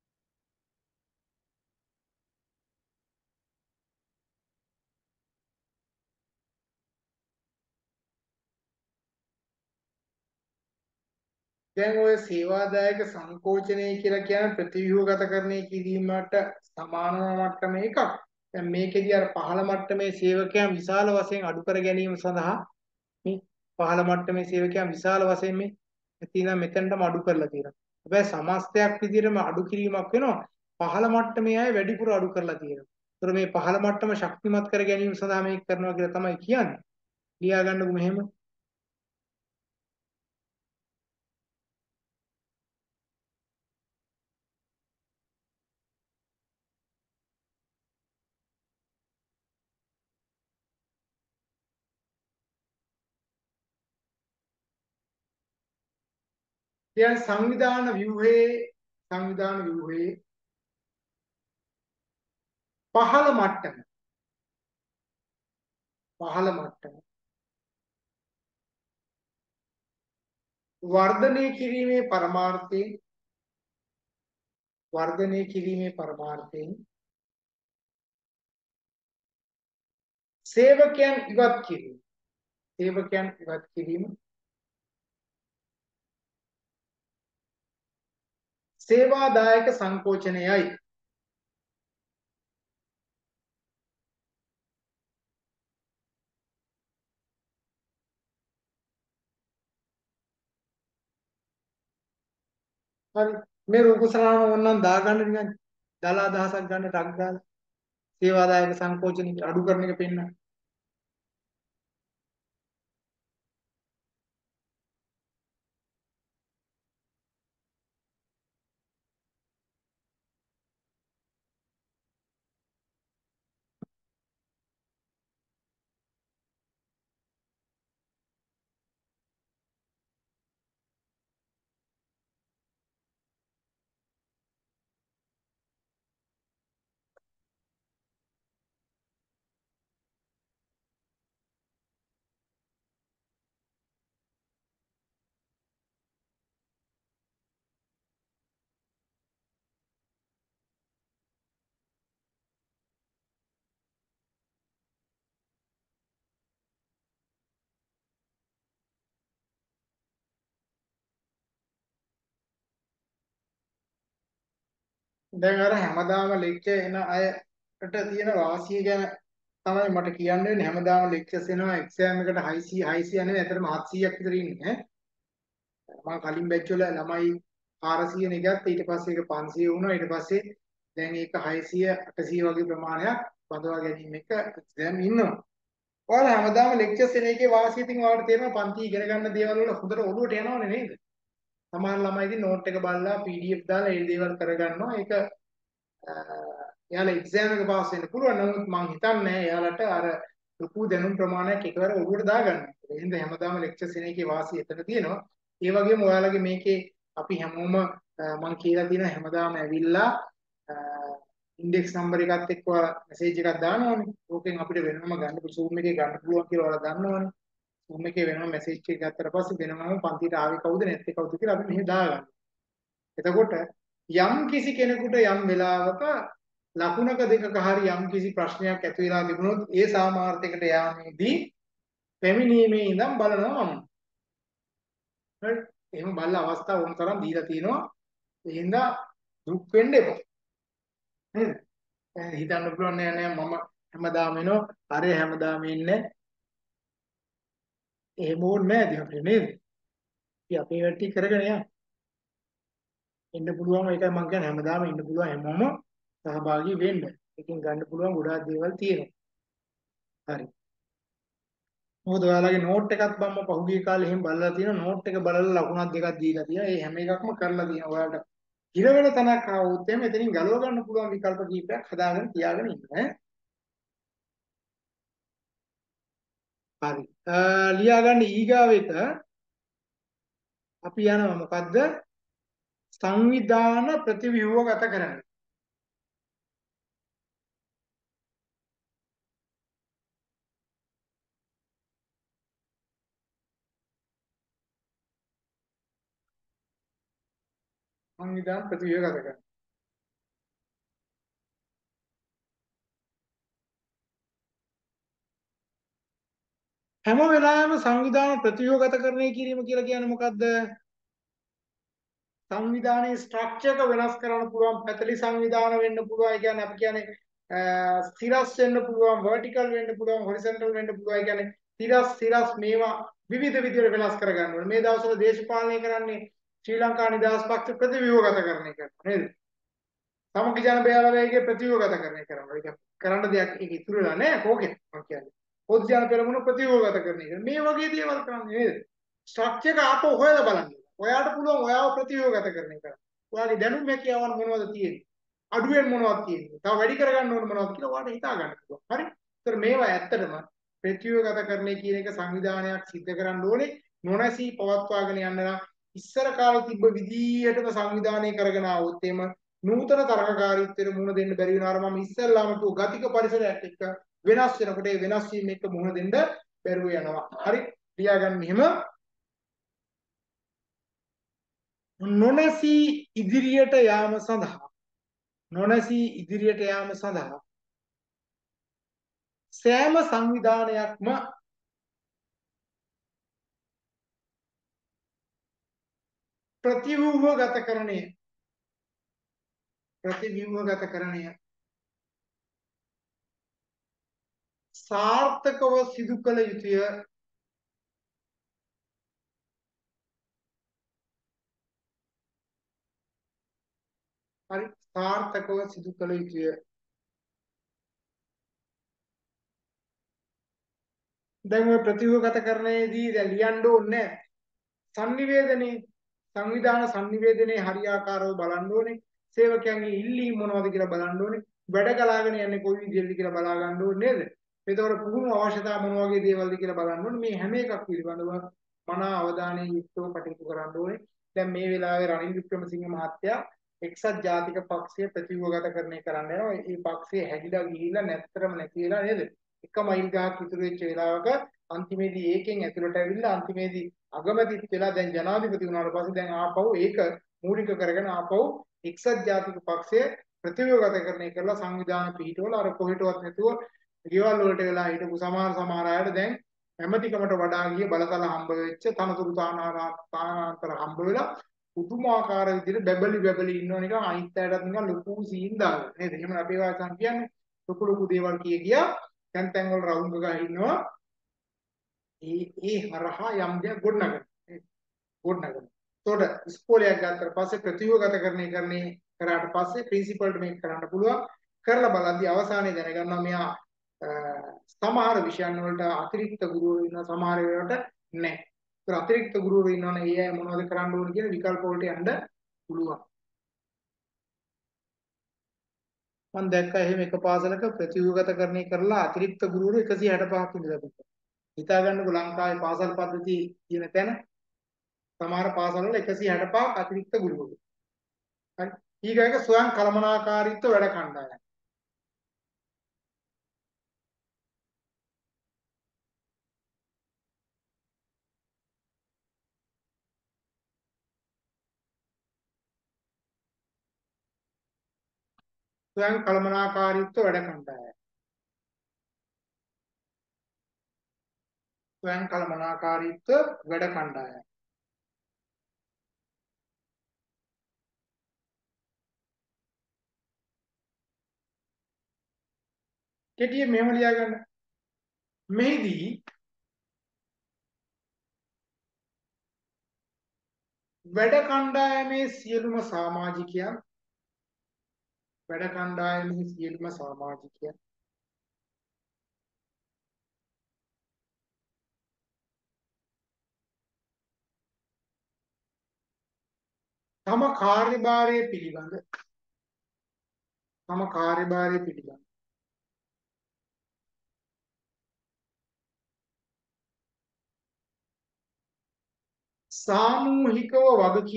දැන් ඔය සේවාදායක සංකෝචනය කියලා කියන්නේ ප්‍රතිව්‍යුහගතකරණය කිරීමට සමාන මට්ටමේ එකක්. දැන් මේකෙදී අර පහළ මට්ටමේ සේවකයන් විශාල වශයෙන් අඩු කර ගැනීම සඳහා මේ පහළ මට්ටමේ සේවකයන් විශාල වශයෙන් මේ තියෙන මෙතනටම අඩු කරලා තියෙනවා. හැබැයි සමස්තයක් විදිහටම අඩු කිරීමක් වෙනවා. පහළ මට්ටමේ අය වැඩිපුර අඩු කරලා තියෙනවා. ඒතර මේ පහළ මට්ටම ශක්තිමත් කර ගැනීම සඳහා මේක කරනවා කියලා තමයි කියන්නේ. ලියා ගන්නකො මෙහෙම. දැන් සංවිධාන ව්‍යුහයේ පහළ මට්ටම වර්ධනය කිරීමේ පරමාර්ථයෙන් සේවකයන් ඉවත් කිරීම සේවාදායක සංකෝචනයයි. හරි මේ රූපසරාම ඕනනම් දාගන්න නිකන් දල අදහසක් ගන්න ටක් දාලා සේවාදායක සංකෝචන අඩු කරන එක පෙන්නන්න. දැන් අර හැමදාම ලෙක්චර් එන අයට තියෙන වාසිය ගැන තමයි මට කියන්න වෙන්නේ. හැමදාම ලෙක්චර්ස් එනවා එක්සෑම් එකට 600 600 නෙවෙයි අතරම 700ක් විතර ඉන්නේ. මම කලින් බැච් වල ළමයි 400 නේ ගත්තා. ඊට පස්සේ ඒක 500 වුණා. ඊට පස්සේ දැන් ඒක 600 800 වගේ ප්‍රමාණයක් බඳවා ගැනීම එක එක්සෑම් ඉන්නවා. ඔයාලා හැමදාම ලෙක්චර්ස් එන එකේ වාසිය ඉතින් ඔයාලට තේරෙනවා පන්ති ඉගෙන ගන්න දේවල් වල හොඳට ඔළුවට යනවනේ නේද? සමහර ළමයි ඉතින් නෝට් එක බලලා PDF දාලා ඒ දේවල් කරගන්නවා. ඒක එයාලා එක්සෑම් එක පාස් වෙන්න පුළුවන්. නමුත් මම හිතන්නේ එයාලට අර ලොකු දැනුම් ප්‍රමාණයක් එකවර ඔළුවට දාගන්න. ඒ හින්දා හැමදාම ලෙක්චර්ස් එන එකේ වාසිය එතන තියෙනවා. ඒ වගේම ඔයාලගේ මේකේ අපි හැමෝම මම කියලා තියෙන හැමදාම ඇවිල්ලා ඉන්ඩෙක්ස් නම්බර් එකත් එක්ක මෙසේජ් එකක් දානවනේ. ඕකෙන් අපිට වෙනම ගන්න Zoom එකේ ගන්න පුළුවන් කියලා ඔයාලා දන්නවනේ. Zoom එකේ වෙනම මෙසේජ් එකක් ගත්තට පස්සේ වෙනම පන්තියට ආවේ කවුද නැත්තේ කවුද කියලා අපි මෙහෙ දාගන්න. එතකොට යම් කිසි කෙනෙකුට යම් වෙලාවක ලකුණක දෙකක හරි යම් කිසි ප්‍රශ්නයක් ඇති වෙලා තිබුණොත් ඒ සාමාර්ථයකට යාමේදී පැමිණීමේ ඉඳන් බලනවා මම. හරි. එහෙම බලන අවස්ථා වුණ තරම් දීලා තිනවා. ඒ හින්දා දුක් වෙන්න එපා. නේද? හිතන්න පුළුවන් නෑ නෑ මම හැමදාම එනවා. අර හැමදාම ඉන්නේ. එහෙම ඕනේ නෑ ඉතින් අපිට නේද? ඉතින් අපේ වැඩ කරගෙන යන්න. එන්න පුළුවන් ඒකයි මම කියන්නේ හැමදාම ඉන්න පුළුවන් හැමෝම සහභාගී වෙන්න. එකකින් ගන්න පුළුවන් ගොඩාක් දේවල් තියෙනවා. හරි. මොකද ඔයාලගේ නෝට් එකත් මම පහුගිය කාලේ එහෙම බලලා තියෙනවා. නෝට් එක බලලා ලකුණක් දෙකක් දීලා තියෙනවා. ඒ හැම එකක්ම කරලා තියෙනවා. ඔයාලට හිර වෙන තැනක් ආවොත් එහෙම එතනින් ගලව ගන්න පුළුවන් විකල්ප කීපයක් හදාගෙන තියාගෙන ඉන්න ඈ. හරි. ලියා ගන්න ඊගාව එක අපි යනවා මොකද්ද? සංවිධාන ප්‍රතිව්‍යුහගත කරන්න. සංවිධාන ප්‍රතිව්‍යුහගත කරන්න. හැම වෙලාවෙම සංවිධාන ප්‍රතිව්‍යුහගත කරණය කිරීම කියලා කියන්නේ මොකද්ද? සංවිධානයේ ස්ට්‍රක්චර් එක වෙනස් කරන්න පුළුවන් පැතලි සංවිධාන වෙන්න පුළුවන්. ඒ කියන්නේ අපි කියන්නේ ස්ථිරස් වෙන්න පුළුවන්, vertical වෙන්න පුළුවන්, horizontal වෙන්න පුළුවන්. ඒ කියන්නේ ස්ථිරස් මේවා විවිධ විදිහට වෙනස් කර ගන්න ඕනේ. මේ දවස්වල දේශපාලනය කරන්නේ ශ්‍රී ලංකා නිදහස් පක්ෂ ප්‍රතිව්‍යුහගත කරණය කරනවා නේද? සමගි ජන බේරවේගයේ ප්‍රතිව්‍යුහගත කරණය කරනවා. ඒක කරන්න දෙයක් ඒක ඉතුරු වෙලා නැහැ කෝකේ මම කියන්නේ. පොදු ජන පෙරමුණ ප්‍රතිව්‍යුහගත කරණය කරනවා. මේ වගේ දේවල් කරන්නේ නේද? ස්ට්‍රක්චර් එක ආපහු හොයලා බලන්න. ඔයාට පුළුවන් ඔයාව ප්‍රතිව්‍යුහගත කරණය කරන්න. ඔයාගේ දැනුම් හැකියාවන් මොනවද තියෙන්නේ? අඩුවෙන් මොනවද තියෙන්නේ? තව වැඩි කරගන්න ඕන මොනවද කියලා ඔයාලට හිතා ගන්න පුළුවන්. හරි? ඒතර මේවා ඇත්තටම ප්‍රතිව්‍යුහගත කරණය කියන එක සංවිධානයක් සිද්ධ කරන්න ඕනේ. නොනැසී පවත්වාගෙන යන්න නම් ඉස්සර කාලේ තිබ්බ විදිහටම සංවිධානය කරගෙන ආවොත් එimhe නූතන තරගකාරීත්වයට මුහුණ දෙන්න බැරි වෙනවා. අර මම ඉස්සෙල්ලාම කිව්ව ගතික පරිසරයක් එක්ක වෙනස් වෙනකොට ඒ වෙනස් වීම එක්ක මුහුණ දෙන්න බැරුව යනවා. හරි? ලියාගන්න එහෙම නොනැසී ඉදිරියට යාම සඳහා සෑම සංවිධානයක්ම ප්‍රතිව්‍යුහගතකරණය සාර්ථකව සිදු කළ යුතුය. හරි සාර්ථකව සිදු කළ යුතුය. දැන් ඔය ප්‍රතිව්‍යුහගතකරණයේදී දැන් ලියන්න ඕනේ සංනිවේදනයේ සංවිධාන සංනිවේදනයේ හරියාකාරව බලන්න ඕනේ. සේවකයන්ගේ ඉල්ලීම් මොනවද කියලා බලන්න ඕනේ. වැඩ කලාගෙන යන්නේ කොයි විදිහටද කියලා බලා ගන්න ඕනේ නේද? ඒතකොට පුහුණු අවශ්‍යතා මොන වගේ දේවල්ද කියලා බලන්න ඕනේ. මේ හැම එකක් පිළිබඳව මනා අවධානයෙන් යුක්තව කටයුතු කරන්න ඕනේ. දැන් මේ වෙලාවේ රනිල් වික්‍රමසිංහ මහත්තයා එක්සත් ජාතික පක්ෂය ප්‍රතිව්‍යුහගතකරණය කරන්න යනවා. මේ පක්ෂය හැදිලා ගිහිල්ලා නැත්තරම නැති වෙලා නේද? එක මයිල් ගහක් ඉතුරු වෙච්ච වෙලාවක අන්තිමේදී ඒකෙන් ඇතුළට ඇවිල්ලා අන්තිමේදී අගමැතිත් වෙලා දැන් ජනාධිපති වුණාට පස්සේ දැන් ආපහු ඒක මූලික කරගෙන ආපහු එක්සත් ජාතික පක්ෂය ප්‍රතිව්‍යුහගතකරණය කරලා සංවිධාන පිහිටවල අර කොහෙටවත් නැතුව ගෙවල් වලට වෙලා හිටපු සමහර අයට දැන් ඇමතිකමට වඩා ගිය බලතල හම්බ වෙච්ච තනතුරු තානාන්තර හම්බ වෙලා පුදුමාකාර විදිහට බැබලි බැබලි ඉන්නව නිකන් අනිත් අයටත් නිකන් ලොකු සීන් දාලා නේද? එහෙම අපේ වාසන් කියන්නේ ලොකු ලොකු දේවල් කියා තැන් තැන් වල රවුම් ගහ ඉන්නවා. ඒ හරහා යම් දෙයක් ගොඩනගන. ගොඩනගන. ඒතකොට ඉස්කෝලයක් ගත්තට පස්සේ ප්‍රතියෝගතකරණය කරාට පස්සේ ප්‍රින්සිපල්ට මේක කරන්න පුළුවන්. කරලා බලද්දී අවසානයේ දැනගන්නවා මෙයා සමහර විෂයන් වලට අතිරික්ත ගුරුවරු ඉන්නවා සමහර ඒවාට නැහැ. ඒතර අතිරික්ත ගුරුවරු ඉන්නවනේ ඒ අය මොනවද කරන්න ඕන කියන විකල්ප වලට යන්න පුළුවන්. මම දැක්කා එහෙම එක පාසලක ප්‍රතියෝගතකරණය කරලා අතිරික්ත ගුරුවරු 165ක් ඉඳලා තිබ්බා. හිතා ගන්නකො ලංකාවේ පාසල් පද්ධතිය තියෙන තැන සමහර පාසල්වල 165ක් අතිරික්ත ගුරුවරු. හරි. ඊගාක ස්වයං කළමනාකාරීත්ව වැඩ කණ්ඩායම්. ස්වයං කළමනාකාරීත්ව වැඩ කණ්ඩායම්. ස්වයං කළමනාකාරීත්ව වැඩ කණ්ඩායම්. කෙටියෙන් මෙහෙම ලියා ගන්න. මෙහිදී වැඩ කණ්ඩායමේ සියලුම සමාජිකයන් වැඩ කණ්ඩායමේ සියලුම සමාජිකයන් තම කාර්යභාරය පිළිබඳ සාමූහිකව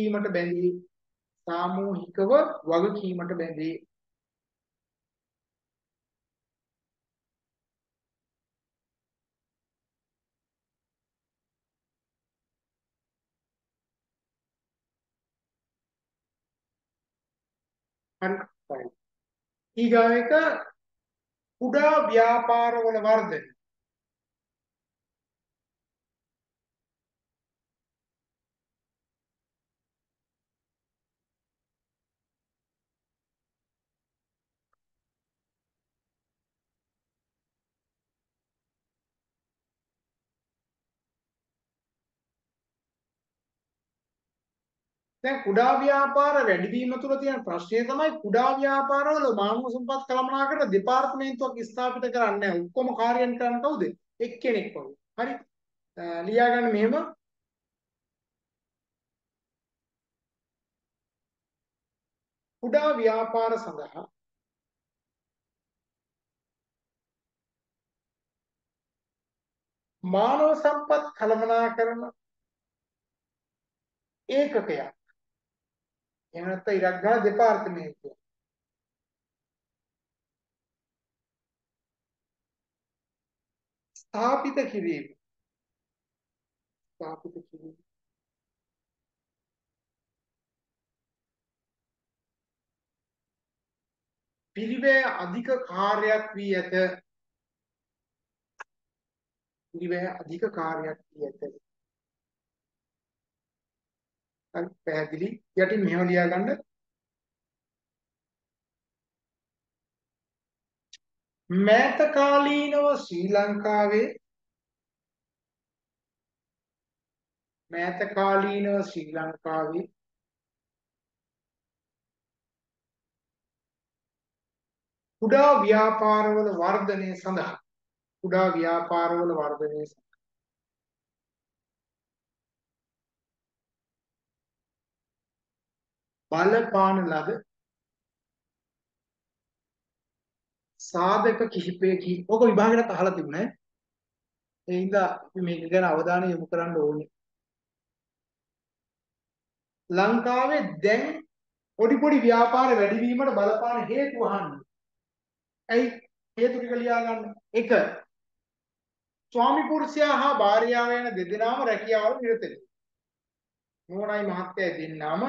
වගකීමට බැඳේ. හරි. ඊගාව එක කුඩා ව්‍යාපාරවල වර්ධනය. දැන් කුඩා ව්‍යාපාර වැඩිවීම තුළ තියෙන ප්‍රශ්නය තමයි කුඩා ව්‍යාපාරවල මානව සම්පත් කළමනාකරන දෙපාර්තමේන්තුවක් ස්ථාපිත කරන්නේ නැහැ. ඔක්කොම කාර්යයන් කරන්නේ කවුද? එක්කෙනෙක් වගේ. හරි. ලියා ගන්න මෙහෙම කුඩා ව්‍යාපාර සඳහා මානව සම්පත් කළමනාකරන ඒකකයක්. එහෙම නැත්නම් ඉරක් ගන්න දෙපාර්තමේන්තුව. ස්ථාපිත කිරීම. පිරිවැය අධික කාර්යයක් වී ඇත. හරි පැහැදිලි. යටින් මෙහෙම ලියා ගන්න. මෑත කාලීනව ශ්‍රී ලංකාවේ කුඩා ව්‍යාපාරවල වර්ධනය සඳහා බලපාන ලද සාධක කිහිපයකි. ඔක විභාගයට අහලා තිබුණේ. ඒ හින්දා අපි මේක ගැන අවධානය යොමු කරන්න ඕනේ. ලංකාවේ දැන් පොඩි පොඩි ව්‍යාපාර වැඩි වීමට බලපාන හේතු අහන්නේ. ඇයි හේතු ටික ලියා ගන්න. 1. ස්වාමි පුරුෂයා හා භාර්යාව යන දෙදෙනාම රැකියාවල නිරත වෙනවා. නෝනායි මහත්තයයි දෙන්නාම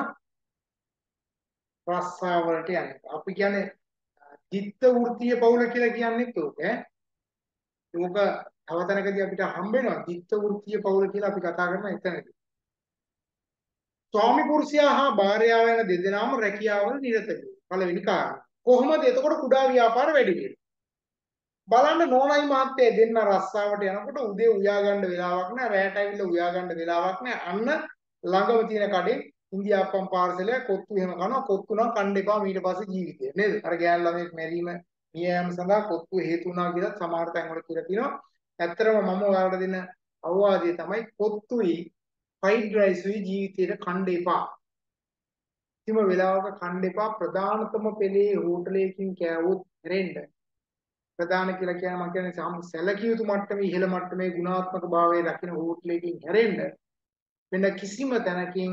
රස්සාවලට යන්නේ. අපි කියන්නේ චිත්ත වෘත්තීය පවුල කියලා කියන්නේත් ඕක ඈ. ඕක තව තැනකදී අපිට හම්බ වෙනවා චිත්ත වෘත්තීය පවුල කියලා අපි කතා කරන එතනදී. ස්වාමි පුරුෂයා හා භාර්යාව වෙන දෙදෙනාම රැකියාවල නිරත වෙනවා. පළවෙනි කාරණා. කොහොමද එතකොට කුඩා ව්‍යාපාර වැඩි වෙන්නේ? බලන්න නෝනයි මහත්තයා දෙන්න රස්සාවට යනකොට උදේ උයා ගන්න වෙලාවක් නැහැ, රැයට ඇවිල්ලා උයා ගන්න වෙලාවක් නැහැ. අන්න ළඟම තියෙන කඩේ ඉන්දියාප්පම් පාර්සලයක් කොත්තු එහෙම කනවා. කොත්තු නම් කන්න එපා ඊට පස්සේ ජීවිතේ නේද? අර ගෑන් ළමෙක් මැරීම මියෑම සඳහා කොත්තු හේතු වුණා කියලා සමහර තැන්වල කියලා තියෙනවා. ඇත්තටම මම ඔයාලට දෙන අවවාදය තමයි කොත්තුයි ෆ්‍රයිඩ් රයිස්ුයි ජීවිතේට කන්න එපා. කිසිම වෙලාවක කන්න එපා. ප්‍රධානතම පෙළේ හෝටලයකින් කෑවොත් හැරෙන්න. ප්‍රධාන කියලා කියන්නේ මම කියන්නේ සැලකිය යුතු මට්ටමේ ඉහළ මට්ටමේ ගුණාත්මක භාවයේ රකින්න හෝටලයකින් හැරෙන්න වෙන කිසිම තැනකින්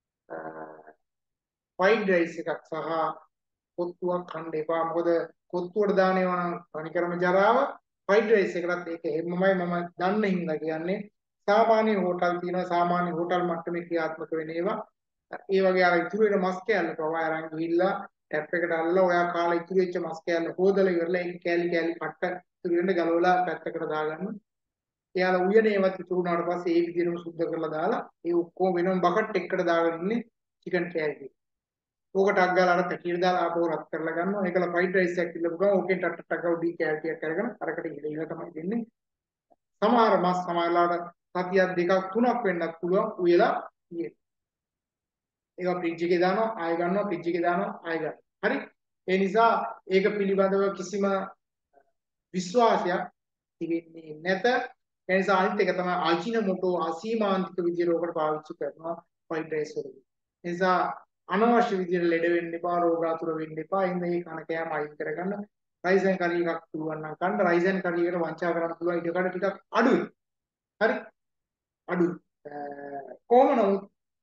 ෆ්‍රයිඩ් රයිස් එකක් සහ කොත්තුවක් කන්න එපා. මොකද කොත්තුවට දාන ඒවා නම් තනිකරම ජරාව. ෆ්‍රයිඩ් රයිස් එකටත් ඒක හැමමයි මම දන්න හින්දා කියන්නේ. සාමාන්‍ය හෝටල් තියෙනවා, සාමාන්‍ය හෝටල් මට්ටමේ ක්‍රියාත්මක වෙන ඒවා. ඒ වගේ අර ඉතුරු වෙන මස් කෑල්ල පවා අරන් ගිහිල්ලා ටැප් එකට අල්ලලා ඔයා කාලා ඉතුරු වෙච්ච මස් කෑල්ල හොදලා ඉවරලා ඒක කෑලි කෑලි කට්ට ඉතුරු වෙන ගලවලා පැත්තකට දාගන්න. එයාලා උයනේ ඒවත් ඉතුරු වුණාට පස්සේ ඒ විදිහටම සුද්ධ කරලා දාලා ඒ ඔක්කොම වෙනම බකට් එකකට දාගෙන ඉන්නේ චිකන් කෑලි. ඕකට අක් ගාලා අර පැටියට දාලා ආපහු රත් කරලා ගන්නවා. ඒකල ෆ්‍රයිඩ් රයිස් එකක් ඉල්ලපු ගමන් ඕකෙන් ටක් ටක් ටක් උඩින් කෑලි ටිකක් අරගෙන අරකට ඉහළ තමයි දෙන්නේ. සමහර මස් සමහරලාට සතියක් දෙකක් තුනක් වෙන්නත් පුළුවන් උයලා තියෙන්නේ. ඒක ෆ්‍රිජ් එකේ දානවා ආය ගන්නවා ෆ්‍රිජ් එකේ දානවා ආය ගන්නවා. හරි? ඒ නිසා ඒක පිළිබඳව කිසිම විශ්වාසයක් තිබෙන්නේ නැත. ඒ නිසා අනිත් එක තමයි අජිනමොටෝ අසීමාන්තික විදියට ඔකට පාවිච්චි කරනවා ෆ්‍රයිඩ් රයිස් වලදී. ඒ නිසා අනවශ්‍ය විදියට ලෙඩ වෙන්න එපා, රෝගාතුර වෙන්න එපා. ඉතින් මේ කන කෑම අයින් කරගන්න. රයිස් ඇන් කරි එකක් පුළුවන් නම් කන්න. රයිස් ඇන් කරි එකට වංචා කරන්න පුළුවන්. ඊටකට ටිකක් අඩුයි. හරි? අඩුයි. කොහොම නමුත්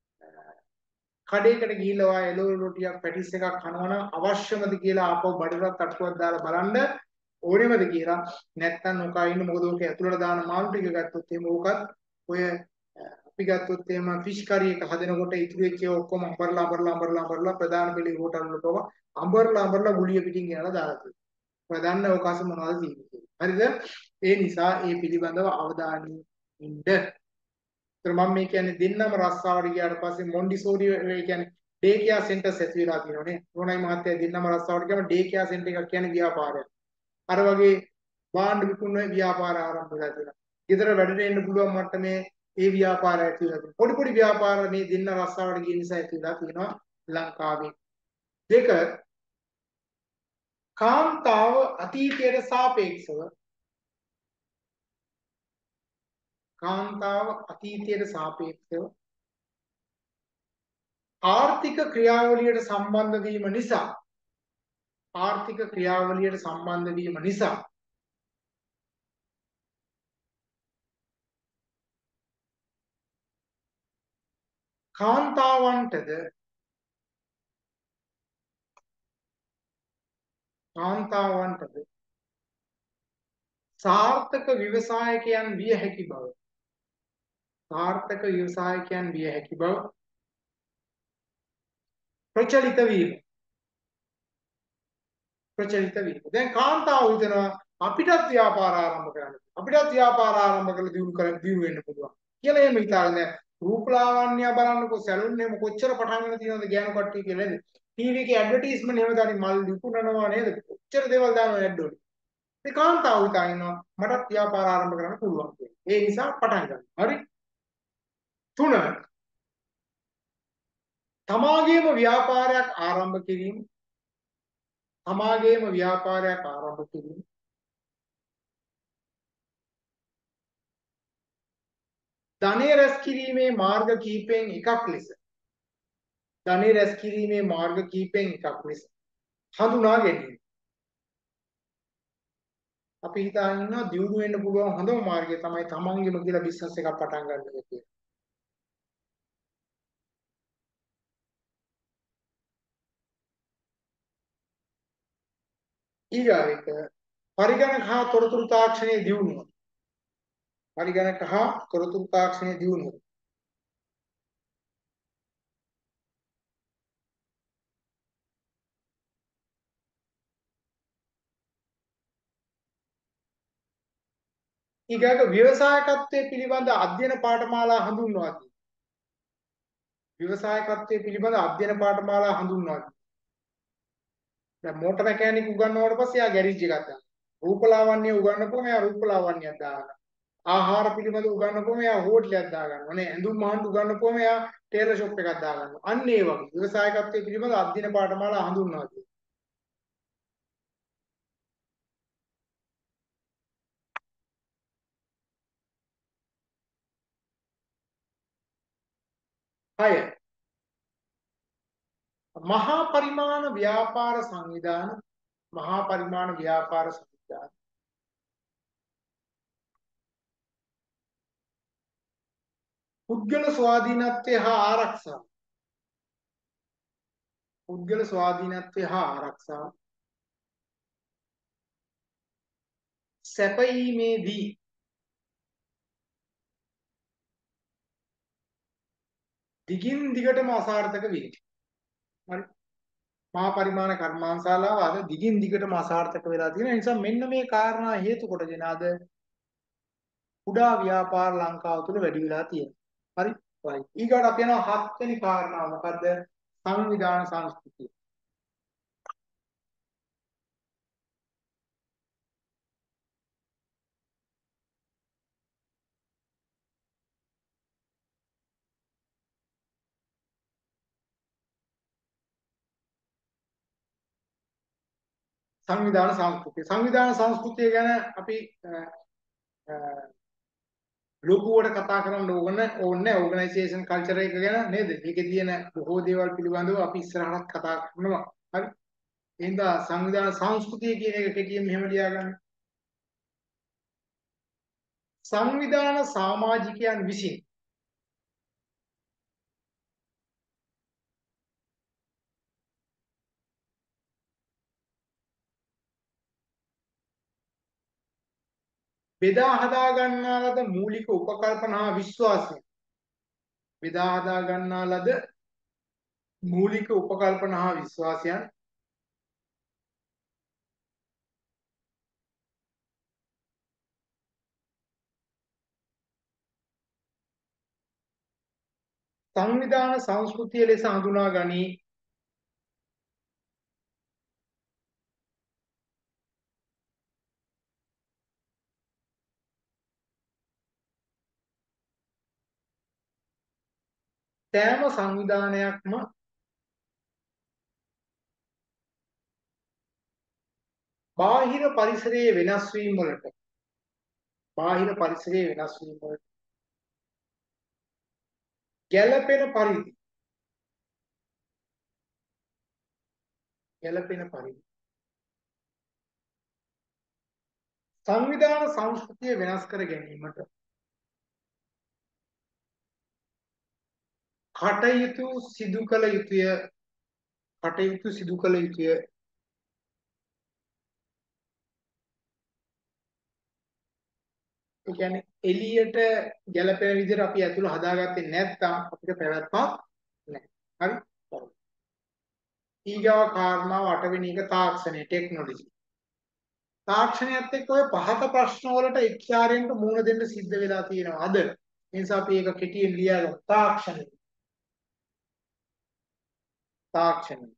කඩේකට ගිහිල්ලා ඔයා එළවලු රොටියක් පැටිස් එකක් කනවනම් අවශ්‍යමද කියලා ආපහු බඩරත් අටුවක් දාලා බලන්න ඕනෙමද කියලා. නැත්තම් නොකා ඉන්න. මොකද ඕක ඇතුළට දාන මාළු ටික ගත්තොත් එහෙම ඕකත් ඔය අපි ගත්තොත් එහෙම ෆිෂ් කරි එක හදනකොට ඉතුරු වෙච්ච ඒවා ඔක්කොම අඹරලා ප්‍රධාන පිළි හෝටල් වලට පවා අඹරලා ගුලිය පිටින් ගෙනලා දාලා තියෙනවා. ඔය දන්න අවකාශ මොනවද තියෙන්නේ. හරිද? ඒ නිසා ඒ පිළිබඳව අවධානයෙන් ඉන්න. මම මේ කියන්නේ දෙන්නම රස්සාවට ගියාට පස්සේ මොන්ඩිසෝරි ඒ කියන්නේ ඩේ කියා සෙන්ටර්ස් ඇති වෙලා තියෙනවානේ. ඕනයි මහත්තයා දෙන්නම රස්සාවට ගියාම ඩේ කියා සෙන්ටර් එකක් කියන්නේ ව්‍යාපාරයක්. අර වගේ භාණ්ඩ විකුණන ව්‍යාපාර ආරම්භ වෙලා තියෙනවා. ගෙදර වැඩට එන්න පුළුවන් මට්ටමේ ඒ ව්‍යාපාර ඇති වෙලා තියෙනවා. පොඩි පොඩි ව්‍යාපාර මේ දෙන්න රස්සාවට ගිය නිසා ඇති වෙලා තියෙනවා ලංකාවේ. දෙක කාන්තාව අතීතයට සාපේක්ෂව ආර්ථික ක්‍රියාවලියට සම්බන්ධ වීම නිසා කාන්තාවන්ටද සාර්ථක ව්‍යවසායකයන් විය හැකි බව ප්‍රචලිත වීම. දැන් කාන්තාව හිතනවා අපිටත් ව්‍යාපාර ආරම්භ කරන්න. අපිටත් ව්‍යාපාර ආරම්භ කරලා දියුණු වෙන්න පුළුවන්. කියලා එහෙම හිතාගෙන රූපලාවන්‍ය බලන්නකො සැලුන් එහෙම කොච්චර පටන් ගන්න තියෙනවද ගෑනු කට්ටිය කියලා නේද? ටීවී එකේ ඇඩ්වර්ටයිස්මන්ට් එහෙම දාන්නේ මල් විකුණනවා නේද? කොච්චර දේවල් දානවා ඇඩ් වල. ඒ කාන්තාව හිතනවා මටත් ව්‍යාපාර ආරම්භ කරන්න පුළුවන් කියලා. ඒ නිසා පටන් ගන්න. හරි? 3 තමාගේම ව්‍යාපාරයක් ආරම්භ කිරීම ධනය රැස් කිරීමේ මාර්ග කිහිපෙන් එකක් ලෙස හඳුනා ගැනීම. අපි හිතාගෙන ඉන්නවා දියුණු වෙන්න පුළුවන් හොඳම මාර්ගය තමයි තමන්ගේම කියලා බිස්නස් එකක් පටන් ගන්න එක කියලා. ඊගාවෙක පරිගණක හා තොරතුරු තාක්ෂණයේ දියුණුව. ඊගාක ව්‍යවසායකත්වයේ පිළිබඳ අධ්‍යයන පාඨමාලා හඳුන්වා දී. ව්‍යවසායකත්වයේ පිළිබඳ අධ්‍යයන පාඨමාලා හඳුන්වා දෙනවා. දැන් මෝටර් මැකැනික් උගන්වනවට පස්සේ එයා ගෑරේජ් එකක් දානවා. රූපලාවන්‍ය උගන්වපුවම එයා රූපලාවන්‍යයක් දානවා. ආහාර පිළිබඳ උගන්වපුවම එයා හෝටලයක් දාගන්නවා. නේ ඇඳුම් මහන්න උගන්වපුවම එයා ටේලර් ෂොප් එකක් දාගන්නවා. අන්න ඒ වගේ ව්‍යවසායකත්වයේ පිළිබඳ අධ්‍යයන පාඨමාලා හඳුන්වා දෙනවා. හය මහා පරිමාණ ව්‍යාපාර සංවිධාන මහා පරිමාණ ව්‍යාපාර සංවිධාන පුද්ගල ස්වාධීනත්වය හා ආරක්ෂාව පුද්ගල ස්වාධීනත්වය හා ආරක්ෂාව සැපයීමේදී දිගින් දිගටම අසාර්ථක වේ. හරි. මහා පරිමාණ කර්මාන්තශාලාව අද දිගින් දිගටම අසාර්ථක වෙලා තියෙන නිසා මෙන්න මේ කාරණා හේතු කොටගෙන අද කුඩා ව්‍යාපාර ලංකාව තුළ වැඩි වෙලා තියෙනවා. හරි. right. ඊගොඩ අපි යනවා හත්වෙනි කාරණාව මොකද්ද? සංවිධාන සංස්කෘතිය. සංවිධාන සංස්කෘතිය. සංවිධාන සංස්කෘතිය ගැන අපි ලොකුවට කතා කරන්න ඕනේ ඕගනයිසේෂන් කල්චර් එක ගැන නේද? මේකේ තියෙන බොහෝ දේවල් පිළිබඳව අපි ඉස්සරහට කතා කරනවා. හරි. එහෙනම් සංවිධාන සංස්කෘතිය කියන එක කෙටියෙන් මෙහෙම ලියාගන්න. සංවිධාන සමාජිකයන් විසින් බෙදා හදා ගන්නා ලද මූලික උපකල්පන හා විශ්වාසය බෙදා හදා ගන්නා ලද මූලික උපකල්පන හා විශ්වාසයන් සංවිධාන සංස්කෘතිය ලෙස හඳුනා ගනී. සෑම සංවිධානයක්ම බාහිර පරිසරයේ වෙනස් වීම වලට ගැළපෙන පරිදි සංවිධාන සංස්කෘතිය වෙනස් කර ගැනීමට කටයුතු සිදු කළ යුතුය. ඒ කියන්නේ එළියට ගැළපෙන විදිහට අපි ඇතුළ හදාගත්තේ නැත්නම් අපිට පැවැත්මක් නැහැ. හරි. ඊගාව කාරණාව 8 වෙනි එක තාක්ෂණය ටෙක්නොලොජි. තාක්ෂණයත් එක්ක ඔය පහත ප්‍රශ්න වලට එක්චාරයෙන්ට මුහුණ දෙන්න සිද්ධ වෙලා තියෙනවා අද. ඒ නිසා අපි ඒක කෙටියෙන් ලියාගමු. තාක්ෂණය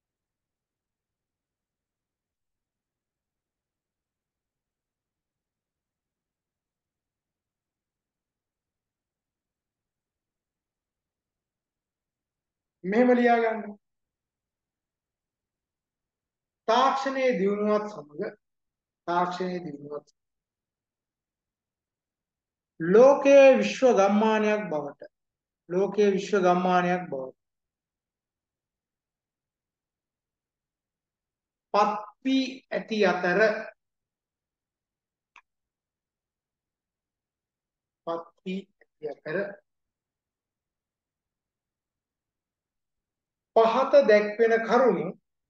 මෙහෙම ලියාගන්න. තාක්ෂණයේ දියුණුවත් සමග ලෝකයේ විශ්ව ගම්මානයක් බවට පත් වී ඇති අතර පහත දැක්වෙන කරුණු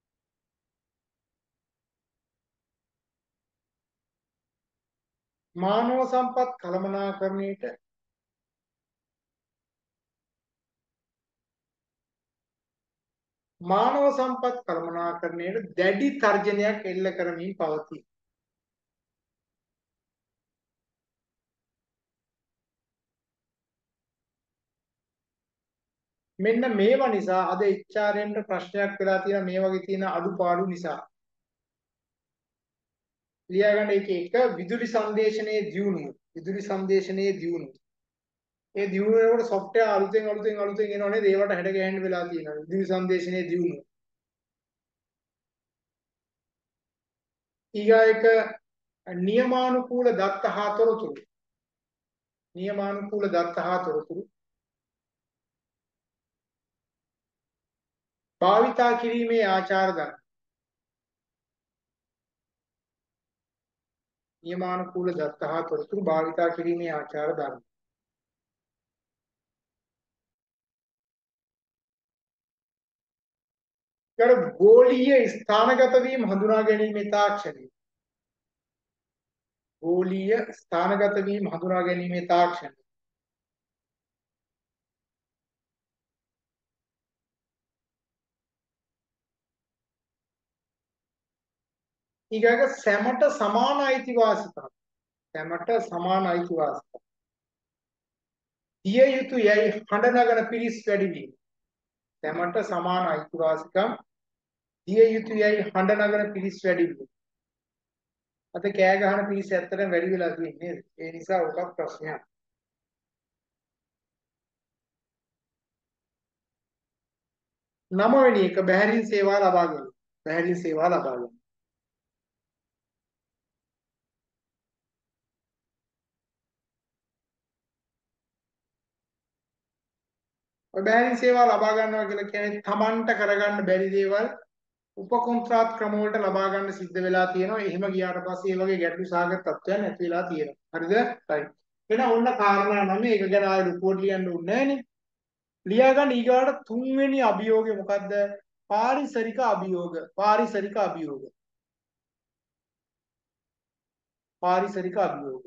මානව සම්පත් කළමනාකරණයට දැඩි තර්ජනයක් එල්ල කරමින් පවතී. මෙන්න මේවා නිසා අද HRන්ට ප්‍රශ්නයක් වෙලා තියෙනවා මේ වගේ තියෙන අඩුපාඩු නිසා. ලියා ගන්න එක විදුලි සංදේශනයේ දියුණුව. විදුලි සංදේශනයේ දියුණුව. ඒ දියුණුව වෙනකොට software අලුතෙන් එනවා නේද? ඒවට හැඩ ගැහෙන්න වෙලා තියෙනවා. විදුලි සංදේශනයේ දියුණුව. ඊගායක නියමානුකූල දත්ත හා තොරතුරු. නියමානුකූල දත්ත හා තොරතුරු භාවිතා කිරීමේ ආචාර ධර්ම. නියමානුකූල දත්ත හා තොරතුරු භාවිතා කිරීමේ ආචාර ධර්ම. ඊට ගෝලීය ස්ථානගත වීම හඳුනා ගැනීමේ තාක්ෂණය. ගෝලීය ස්ථානගත වීම හඳුනා ගැනීමේ තාක්ෂණය. ඊගාක සැමට සමාන අයිතිවාසිකම්. සැමට සමාන අයිතිවාසිකම්. දිය යුතු යයි හඬ නගන පිරිස් වැඩි වීම. සැමට සමාන අයිතිවාසිකම් දිය යුතු යයි හඬ නගන පිරිස් වැඩි වීම. අද කෑ ගහන පිරිස් ඇත්තටම වැඩි වෙලා තියෙන්නේ නේද? ඒ නිසා ඔකක් ප්‍රශ්නයක්. 9 වෙනි එක බැහැරින් සේවා ලබා ගැනීම. බැහැරින් සේවා ලබා ගැනීම. ඔය බැහැරින් සේවා ලබා ගන්නවා කියලා කියන්නේ තමන්ට කරගන්න බැරි දේවල් උපකොන්ත්‍රාත් ක්‍රම වලට ලබා ගන්න සිද්ධ වෙලා තියෙනවා. එහෙම ගියාට පස්සේ මේ වගේ ගැටලු සාගත තත්ත්වයන් නැති වෙලා තියෙනවා. හරිද? right. එහෙනම් ඔන්න කාරණා 9 ඒක ගැන ආයෙ රිපෝට් ලියන්න ඕනේ නැහනේ. ලියා ගන්න ඊගාට 3 වෙනි අභියෝගය මොකද්ද? පාරිසරික අභියෝග. පාරිසරික අභියෝග. පාරිසරික අභියෝග.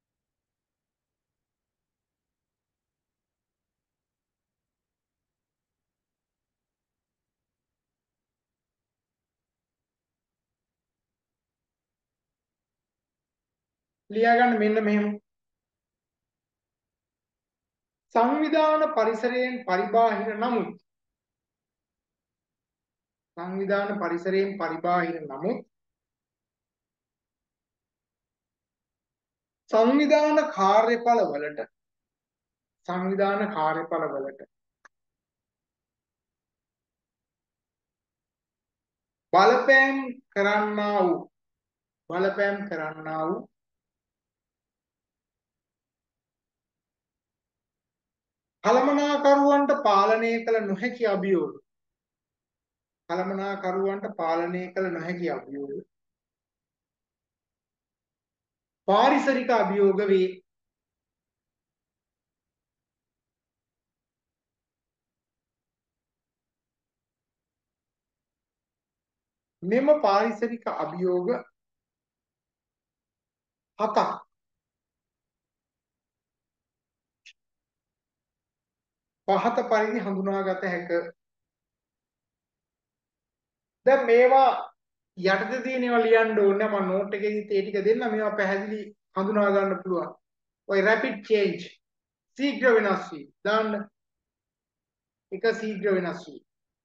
ලියා ගන්න මෙන්න මෙහෙම. සංවිධාන පරිසරයෙන් පරිබාහිර නමුත් සංවිධාන පරිසරයෙන් පරිබාහිර නමුත් සංවිධාන කාර්යඵලවලට සංවිධාන කාර්යඵලවලට බලපෑම් කරන්නා වූ බලපෑම් කරන්නා වූ කළමනාකරුවන්ට පාලනය කළ නොහැකි අභියෝග කළමනාකරුවන්ට පාලනය කළ නොහැකි අභියෝග පාරිසරික අභියෝග වේ. මෙම පාරිසරික අභියෝග හතක් පහත පරිදි හඳුනාගත හැක. දැන් මේවා යටතේ තියෙනවා ලියන්න ඕනේ මම නෝට් එකේදීත් ඒ ටික දෙන්න මේවා පැහැදිලි හඳුනා ගන්න පුළුවන්. ඔය rapid change ශීඝ්‍ර වෙනස් වීම දාන්න එක ශීඝ්‍ර වෙනස් වීම.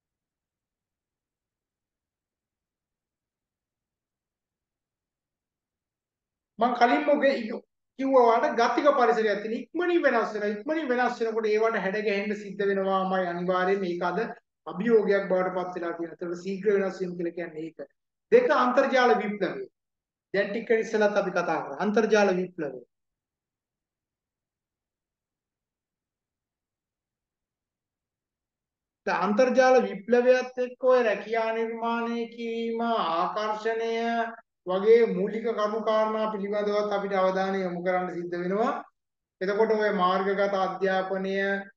මම කලින් ඔගේ කිව්වා වාට ගතික පරිසරයක් තියෙන ඉක්මනින් වෙනස් වෙනවා. ඉක්මනින් වෙනස් වෙනකොට ඒවට හැඩ ගැහෙන්න සිද්ධ වෙනවාමයි අනිවාර්යයෙන් මේක අද අභියෝගයක් බවට පත් වෙලා තියෙනවා. ඒතකොට ශීඝ්‍ර වෙනස් වීම කියලා කියන්නේ ඒක. දෙක අන්තර්ජාල විප්ලවය. දැන් ටික ඉස්සෙල්ලත් අපි කතා කරා. අන්තර්ජාල විප්ලවය. අන්තර්ජාල විප්ලවයත් එක්ක ඔය රැකියා නිර්මාණය කිරීම ආකර්ෂණය වගේ මූලික කරුණු කාරණා පිළිබඳවත් අපිට අවධානය යොමු කරන්න සිද්ධ වෙනවා. එතකොට ඔය මාර්ගගත අධ්‍යාපනය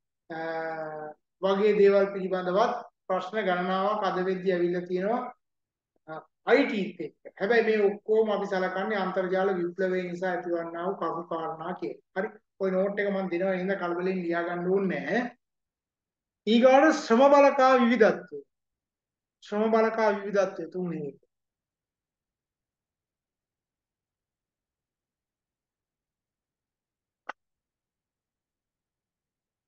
වගේ දේවල් පිළිබඳවත් ප්‍රශ්න ගණනාවක් අද වෙද්දී ඇවිල්ලා තියෙනවා IT එක්ක. හැබැයි මේ ඔක්කොම අපි සලකන්නේ අන්තර්ජාල විප්ලවය නිසා ඇතිවන්නා වූ කරුණු කාරණා කියලා. හරි. ওই නෝට් එක මම දෙනවා එහෙනම් කලබලෙන් ලියා ගන්න ඕනේ නැහැ. ඊගාට ශ්‍රම බලකා විවිධත්වය. ශ්‍රම බලකා විවිධත්වය තුන්වෙනි එක.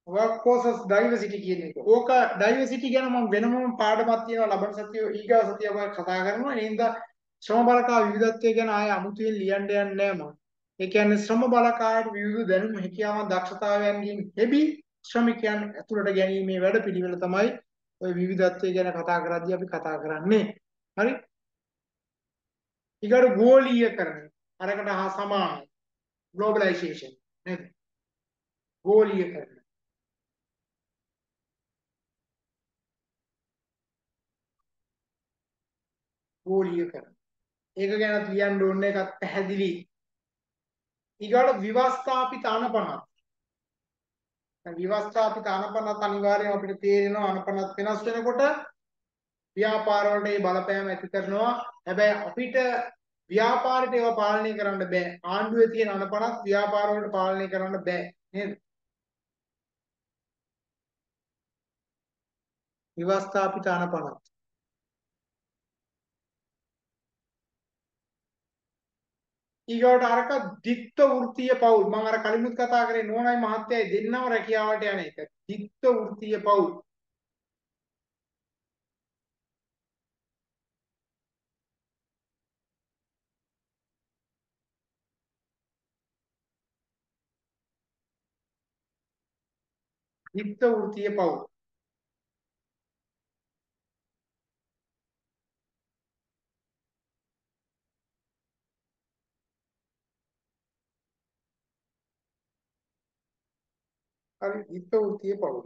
workforce diversity කියන එක. ඕක diversity ගැන මම වෙනමම පාඩමක් තියෙනවා ලබන සතිය ඊගා සතිය ඔය කතා කරනවා. ඒ හින්දා ශ්‍රම බලකාය විවිධත්වය ගැන ආය අමුතුවෙන් ලියන්න යන්නේ නැහැ මම. ඒ කියන්නේ ශ්‍රම බලකායට විවිධ දැනුම් හැකියාවන් දක්ෂතාවයන්ගෙන් ලැබි ශ්‍රමිකයන් ඇතුළට ගැනීමේ වැඩපිළිවෙල තමයි ඔය විවිධත්වය ගැන කතා කරද්දී අපි කතා කරන්නේ. හරි? ඊගොඩ ගෝලීයකරණය. අරකට හා සමානයි. globalization නේද? ගෝලීයකරණය. ගෝලීයකරණය. ඒක ගැන කියන්න ඕනේ එකක් පැහැදිලි. ඊගොඩ විවස්ථාපිත අනපනත්. දැන් විවස්ථාපිත අනපනත් අනිවාර්යයෙන් අපිට තේරෙනවා අනපනත් වෙනස් වෙනකොට ව්‍යාපාර වලට ඒ බලපෑම ඇති කරනවා. හැබැයි අපිට ව්‍යාපාරයට ඒවා පාලනය කරන්න බෑ. ආණ්ඩුවේ තියෙන අනපනත් ව්‍යාපාර වලට පාලනය කරන්න බෑ. නේද? විවස්ථාපිත අනපනත්. ඊගොඩ අරක දිත්ත වෘත්තීය පවුල් මම අර කලිනුත් කතා කරේ නෝනයි මහත්තයයි දෙන්නම රැකියාවට යන එක. දිත්ත වෘත්තීය පවුල්. දිත්ත වෘත්තීය පවුල්. හරි දිත්ත වෘත්තීය පවුල්.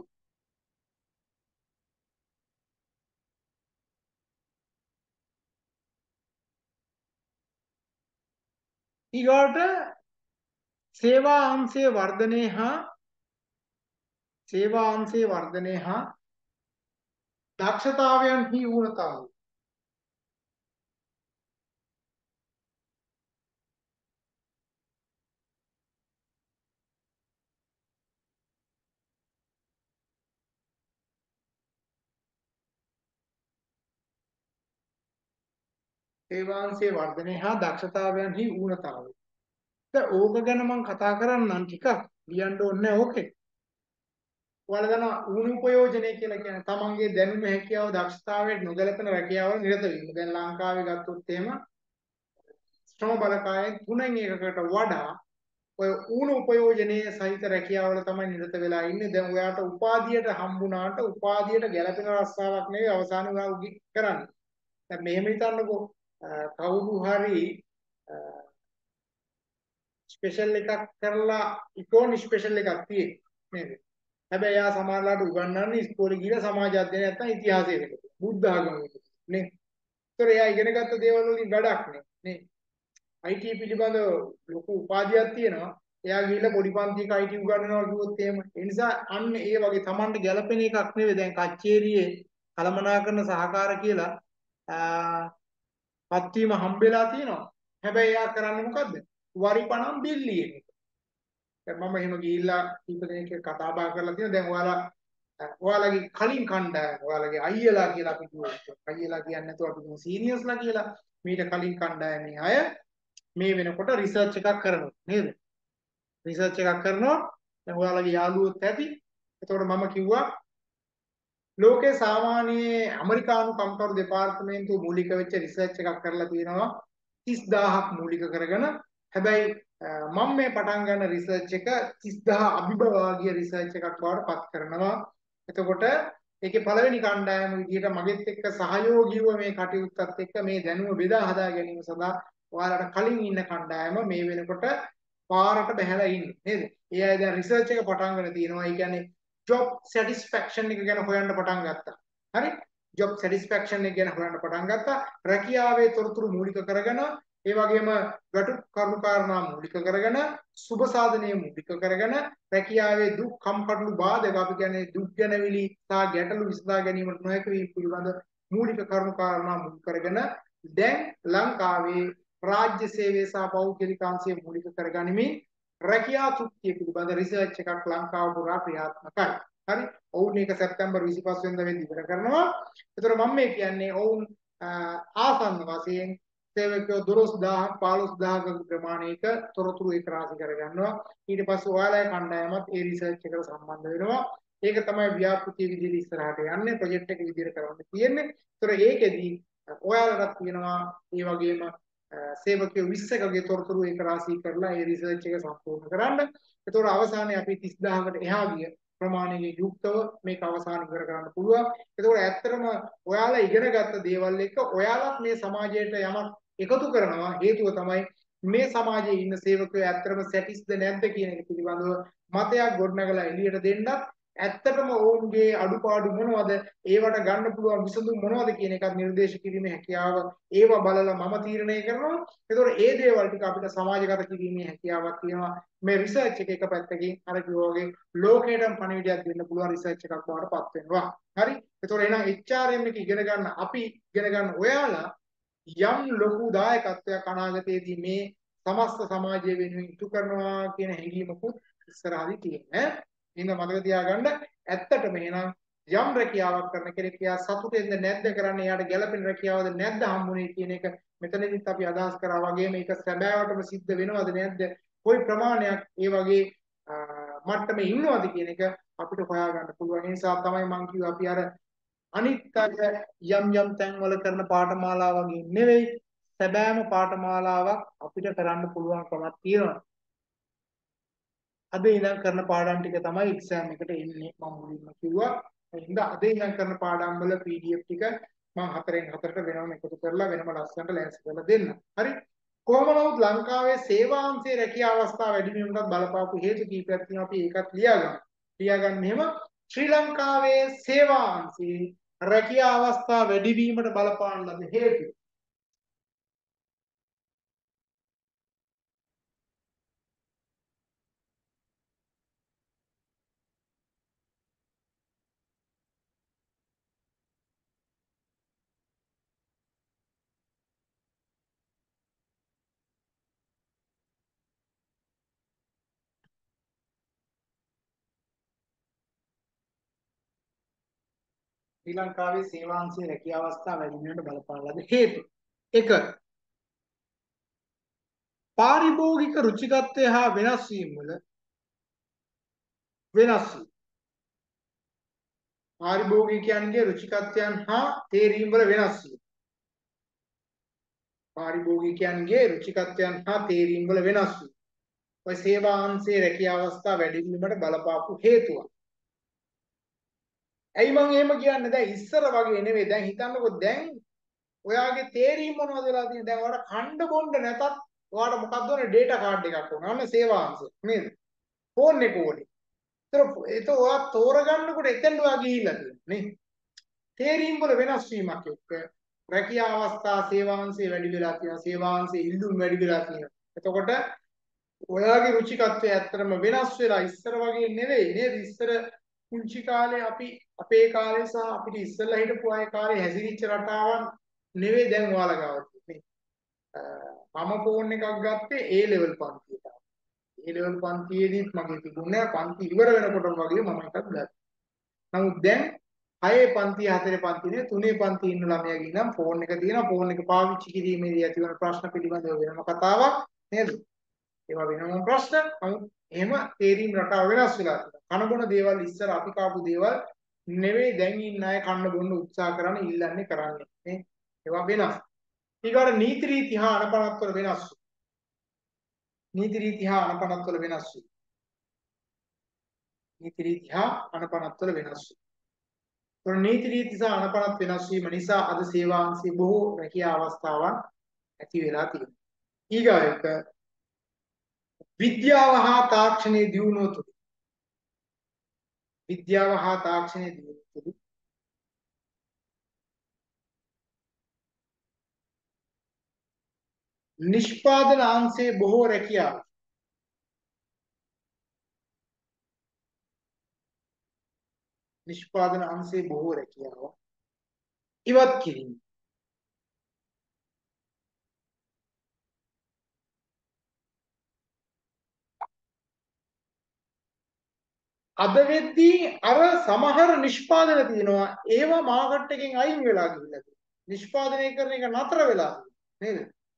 ඊගොඩ සේවා අංශයේ වර්ධනය හා සේවා අංශයේ වර්ධනය හා දක්ෂතාවයන්හි ඌනතාවය. සේවා අංශයේ වර්ධනය හා දක්ෂතාවයන්හි ඌනතාවය. දැන් ඕක ගැන මම කතා කරන්නම් ටිකක් ලියන්න ඕනේ ඕකේ. ඔයාලා දන්නවා ඌණ උපයෝජනය කියලා කියන්නේ තමන්ගේ දැනුම හැකියාව දක්ෂතාවයට නොගැලපෙන රැකියාවල නිරත වීම. දැන් ලංකාවේ ගත්තොත් එහෙම ශ්‍රම බලකායෙන් 3න් 1කට වඩා ඔය ඌණ උපයෝජනයේ සහිත රැකියාවල තමයි නිරත වෙලා ඉන්නේ. දැන් ඔයාට උපාධියට හම්බුණාට උපාධියට ගැලපෙන රස්සාවක් නෙවෙයි අවසානයේ ඔයා උගි කරන්නේ. දැන් මෙහෙම හිතන්නකෝ කවුරු හරි ස්පෙෂල් එකක් කරලා ඉකෝනි ස්පෙෂල් එකක් තියෙන්නේ නේද? හැබැයි එයා සමහරලාට උගන්වන්නේ ඉස්කෝලේ ගිහලා සමාජ අධ්‍යයනය නැත්නම් ඉතිහාසයකට බුද්ධ ආගමකට නේ. ඒතර එයා ඉගෙන ගත්ත දේවල් වලින් වැඩක් නේ. IT පිළිබඳව ලොකු උපාධියක් තියෙනවා. එයා ගිහිල්ලා පොඩි පන්තියක IT උගන්වනවා කිව්වොත් එහෙම. ඒ නිසා අන්න ඒ වගේ Tamanට ගැළපෙන එකක් නෙවෙයි. දැන් කච්චේරියේ කළමනාකරන සහකාර කියලා පත්වීම හම්බෙලා තියෙනවා. හැබැයි එයා කරන්නේ මොකද්ද? වරිපණම් බිල්ලියෙන්. දැන් මම එහෙම ගිහිල්ලා කීප දෙනෙක් එක්ක කතා බහ කරලා තියෙනවා. දැන් ඔයාලගේ කලින් කණ්ඩායම ඔයාලගේ අයියලා කියලා අපි කියුවා. අයියලා කියන්නේ නැතුව අපි කියමු සීනියර්ස්ලා කියලා. මීට කලින් කණ්ඩායමේ අය මේ වෙනකොට රිසර්ච් එකක් කරනවා නේද? රිසර්ච් එකක් කරනවා. දැන් ඔයාලගේ යාළුවොත් ඇති. එතකොට මම කිව්වා ලෝකේ සාමාන්‍ය ඇමරිකානු කම්කරු දෙපාර්තමේන්තුව මූලික වෙච්ච රිසර්ච් එකක් කරලා තියෙනවා 30000ක් මූලික කරගෙන. හැබැයි මම මේ පටන් ගන්න රිසර්ච් එක 30000 අභිභවාගිය රිසර්ච් එකක් බවට පත් කරනවා. එතකොට ඒකේ පළවෙනි කණ්ඩායම විදිහට මගෙත් එක්ක සහයෝගීව මේ කටයුත්තත් එක්ක මේ දැනුම බෙදා හදා ගැනීම සඳහා ඔයාලට කලින් ඉන්න කණ්ඩායම මේ වෙනකොට පාරට බහැලා ඉන්නේ නේද? ඒ අය දැන් රිසර්ච් එක පටන් ගන්න තියෙනවා. ඒ කියන්නේ job satisfaction එක ගැන හොයන්න පටන් ගත්තා. හරි? job satisfaction එක ගැන හොයන්න පටන් ගත්තා. රැකියාවේ තොරතුරු මූලික කරගෙන ඒ වගේම ගැටු කරුණු කාරණා මූලික කරගෙන සුබ සාධනීය මූලික කරගෙන රැකියාවේ දුක් කම්කටොළු බාධක අපි කියන්නේ දුක් ගැනවිලි සහ ගැටලු විසඳා ගැනීමට නොහැකි වීම පිළිබඳ මූලික කරුණු කාරණා මූලික කරගෙන දැන් ලංකාවේ රාජ්‍ය සේවය සහ පෞද්ගලික අංශය මූලික කරගනිමින් රැකියා තෘප්තිය පිළිබඳ රිසර්ච් එකක් ලංකාව පුරා ක්‍රියාත්මකයි. හරි? ඔවුන් ඒක සැප්තැම්බර් 25 වෙනිදා වෙනි ඉවර කරනවා. ඒතර මම මේ කියන්නේ ඔවුන් ආසන්න වශයෙන් සේවකයෝ 12000 15000 ප්‍රමාණයක තොරතුරු ඒක රාශි කරගන්නවා. ඊට පස්සේ ඔයාලගේ කණ්ඩායමත් ඒ රිසර්ච් එකට සම්බන්ධ වෙනවා. ඒක තමයි ව්‍යාපෘති විදිහට ඉස්සරහට යන්නේ, ප්‍රොජෙක්ට් එක විදිහට කරන්න තියෙන්නේ. ඒතර ඒකෙදී ඔයාලටත් තියෙනවා මේ වගේම සේවකයෝ 20කගේ තොරතුරු ඒක රාශී කරලා ඒ රිසර්ච් එක සම්පූර්ණ කරන්න. ඒතකොට අවසානයේ අපි 30000කට එහා ගිය ප්‍රමාණයකින් යුක්තව මේක අවසන් ඉවර කරන්න පුළුවන්. ඒකෝර ඇත්තටම ඔයාලා ඉගෙනගත්ත දේවල් එක්ක ඔයාලත් මේ සමාජයට යමක් එකතු කරනවා. හේතුව තමයි මේ සමාජයේ ඉන්න සේවකයෝ ඇත්තටම සැටිස්ද නැද්ද කියන එක පිළිබඳව මතයක් ගොඩනගලා එළියට දෙන්නත්, ඇත්තටම ඔවුන්ගේ අඩුපාඩු මොනවද, ඒවට ගන්න පුළුවන් විසඳුම් මොනවද කියන එකත් නිර්දේශ කිරීමේ හැකියාව ඒවා බලලා මම තීරණය කරනවා. ඒතකොට ඒ දේවල් ටික අපිට සමාජගත කිරීමේ හැකියාවක් තියෙනවා. මේ රිසර්ච් එක පැත්තකින් අර කිව්වාගේ ලෝකයටම පණිවිඩයක් දෙන්න පුළුවන් රිසර්ච් එකක් වඩපත් වෙනවා. හරි. ඒතකොට එහෙනම් HRM එක ඉගෙන ගන්න අපි ඉගෙන ගන්න ඔයාලා යම් ලොකු දායකත්වයක් අනාගතයේදී මේ සමස්ත සමාජය වෙනුවෙන් ඉටු කරනවා කියන හැඟීමකුත් ඉස්සරහදී තියෙනවා. එහෙනම් මතක තියාගන්න ඇත්තටම එහෙනම් යම් රැකියාවක් කරන කෙනෙක් එයා සතුටෙන්ද නැද්ද කරන්නේ, එයාට ගැළපෙන රැකියාවද නැද්ද හම්බුනේ කියන එක මෙතනදිත් අපි අදහස් කරා වගේ මේක සැබෑවටම සිද්ධ වෙනවද නැද්ද, කොයි ප්‍රමාණයක් ඒ වගේ මට්ටමේ ඉන්නවද කියන එක අපිට හොයාගන්න පුළුවන්. ඒ නිසා තමයි මම කිව්වා අපි අර අනිත් අය යම් තැන්වල කරන පාඨමාලා වගේ නෙවෙයි, සැබෑම පාඨමාලාවක් අපිට කරන්න පුළුවන්කමක් තියෙනවා. අද ඉඳන් කරන පාඩම් ටික තමයි එක්සෑම් එකට එන්නේ. මම මුලින්ම කිව්වා. එහෙනම් අද ඉඳන් කරන පාඩම් වල PDF ටික මම 4න් 4ට වෙනම එකතු කරලා වෙනම ලස්සනට ලෑස්ති කරලා දෙන්න. හරි. කොහොම නමුත් ලංකාවේ සේවාංශයේ රැකියා අවස්ථා වැඩි වීමකට බලපාපු හේතු කීපයක් තියෙනවා. අපි ඒකත් ලියාගමු. ලියාගන්න මෙහෙම ශ්‍රී ලංකාවේ සේවාංශයේ රැකියා අවස්ථා වැඩි වීමට බලපාන ලද හේතු. ශ්‍රී ලංකාවේ සේවාංශයේ රැකියා අවස්ථා වැඩි වීමට බලපාන ලද හේතු. 1. පාරිභෝගික රුචිකත්වය හා වෙනස් වීම වල වෙනස් වීම. පාරිභෝගිකයන්ගේ රුචිකත්වයන් හා තේරීම් වල වෙනස් වීම. පාරිභෝගිකයන්ගේ රුචිකත්වයන් හා තේරීම් වල වෙනස් වීම. ඔය සේවාංශයේ රැකියා අවස්ථා වැඩි වීමට බලපාපු හේතුව. ඇයි මම එහෙම කියන්නේ? දැන් ඉස්සර වගේ නෙවෙයි. දැන් හිතන්නකෝ දැන් ඔයාගේ තේරීම් මොනවද වෙලා තියෙන්නේ? දැන් ඔයාලා කණ්ඩ බොණ්ඩ නැතත් ඔයාලට මොකක්ද ඕනේ? ඩේටා කාඩ් එකක් ඕන. අන්න සේවාංශය නේද? ෆෝන් එක ඕනේ. ඒතර ඔයා තෝරගන්නකොට එතෙන් ඔයා ගිහිල්ලා තියෙනවා නේ. තේරීම් වල වෙනස් වීමක් එක්ක රැකියා අවස්ථා සේවාංශේ වැඩි වෙලා තියෙනවා. සේවාංශේ ඉල්ලුම් වැඩි වෙලා තියෙනවා. එතකොට ඔයාගේ රුචිකත්වය ඇත්තටම වෙනස් වෙලා ඉස්සර වගේ නෙවෙයි නේද? ඉස්සර කුංචි කාලේ අපි අපේ කාලේ සහ අපිට ඉස්සෙල්ලා හිටපු අය කාලේ හැසිරිච්ච රටාවන් නෙවෙයි දැන් ඔයාලා ගාව තියෙන්නේ. මම ෆෝන් එකක් ගත්තේ A level පන්තියට. A level පන්තියේදීත් මගේ තිබුණේ පන්ති ඉවර වෙනකොටම වගේ මම එකක් ගත්තා. නමුත් දැන් 6 පන්ති 4 පන්ති නේ 3 පන්ති ඉන්න ළමයාගේ නම් ෆෝන් එක තියෙනවා. ෆෝන් එක පාවිච්චි කිරීමේදී ඇතිවන ප්‍රශ්න පිළිබඳව වෙනම කතාවක් නේද? ඒවා වෙනම ප්‍රශ්න. නමුත් එහෙම තේරීම් රටාව වෙනස් වෙලා තියෙනවා. කන බොන දේවල් ඉස්සර අපි කාපු දේවල් නෙවෙයි දැන් ඉන්න අය කන්න බොන්න උත්සාහ කරන ඉල්ලන්නේ කරන්නේ නේ. ඒවා වෙනස්. ඊගොඩ නීති රීති හා අනපනත් වල වෙනස්. නීති රීති හා අනපනත් වල වෙනස්. නීති රීති හා අනපනත් වල වෙනස්. තොර නීති රීති සහ අනපනත් වෙනස් වීම නිසා අද සේවාංශයේ බොහෝ රැකියා අවස්ථාවන් ඇති වෙලා තියෙනවා. ඊගායක විද්‍යාව හා තාක්ෂණයේ දියුණුව තුළ විද්‍යාව හා තාක්ෂණයේ දියුණුව තුළ නිෂ්පාදන අංශයේ බොහෝ රැකියාව නිෂ්පාදන අංශයේ බොහෝ රැකියාව ඉවත් කිරීම. අද වෙද්දී අර සමහර නිෂ්පාදන තියෙනවා ඒවා මාකට් එකෙන් අයින් වෙලා ගිහිල්ලා තියෙනවා. නිෂ්පාදනය කරන එක නතර වෙලා නේද?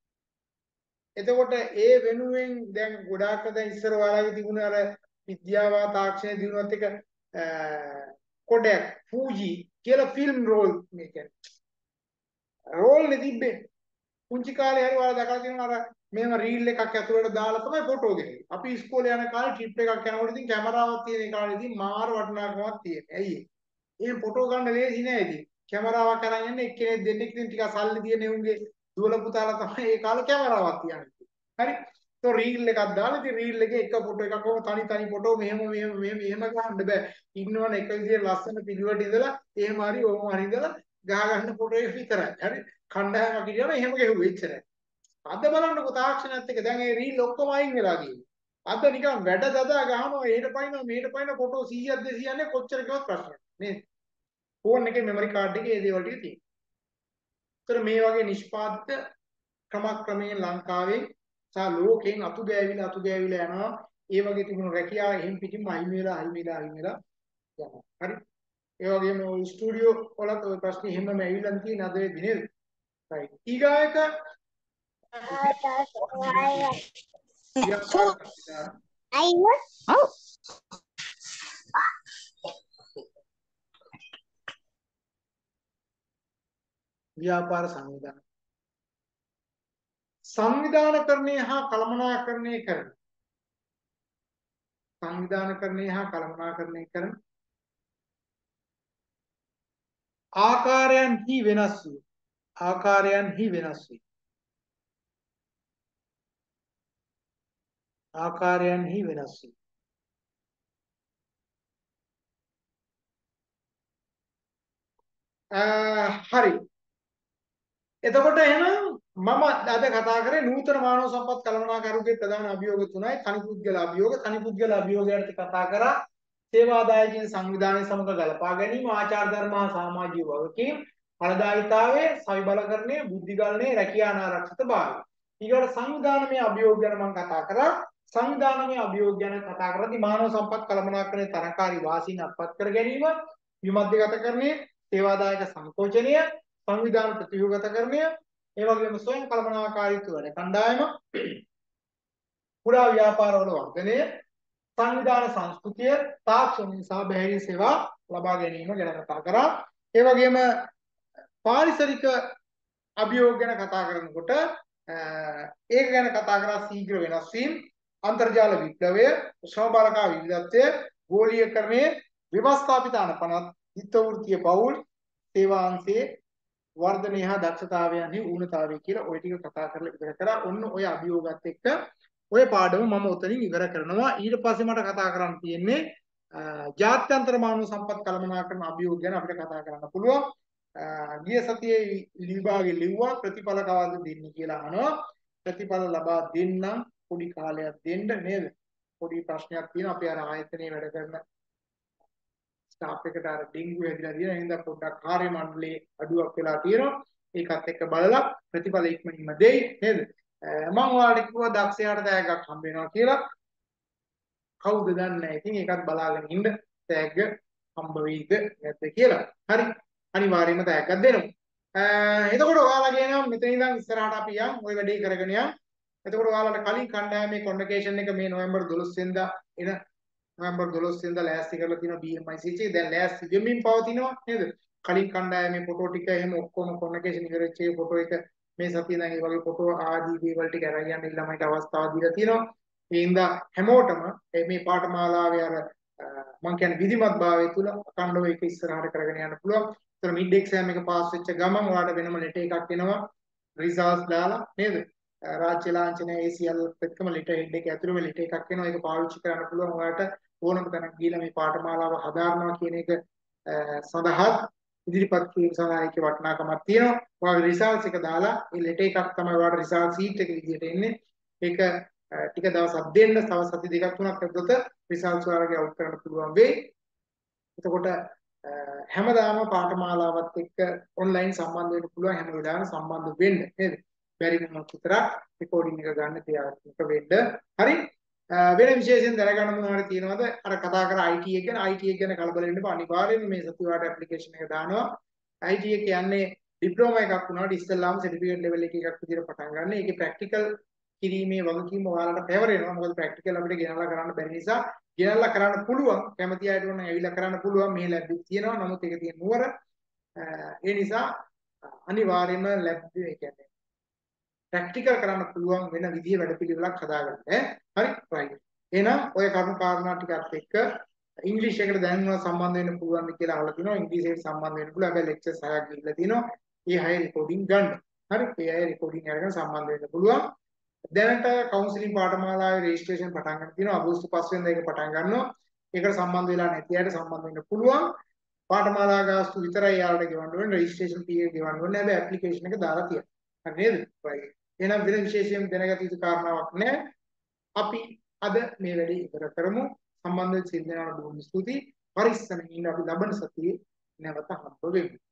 එතකොට ඒ වෙනුවෙන් දැන් ගොඩාක් දැන් ඉස්සර ඔයාලගේ තිබුණ අර විද්‍යාව තාක්ෂණය දිනුවත් එක කොඩක් ෆූජි කියලා ෆිල්ම් රෝල් මේ කියන්නේ රෝල් නේ තිබ්බේ. පුංචි කාලේ හරි ඔයාලා දැකලා තියෙනවා අර මේව රීල් එකක් ඇතුළට දාලා තමයි ෆොටෝ දෙන්නේ. අපි ඉස්කෝලේ යන කාලේ ට්‍රිප් එකක් යනකොට ඉතින් කැමරාවක් තියෙන කාලේ ඉතින් මාර වටිනාකමක් තියෙනවා. ඇයි ඒ? එහෙම ෆොටෝ ගන්න ලේසි නෑ ඉතින්. කැමරාවක් අරන් යන්නේ එක්කෙනෙක් දෙන්නෙක් ඉතින් ටිකක් සල්ලි තියෙන උන්ගේ දුවල පුතාලා තමයි ඒ කාලේ කැමරාවක් තියන්නේ. හරි. તો රීල් එකක් දාලා ඉතින් රීල් එකේ එක ෆොටෝ එකක් කොහොම තනි ෆොටෝ මෙහෙම ගන්න බෑ. ඉන්නවනේ එක විදිහේ ලස්සන පිළිවෙලට ඉඳලා එහෙම හරි ඕම හරි ඉඳලා ගහ ගන්න ෆොටෝ එක විතරයි. හරි. කණ්ඩායමක් හිටියම එහෙම ගෙහුවේ එච්චරයි. අද බලන්නකො තාක්ෂණයත් එක්ක දැන් ඒ රීල් ඔක්කොම අයින් වෙලා ගියේ. අද නිකන් වැඩ දදා ගහනවා එහෙට පයින්නවා මෙහෙට පයින්නවා ෆොටෝ 100ක් 200ක් නේ කොච්චර කිව්වත් ප්‍රශ්නයක් නේද? ෆෝන් එකේ මෙමරි කාඩ් එකේ ඒ දේවල් ටික තියෙනවා. ඒතර මේ වගේ නිෂ්පාදිත ක්‍රමක්‍රමයෙන් ලංකාවේ සහ ලෝකයෙන් අතු ගෑවිලා යනවා. ඒ වගේ තිබුණු රැකියාව එහෙම් පිටින්ම අහිමි වෙලා යනවා. හරි. ඒ වගේම ඔය ස්ටුඩියෝ වලත් ඔය ප්‍රශ්නේ හැමම ඇවිල්ලා තියෙන අද වෙද්දි නේද? right. ඊගායක ව්‍යාපාර සංවිධානකරණය හා කළමනාකරණය කරන ආකාරයන්හි වෙනස් වී හරි. එතකොට එහෙනම් මම අද කතා කරේ නූතන මානව සම්පත් කළමනාකරුගේ ප්‍රධාන අභියෝග තුනයි. තනිපුද්ගල අභියෝගයට කතා කරා සේවාදායකයන් සංවිධානය සමග ගලපා ගැනීම, ආචාර ධර්ම හා සමාජීය වගකීම්, ඵලදායීතාවය, සවිබලකරණය, බුද්ධිගලණය, රැකියා අනාරක්ෂිත භාවය. ඊළඟට සංවිධානමය අභියෝග ගැන මම කතා කරා. සංවිධානමය අභියෝග ගැන කතා කරද්දී මානව සම්පත් කළමනාකරණයේ තරකාරී වාසීන් අත්පත් කර ගැනීම, විමධ්‍යගතකරණය, සේවාදායක සංකෝචනය, සංවිධාන ප්‍රතිව්‍යුහගතකරණය, ඒ වගේම ස්වයං කළමනාකාරීත්ව වැඩ කණ්ඩායම, පුරා ව්‍යාපාරවල වර්ධනය, සංවිධාන සංස්කෘතිය, තාක්ෂණික සහ බැහැරී සේවා ලබා ගැනීම ගැන කතා කරා. ඒ වගේම පාරිසරික අභියෝග ගැන කතා කරනකොට ඒක ගැන කතා කරා ශීඝ්‍ර වෙනස් වීම, අන්තර්ජාල විප්ලවය, ශ්‍රම බලකා විවිධත්වය, ගෝලීයකරණය, ව්‍යවස්ථාපිත අනපනත්, හිතවෘත්තීය පවුල්, සේවාංශයේ වර්ධනය හා දක්ෂතාවයන්හි ඌනතාවය කියලා ওই ටික කතා කරලා ඉවර කරා. ඔන්න ඔය අභියෝගات එක්ක ඔය පාඩම මම උතනින් ඉවර කරනවා. ඊට පස්සේ මට කතා කරන්න තියෙන්නේ ජාත්‍යන්තර මානව සම්පත් කළමනාකරණ අභියෝග ගැන අපිට කතා කරන්න පුළුවන්. ගිය සතියේ විභාගෙ ලිව්වා ප්‍රතිඵල කවද්ද දෙන්නේ කියලා අහනවා. ප්‍රතිඵල ලබා දෙන්නම් පොඩි කාලයක් දෙන්න නේද? පොඩි ප්‍රශ්නයක් තියෙනවා. අපි අර ආයතනයේ වැඩ කරන ස්ටාෆ් එකට අර ඩෙන්ගු හැදිලා තියෙන හින්දා පොඩ්ඩක් කාර්ය මණ්ඩලයේ අඩුවක් වෙලා තියෙනවා. ඒකත් එක්ක බලලා ප්‍රතිඵල ඉක්මනින්ම දෙයි නේද? මම ඔයාලට කිව්වා දක්ෂයාට තෑග්ගක් හම්බ වෙනවා කියලා. කවුද දන්නේ නැහැ. ඉතින් ඒකත් බලාගෙන ඉන්න තෑග්ග හම්බ වෙයිද නැද්ද කියලා. හරි. අනිවාර්යයෙන්ම තෑග්ගක් දෙනවා. එතකොට ඔයාලා කියනවා මෙතන ඉඳන් ඉස්සරහට අපි යන් ওই වැඩේ කරගෙන යන්. එතකොට ඔයාලට කලින් කණ්ඩායමේ කොන්වොකේෂන් එක මේ නොවැම්බර් 12 වෙනිදා එන නොවැම්බර් 12 වෙනිදා ලෑස්ති කරලා තියෙනවා BMIC එකේ. දැන් ලෑස්ති වෙමින් පවතිනවා නේද? කලින් කණ්ඩායමේ ෆොටෝ ටික එහෙම ඔක්කොම කොන්වොකේෂන් ඉවර වෙච්ච ඒ ෆොටෝ එක මේ සතියේ දැන් ඒ වගේ ෆොටෝ ආදී දේවල් ටික අරන් යන්න ළමයිට අවස්ථාව දීලා තියෙනවා. ඒ හින්දා හැමෝටම මේ පාඨමාලාවේ අර මම කියන්නේ විධිමත් භාවය තුල අඛණ්ඩව ඒක ඉස්සරහට කරගෙන යන්න පුළුවන්. ඒතර මිඩ් එක්සෑම් එක පාස් වෙච්ච ගමන් ඔයාලට වෙනම ලෙටර් එකක් එනවා. රිසල්ට්ස් දාලා නේද? රාජ්‍ය ලාංඡනය ACL එක්කම ලෙටර් හෙඩ් එක ඇතුළේ මේ ලෙටර් එකක් එනවා. ඒක පාවිච්චි කරන්න පුළුවන්. ඔයාලට ඕනම තැනක ගිහලා මේ පාඨමාලාව හදාරනවා කියන එක සඳහා ඉදිරිපත් කිරීම සඳහා ඒකේ වටිනාකමක් තියෙනවා. ඔයාගේ රිසල්ට්ස් එක දාලා ඒ ලෙටර් එකක් තමයි ඔයාලට රිසල්ට් සීට් එක විදිහට එන්නේ. ඒක ටික දවසක් දෙන්න, තව සති දෙකක් තුනක් ඇතුළත රිසල්ට්ස් ඔයාලගේ අවුට් කරන්න පුළුවන් වෙයි. එතකොට හැමදාම පාඨමාලාවත් එක්ක ඔන්ලයින් සම්බන්ධ වෙන්න පුළුවන්. හැම වෙලාවෙම සම්බන්ධ වෙන්න නේද? බැරි වුණොත් විතරක් රෙකෝඩින් එක ගන්න ක්‍රියාත්මක වෙන්න. හරි. වෙන විශේෂයෙන් දැනගන්න මොනවද තියෙනවද? අර කතා කර IT එක ගැන කලබල වෙන්න බෑ. අනිවාර්යයෙන්ම මේ සතිවාට ඇප්ලිකේෂන් එක දානවා. IT එක කියන්නේ ඩිප්ලෝමා එකක් වුණාට ඉස්සෙල්ලාම සර්ටිෆිකේට් ලෙවල් එකක් විදිහට පටන් ගන්න. ඒකේ ප්‍රැක්ටිකල් කිරීමේ වගකීම ඔයාලට පැවරෙනවා. මොකද ප්‍රැක්ටිකල් අපිට ගෙනල්ලා කරන්න බැරි නිසා ගෙනල්ලා කරන්න පුළුවන්. කැමති අයට ඕන ඇවිල්ලා කරන්න පුළුවන්. මෙහි ලැබ් එක තියෙනවා. නමුත් ඒක තියෙන නුවර. ඒ නිසා අනිවාර්යයෙන්ම ලැබ් ඒ කියන්නේ ප්‍රැක්ටිකල් කරන්න පුළුවන් වෙන විදිහේ වැඩපිළිවෙලක් හදාගන්න. හරි රයිට්. එහෙනම් ඔය කරුණු කාරණා ටිකත් එක්ක ඉංග්‍රීසි එකට දැනුම සම්බන්ධ වෙන්න පුළුවන් කියලා අහලා තිනවා. ඉංග්‍රීසියට සම්බන්ධ වෙන්න පුළුවන්. හැබැයි ලෙක්චර්ස් 6ක් ගිහිල්ලා තිනවා. ඒ 6 රෙකෝඩින් ගන්න. හරි. ඒ 6 රෙකෝඩින් අරගෙන සම්බන්ධ වෙන්න පුළුවන්. දැනට කවුන්සිලින් පාඨමාලාවේ රෙජිස්ට්‍රේෂන් පටන් ගන්න තියෙනවා. අගෝස්තු 5 වෙනිදා ඒක පටන් ගන්නවා. ඒකට සම්බන්ධ වෙලා නැති අයට සම්බන්ධ වෙන්න පුළුවන්. පාඨමාලා ගාස්තු විතරයි යාළුවට ගෙවන්න ඕනේ. රෙජිස්ට්‍රේෂන් ෆී එක ගෙවන්න ඕනේ. හැබැයි ඇප්ලිකේෂන් එක දාලා තියෙනවා. හරි නේද? right. එහෙනම් වෙන විශේෂයෙන් දැනගත යුතු කාරණාවක් නැහැ. අපි අද මේ වැඩේ ඉවර කරමු. සම්බන්ධ වෙච්ච සිද්ධාන්ත බොහොම ස්තුතියි. පරිස්සමෙන් ඉන්න අපි ලබන සතියේ නැවත හම්බ වෙමු.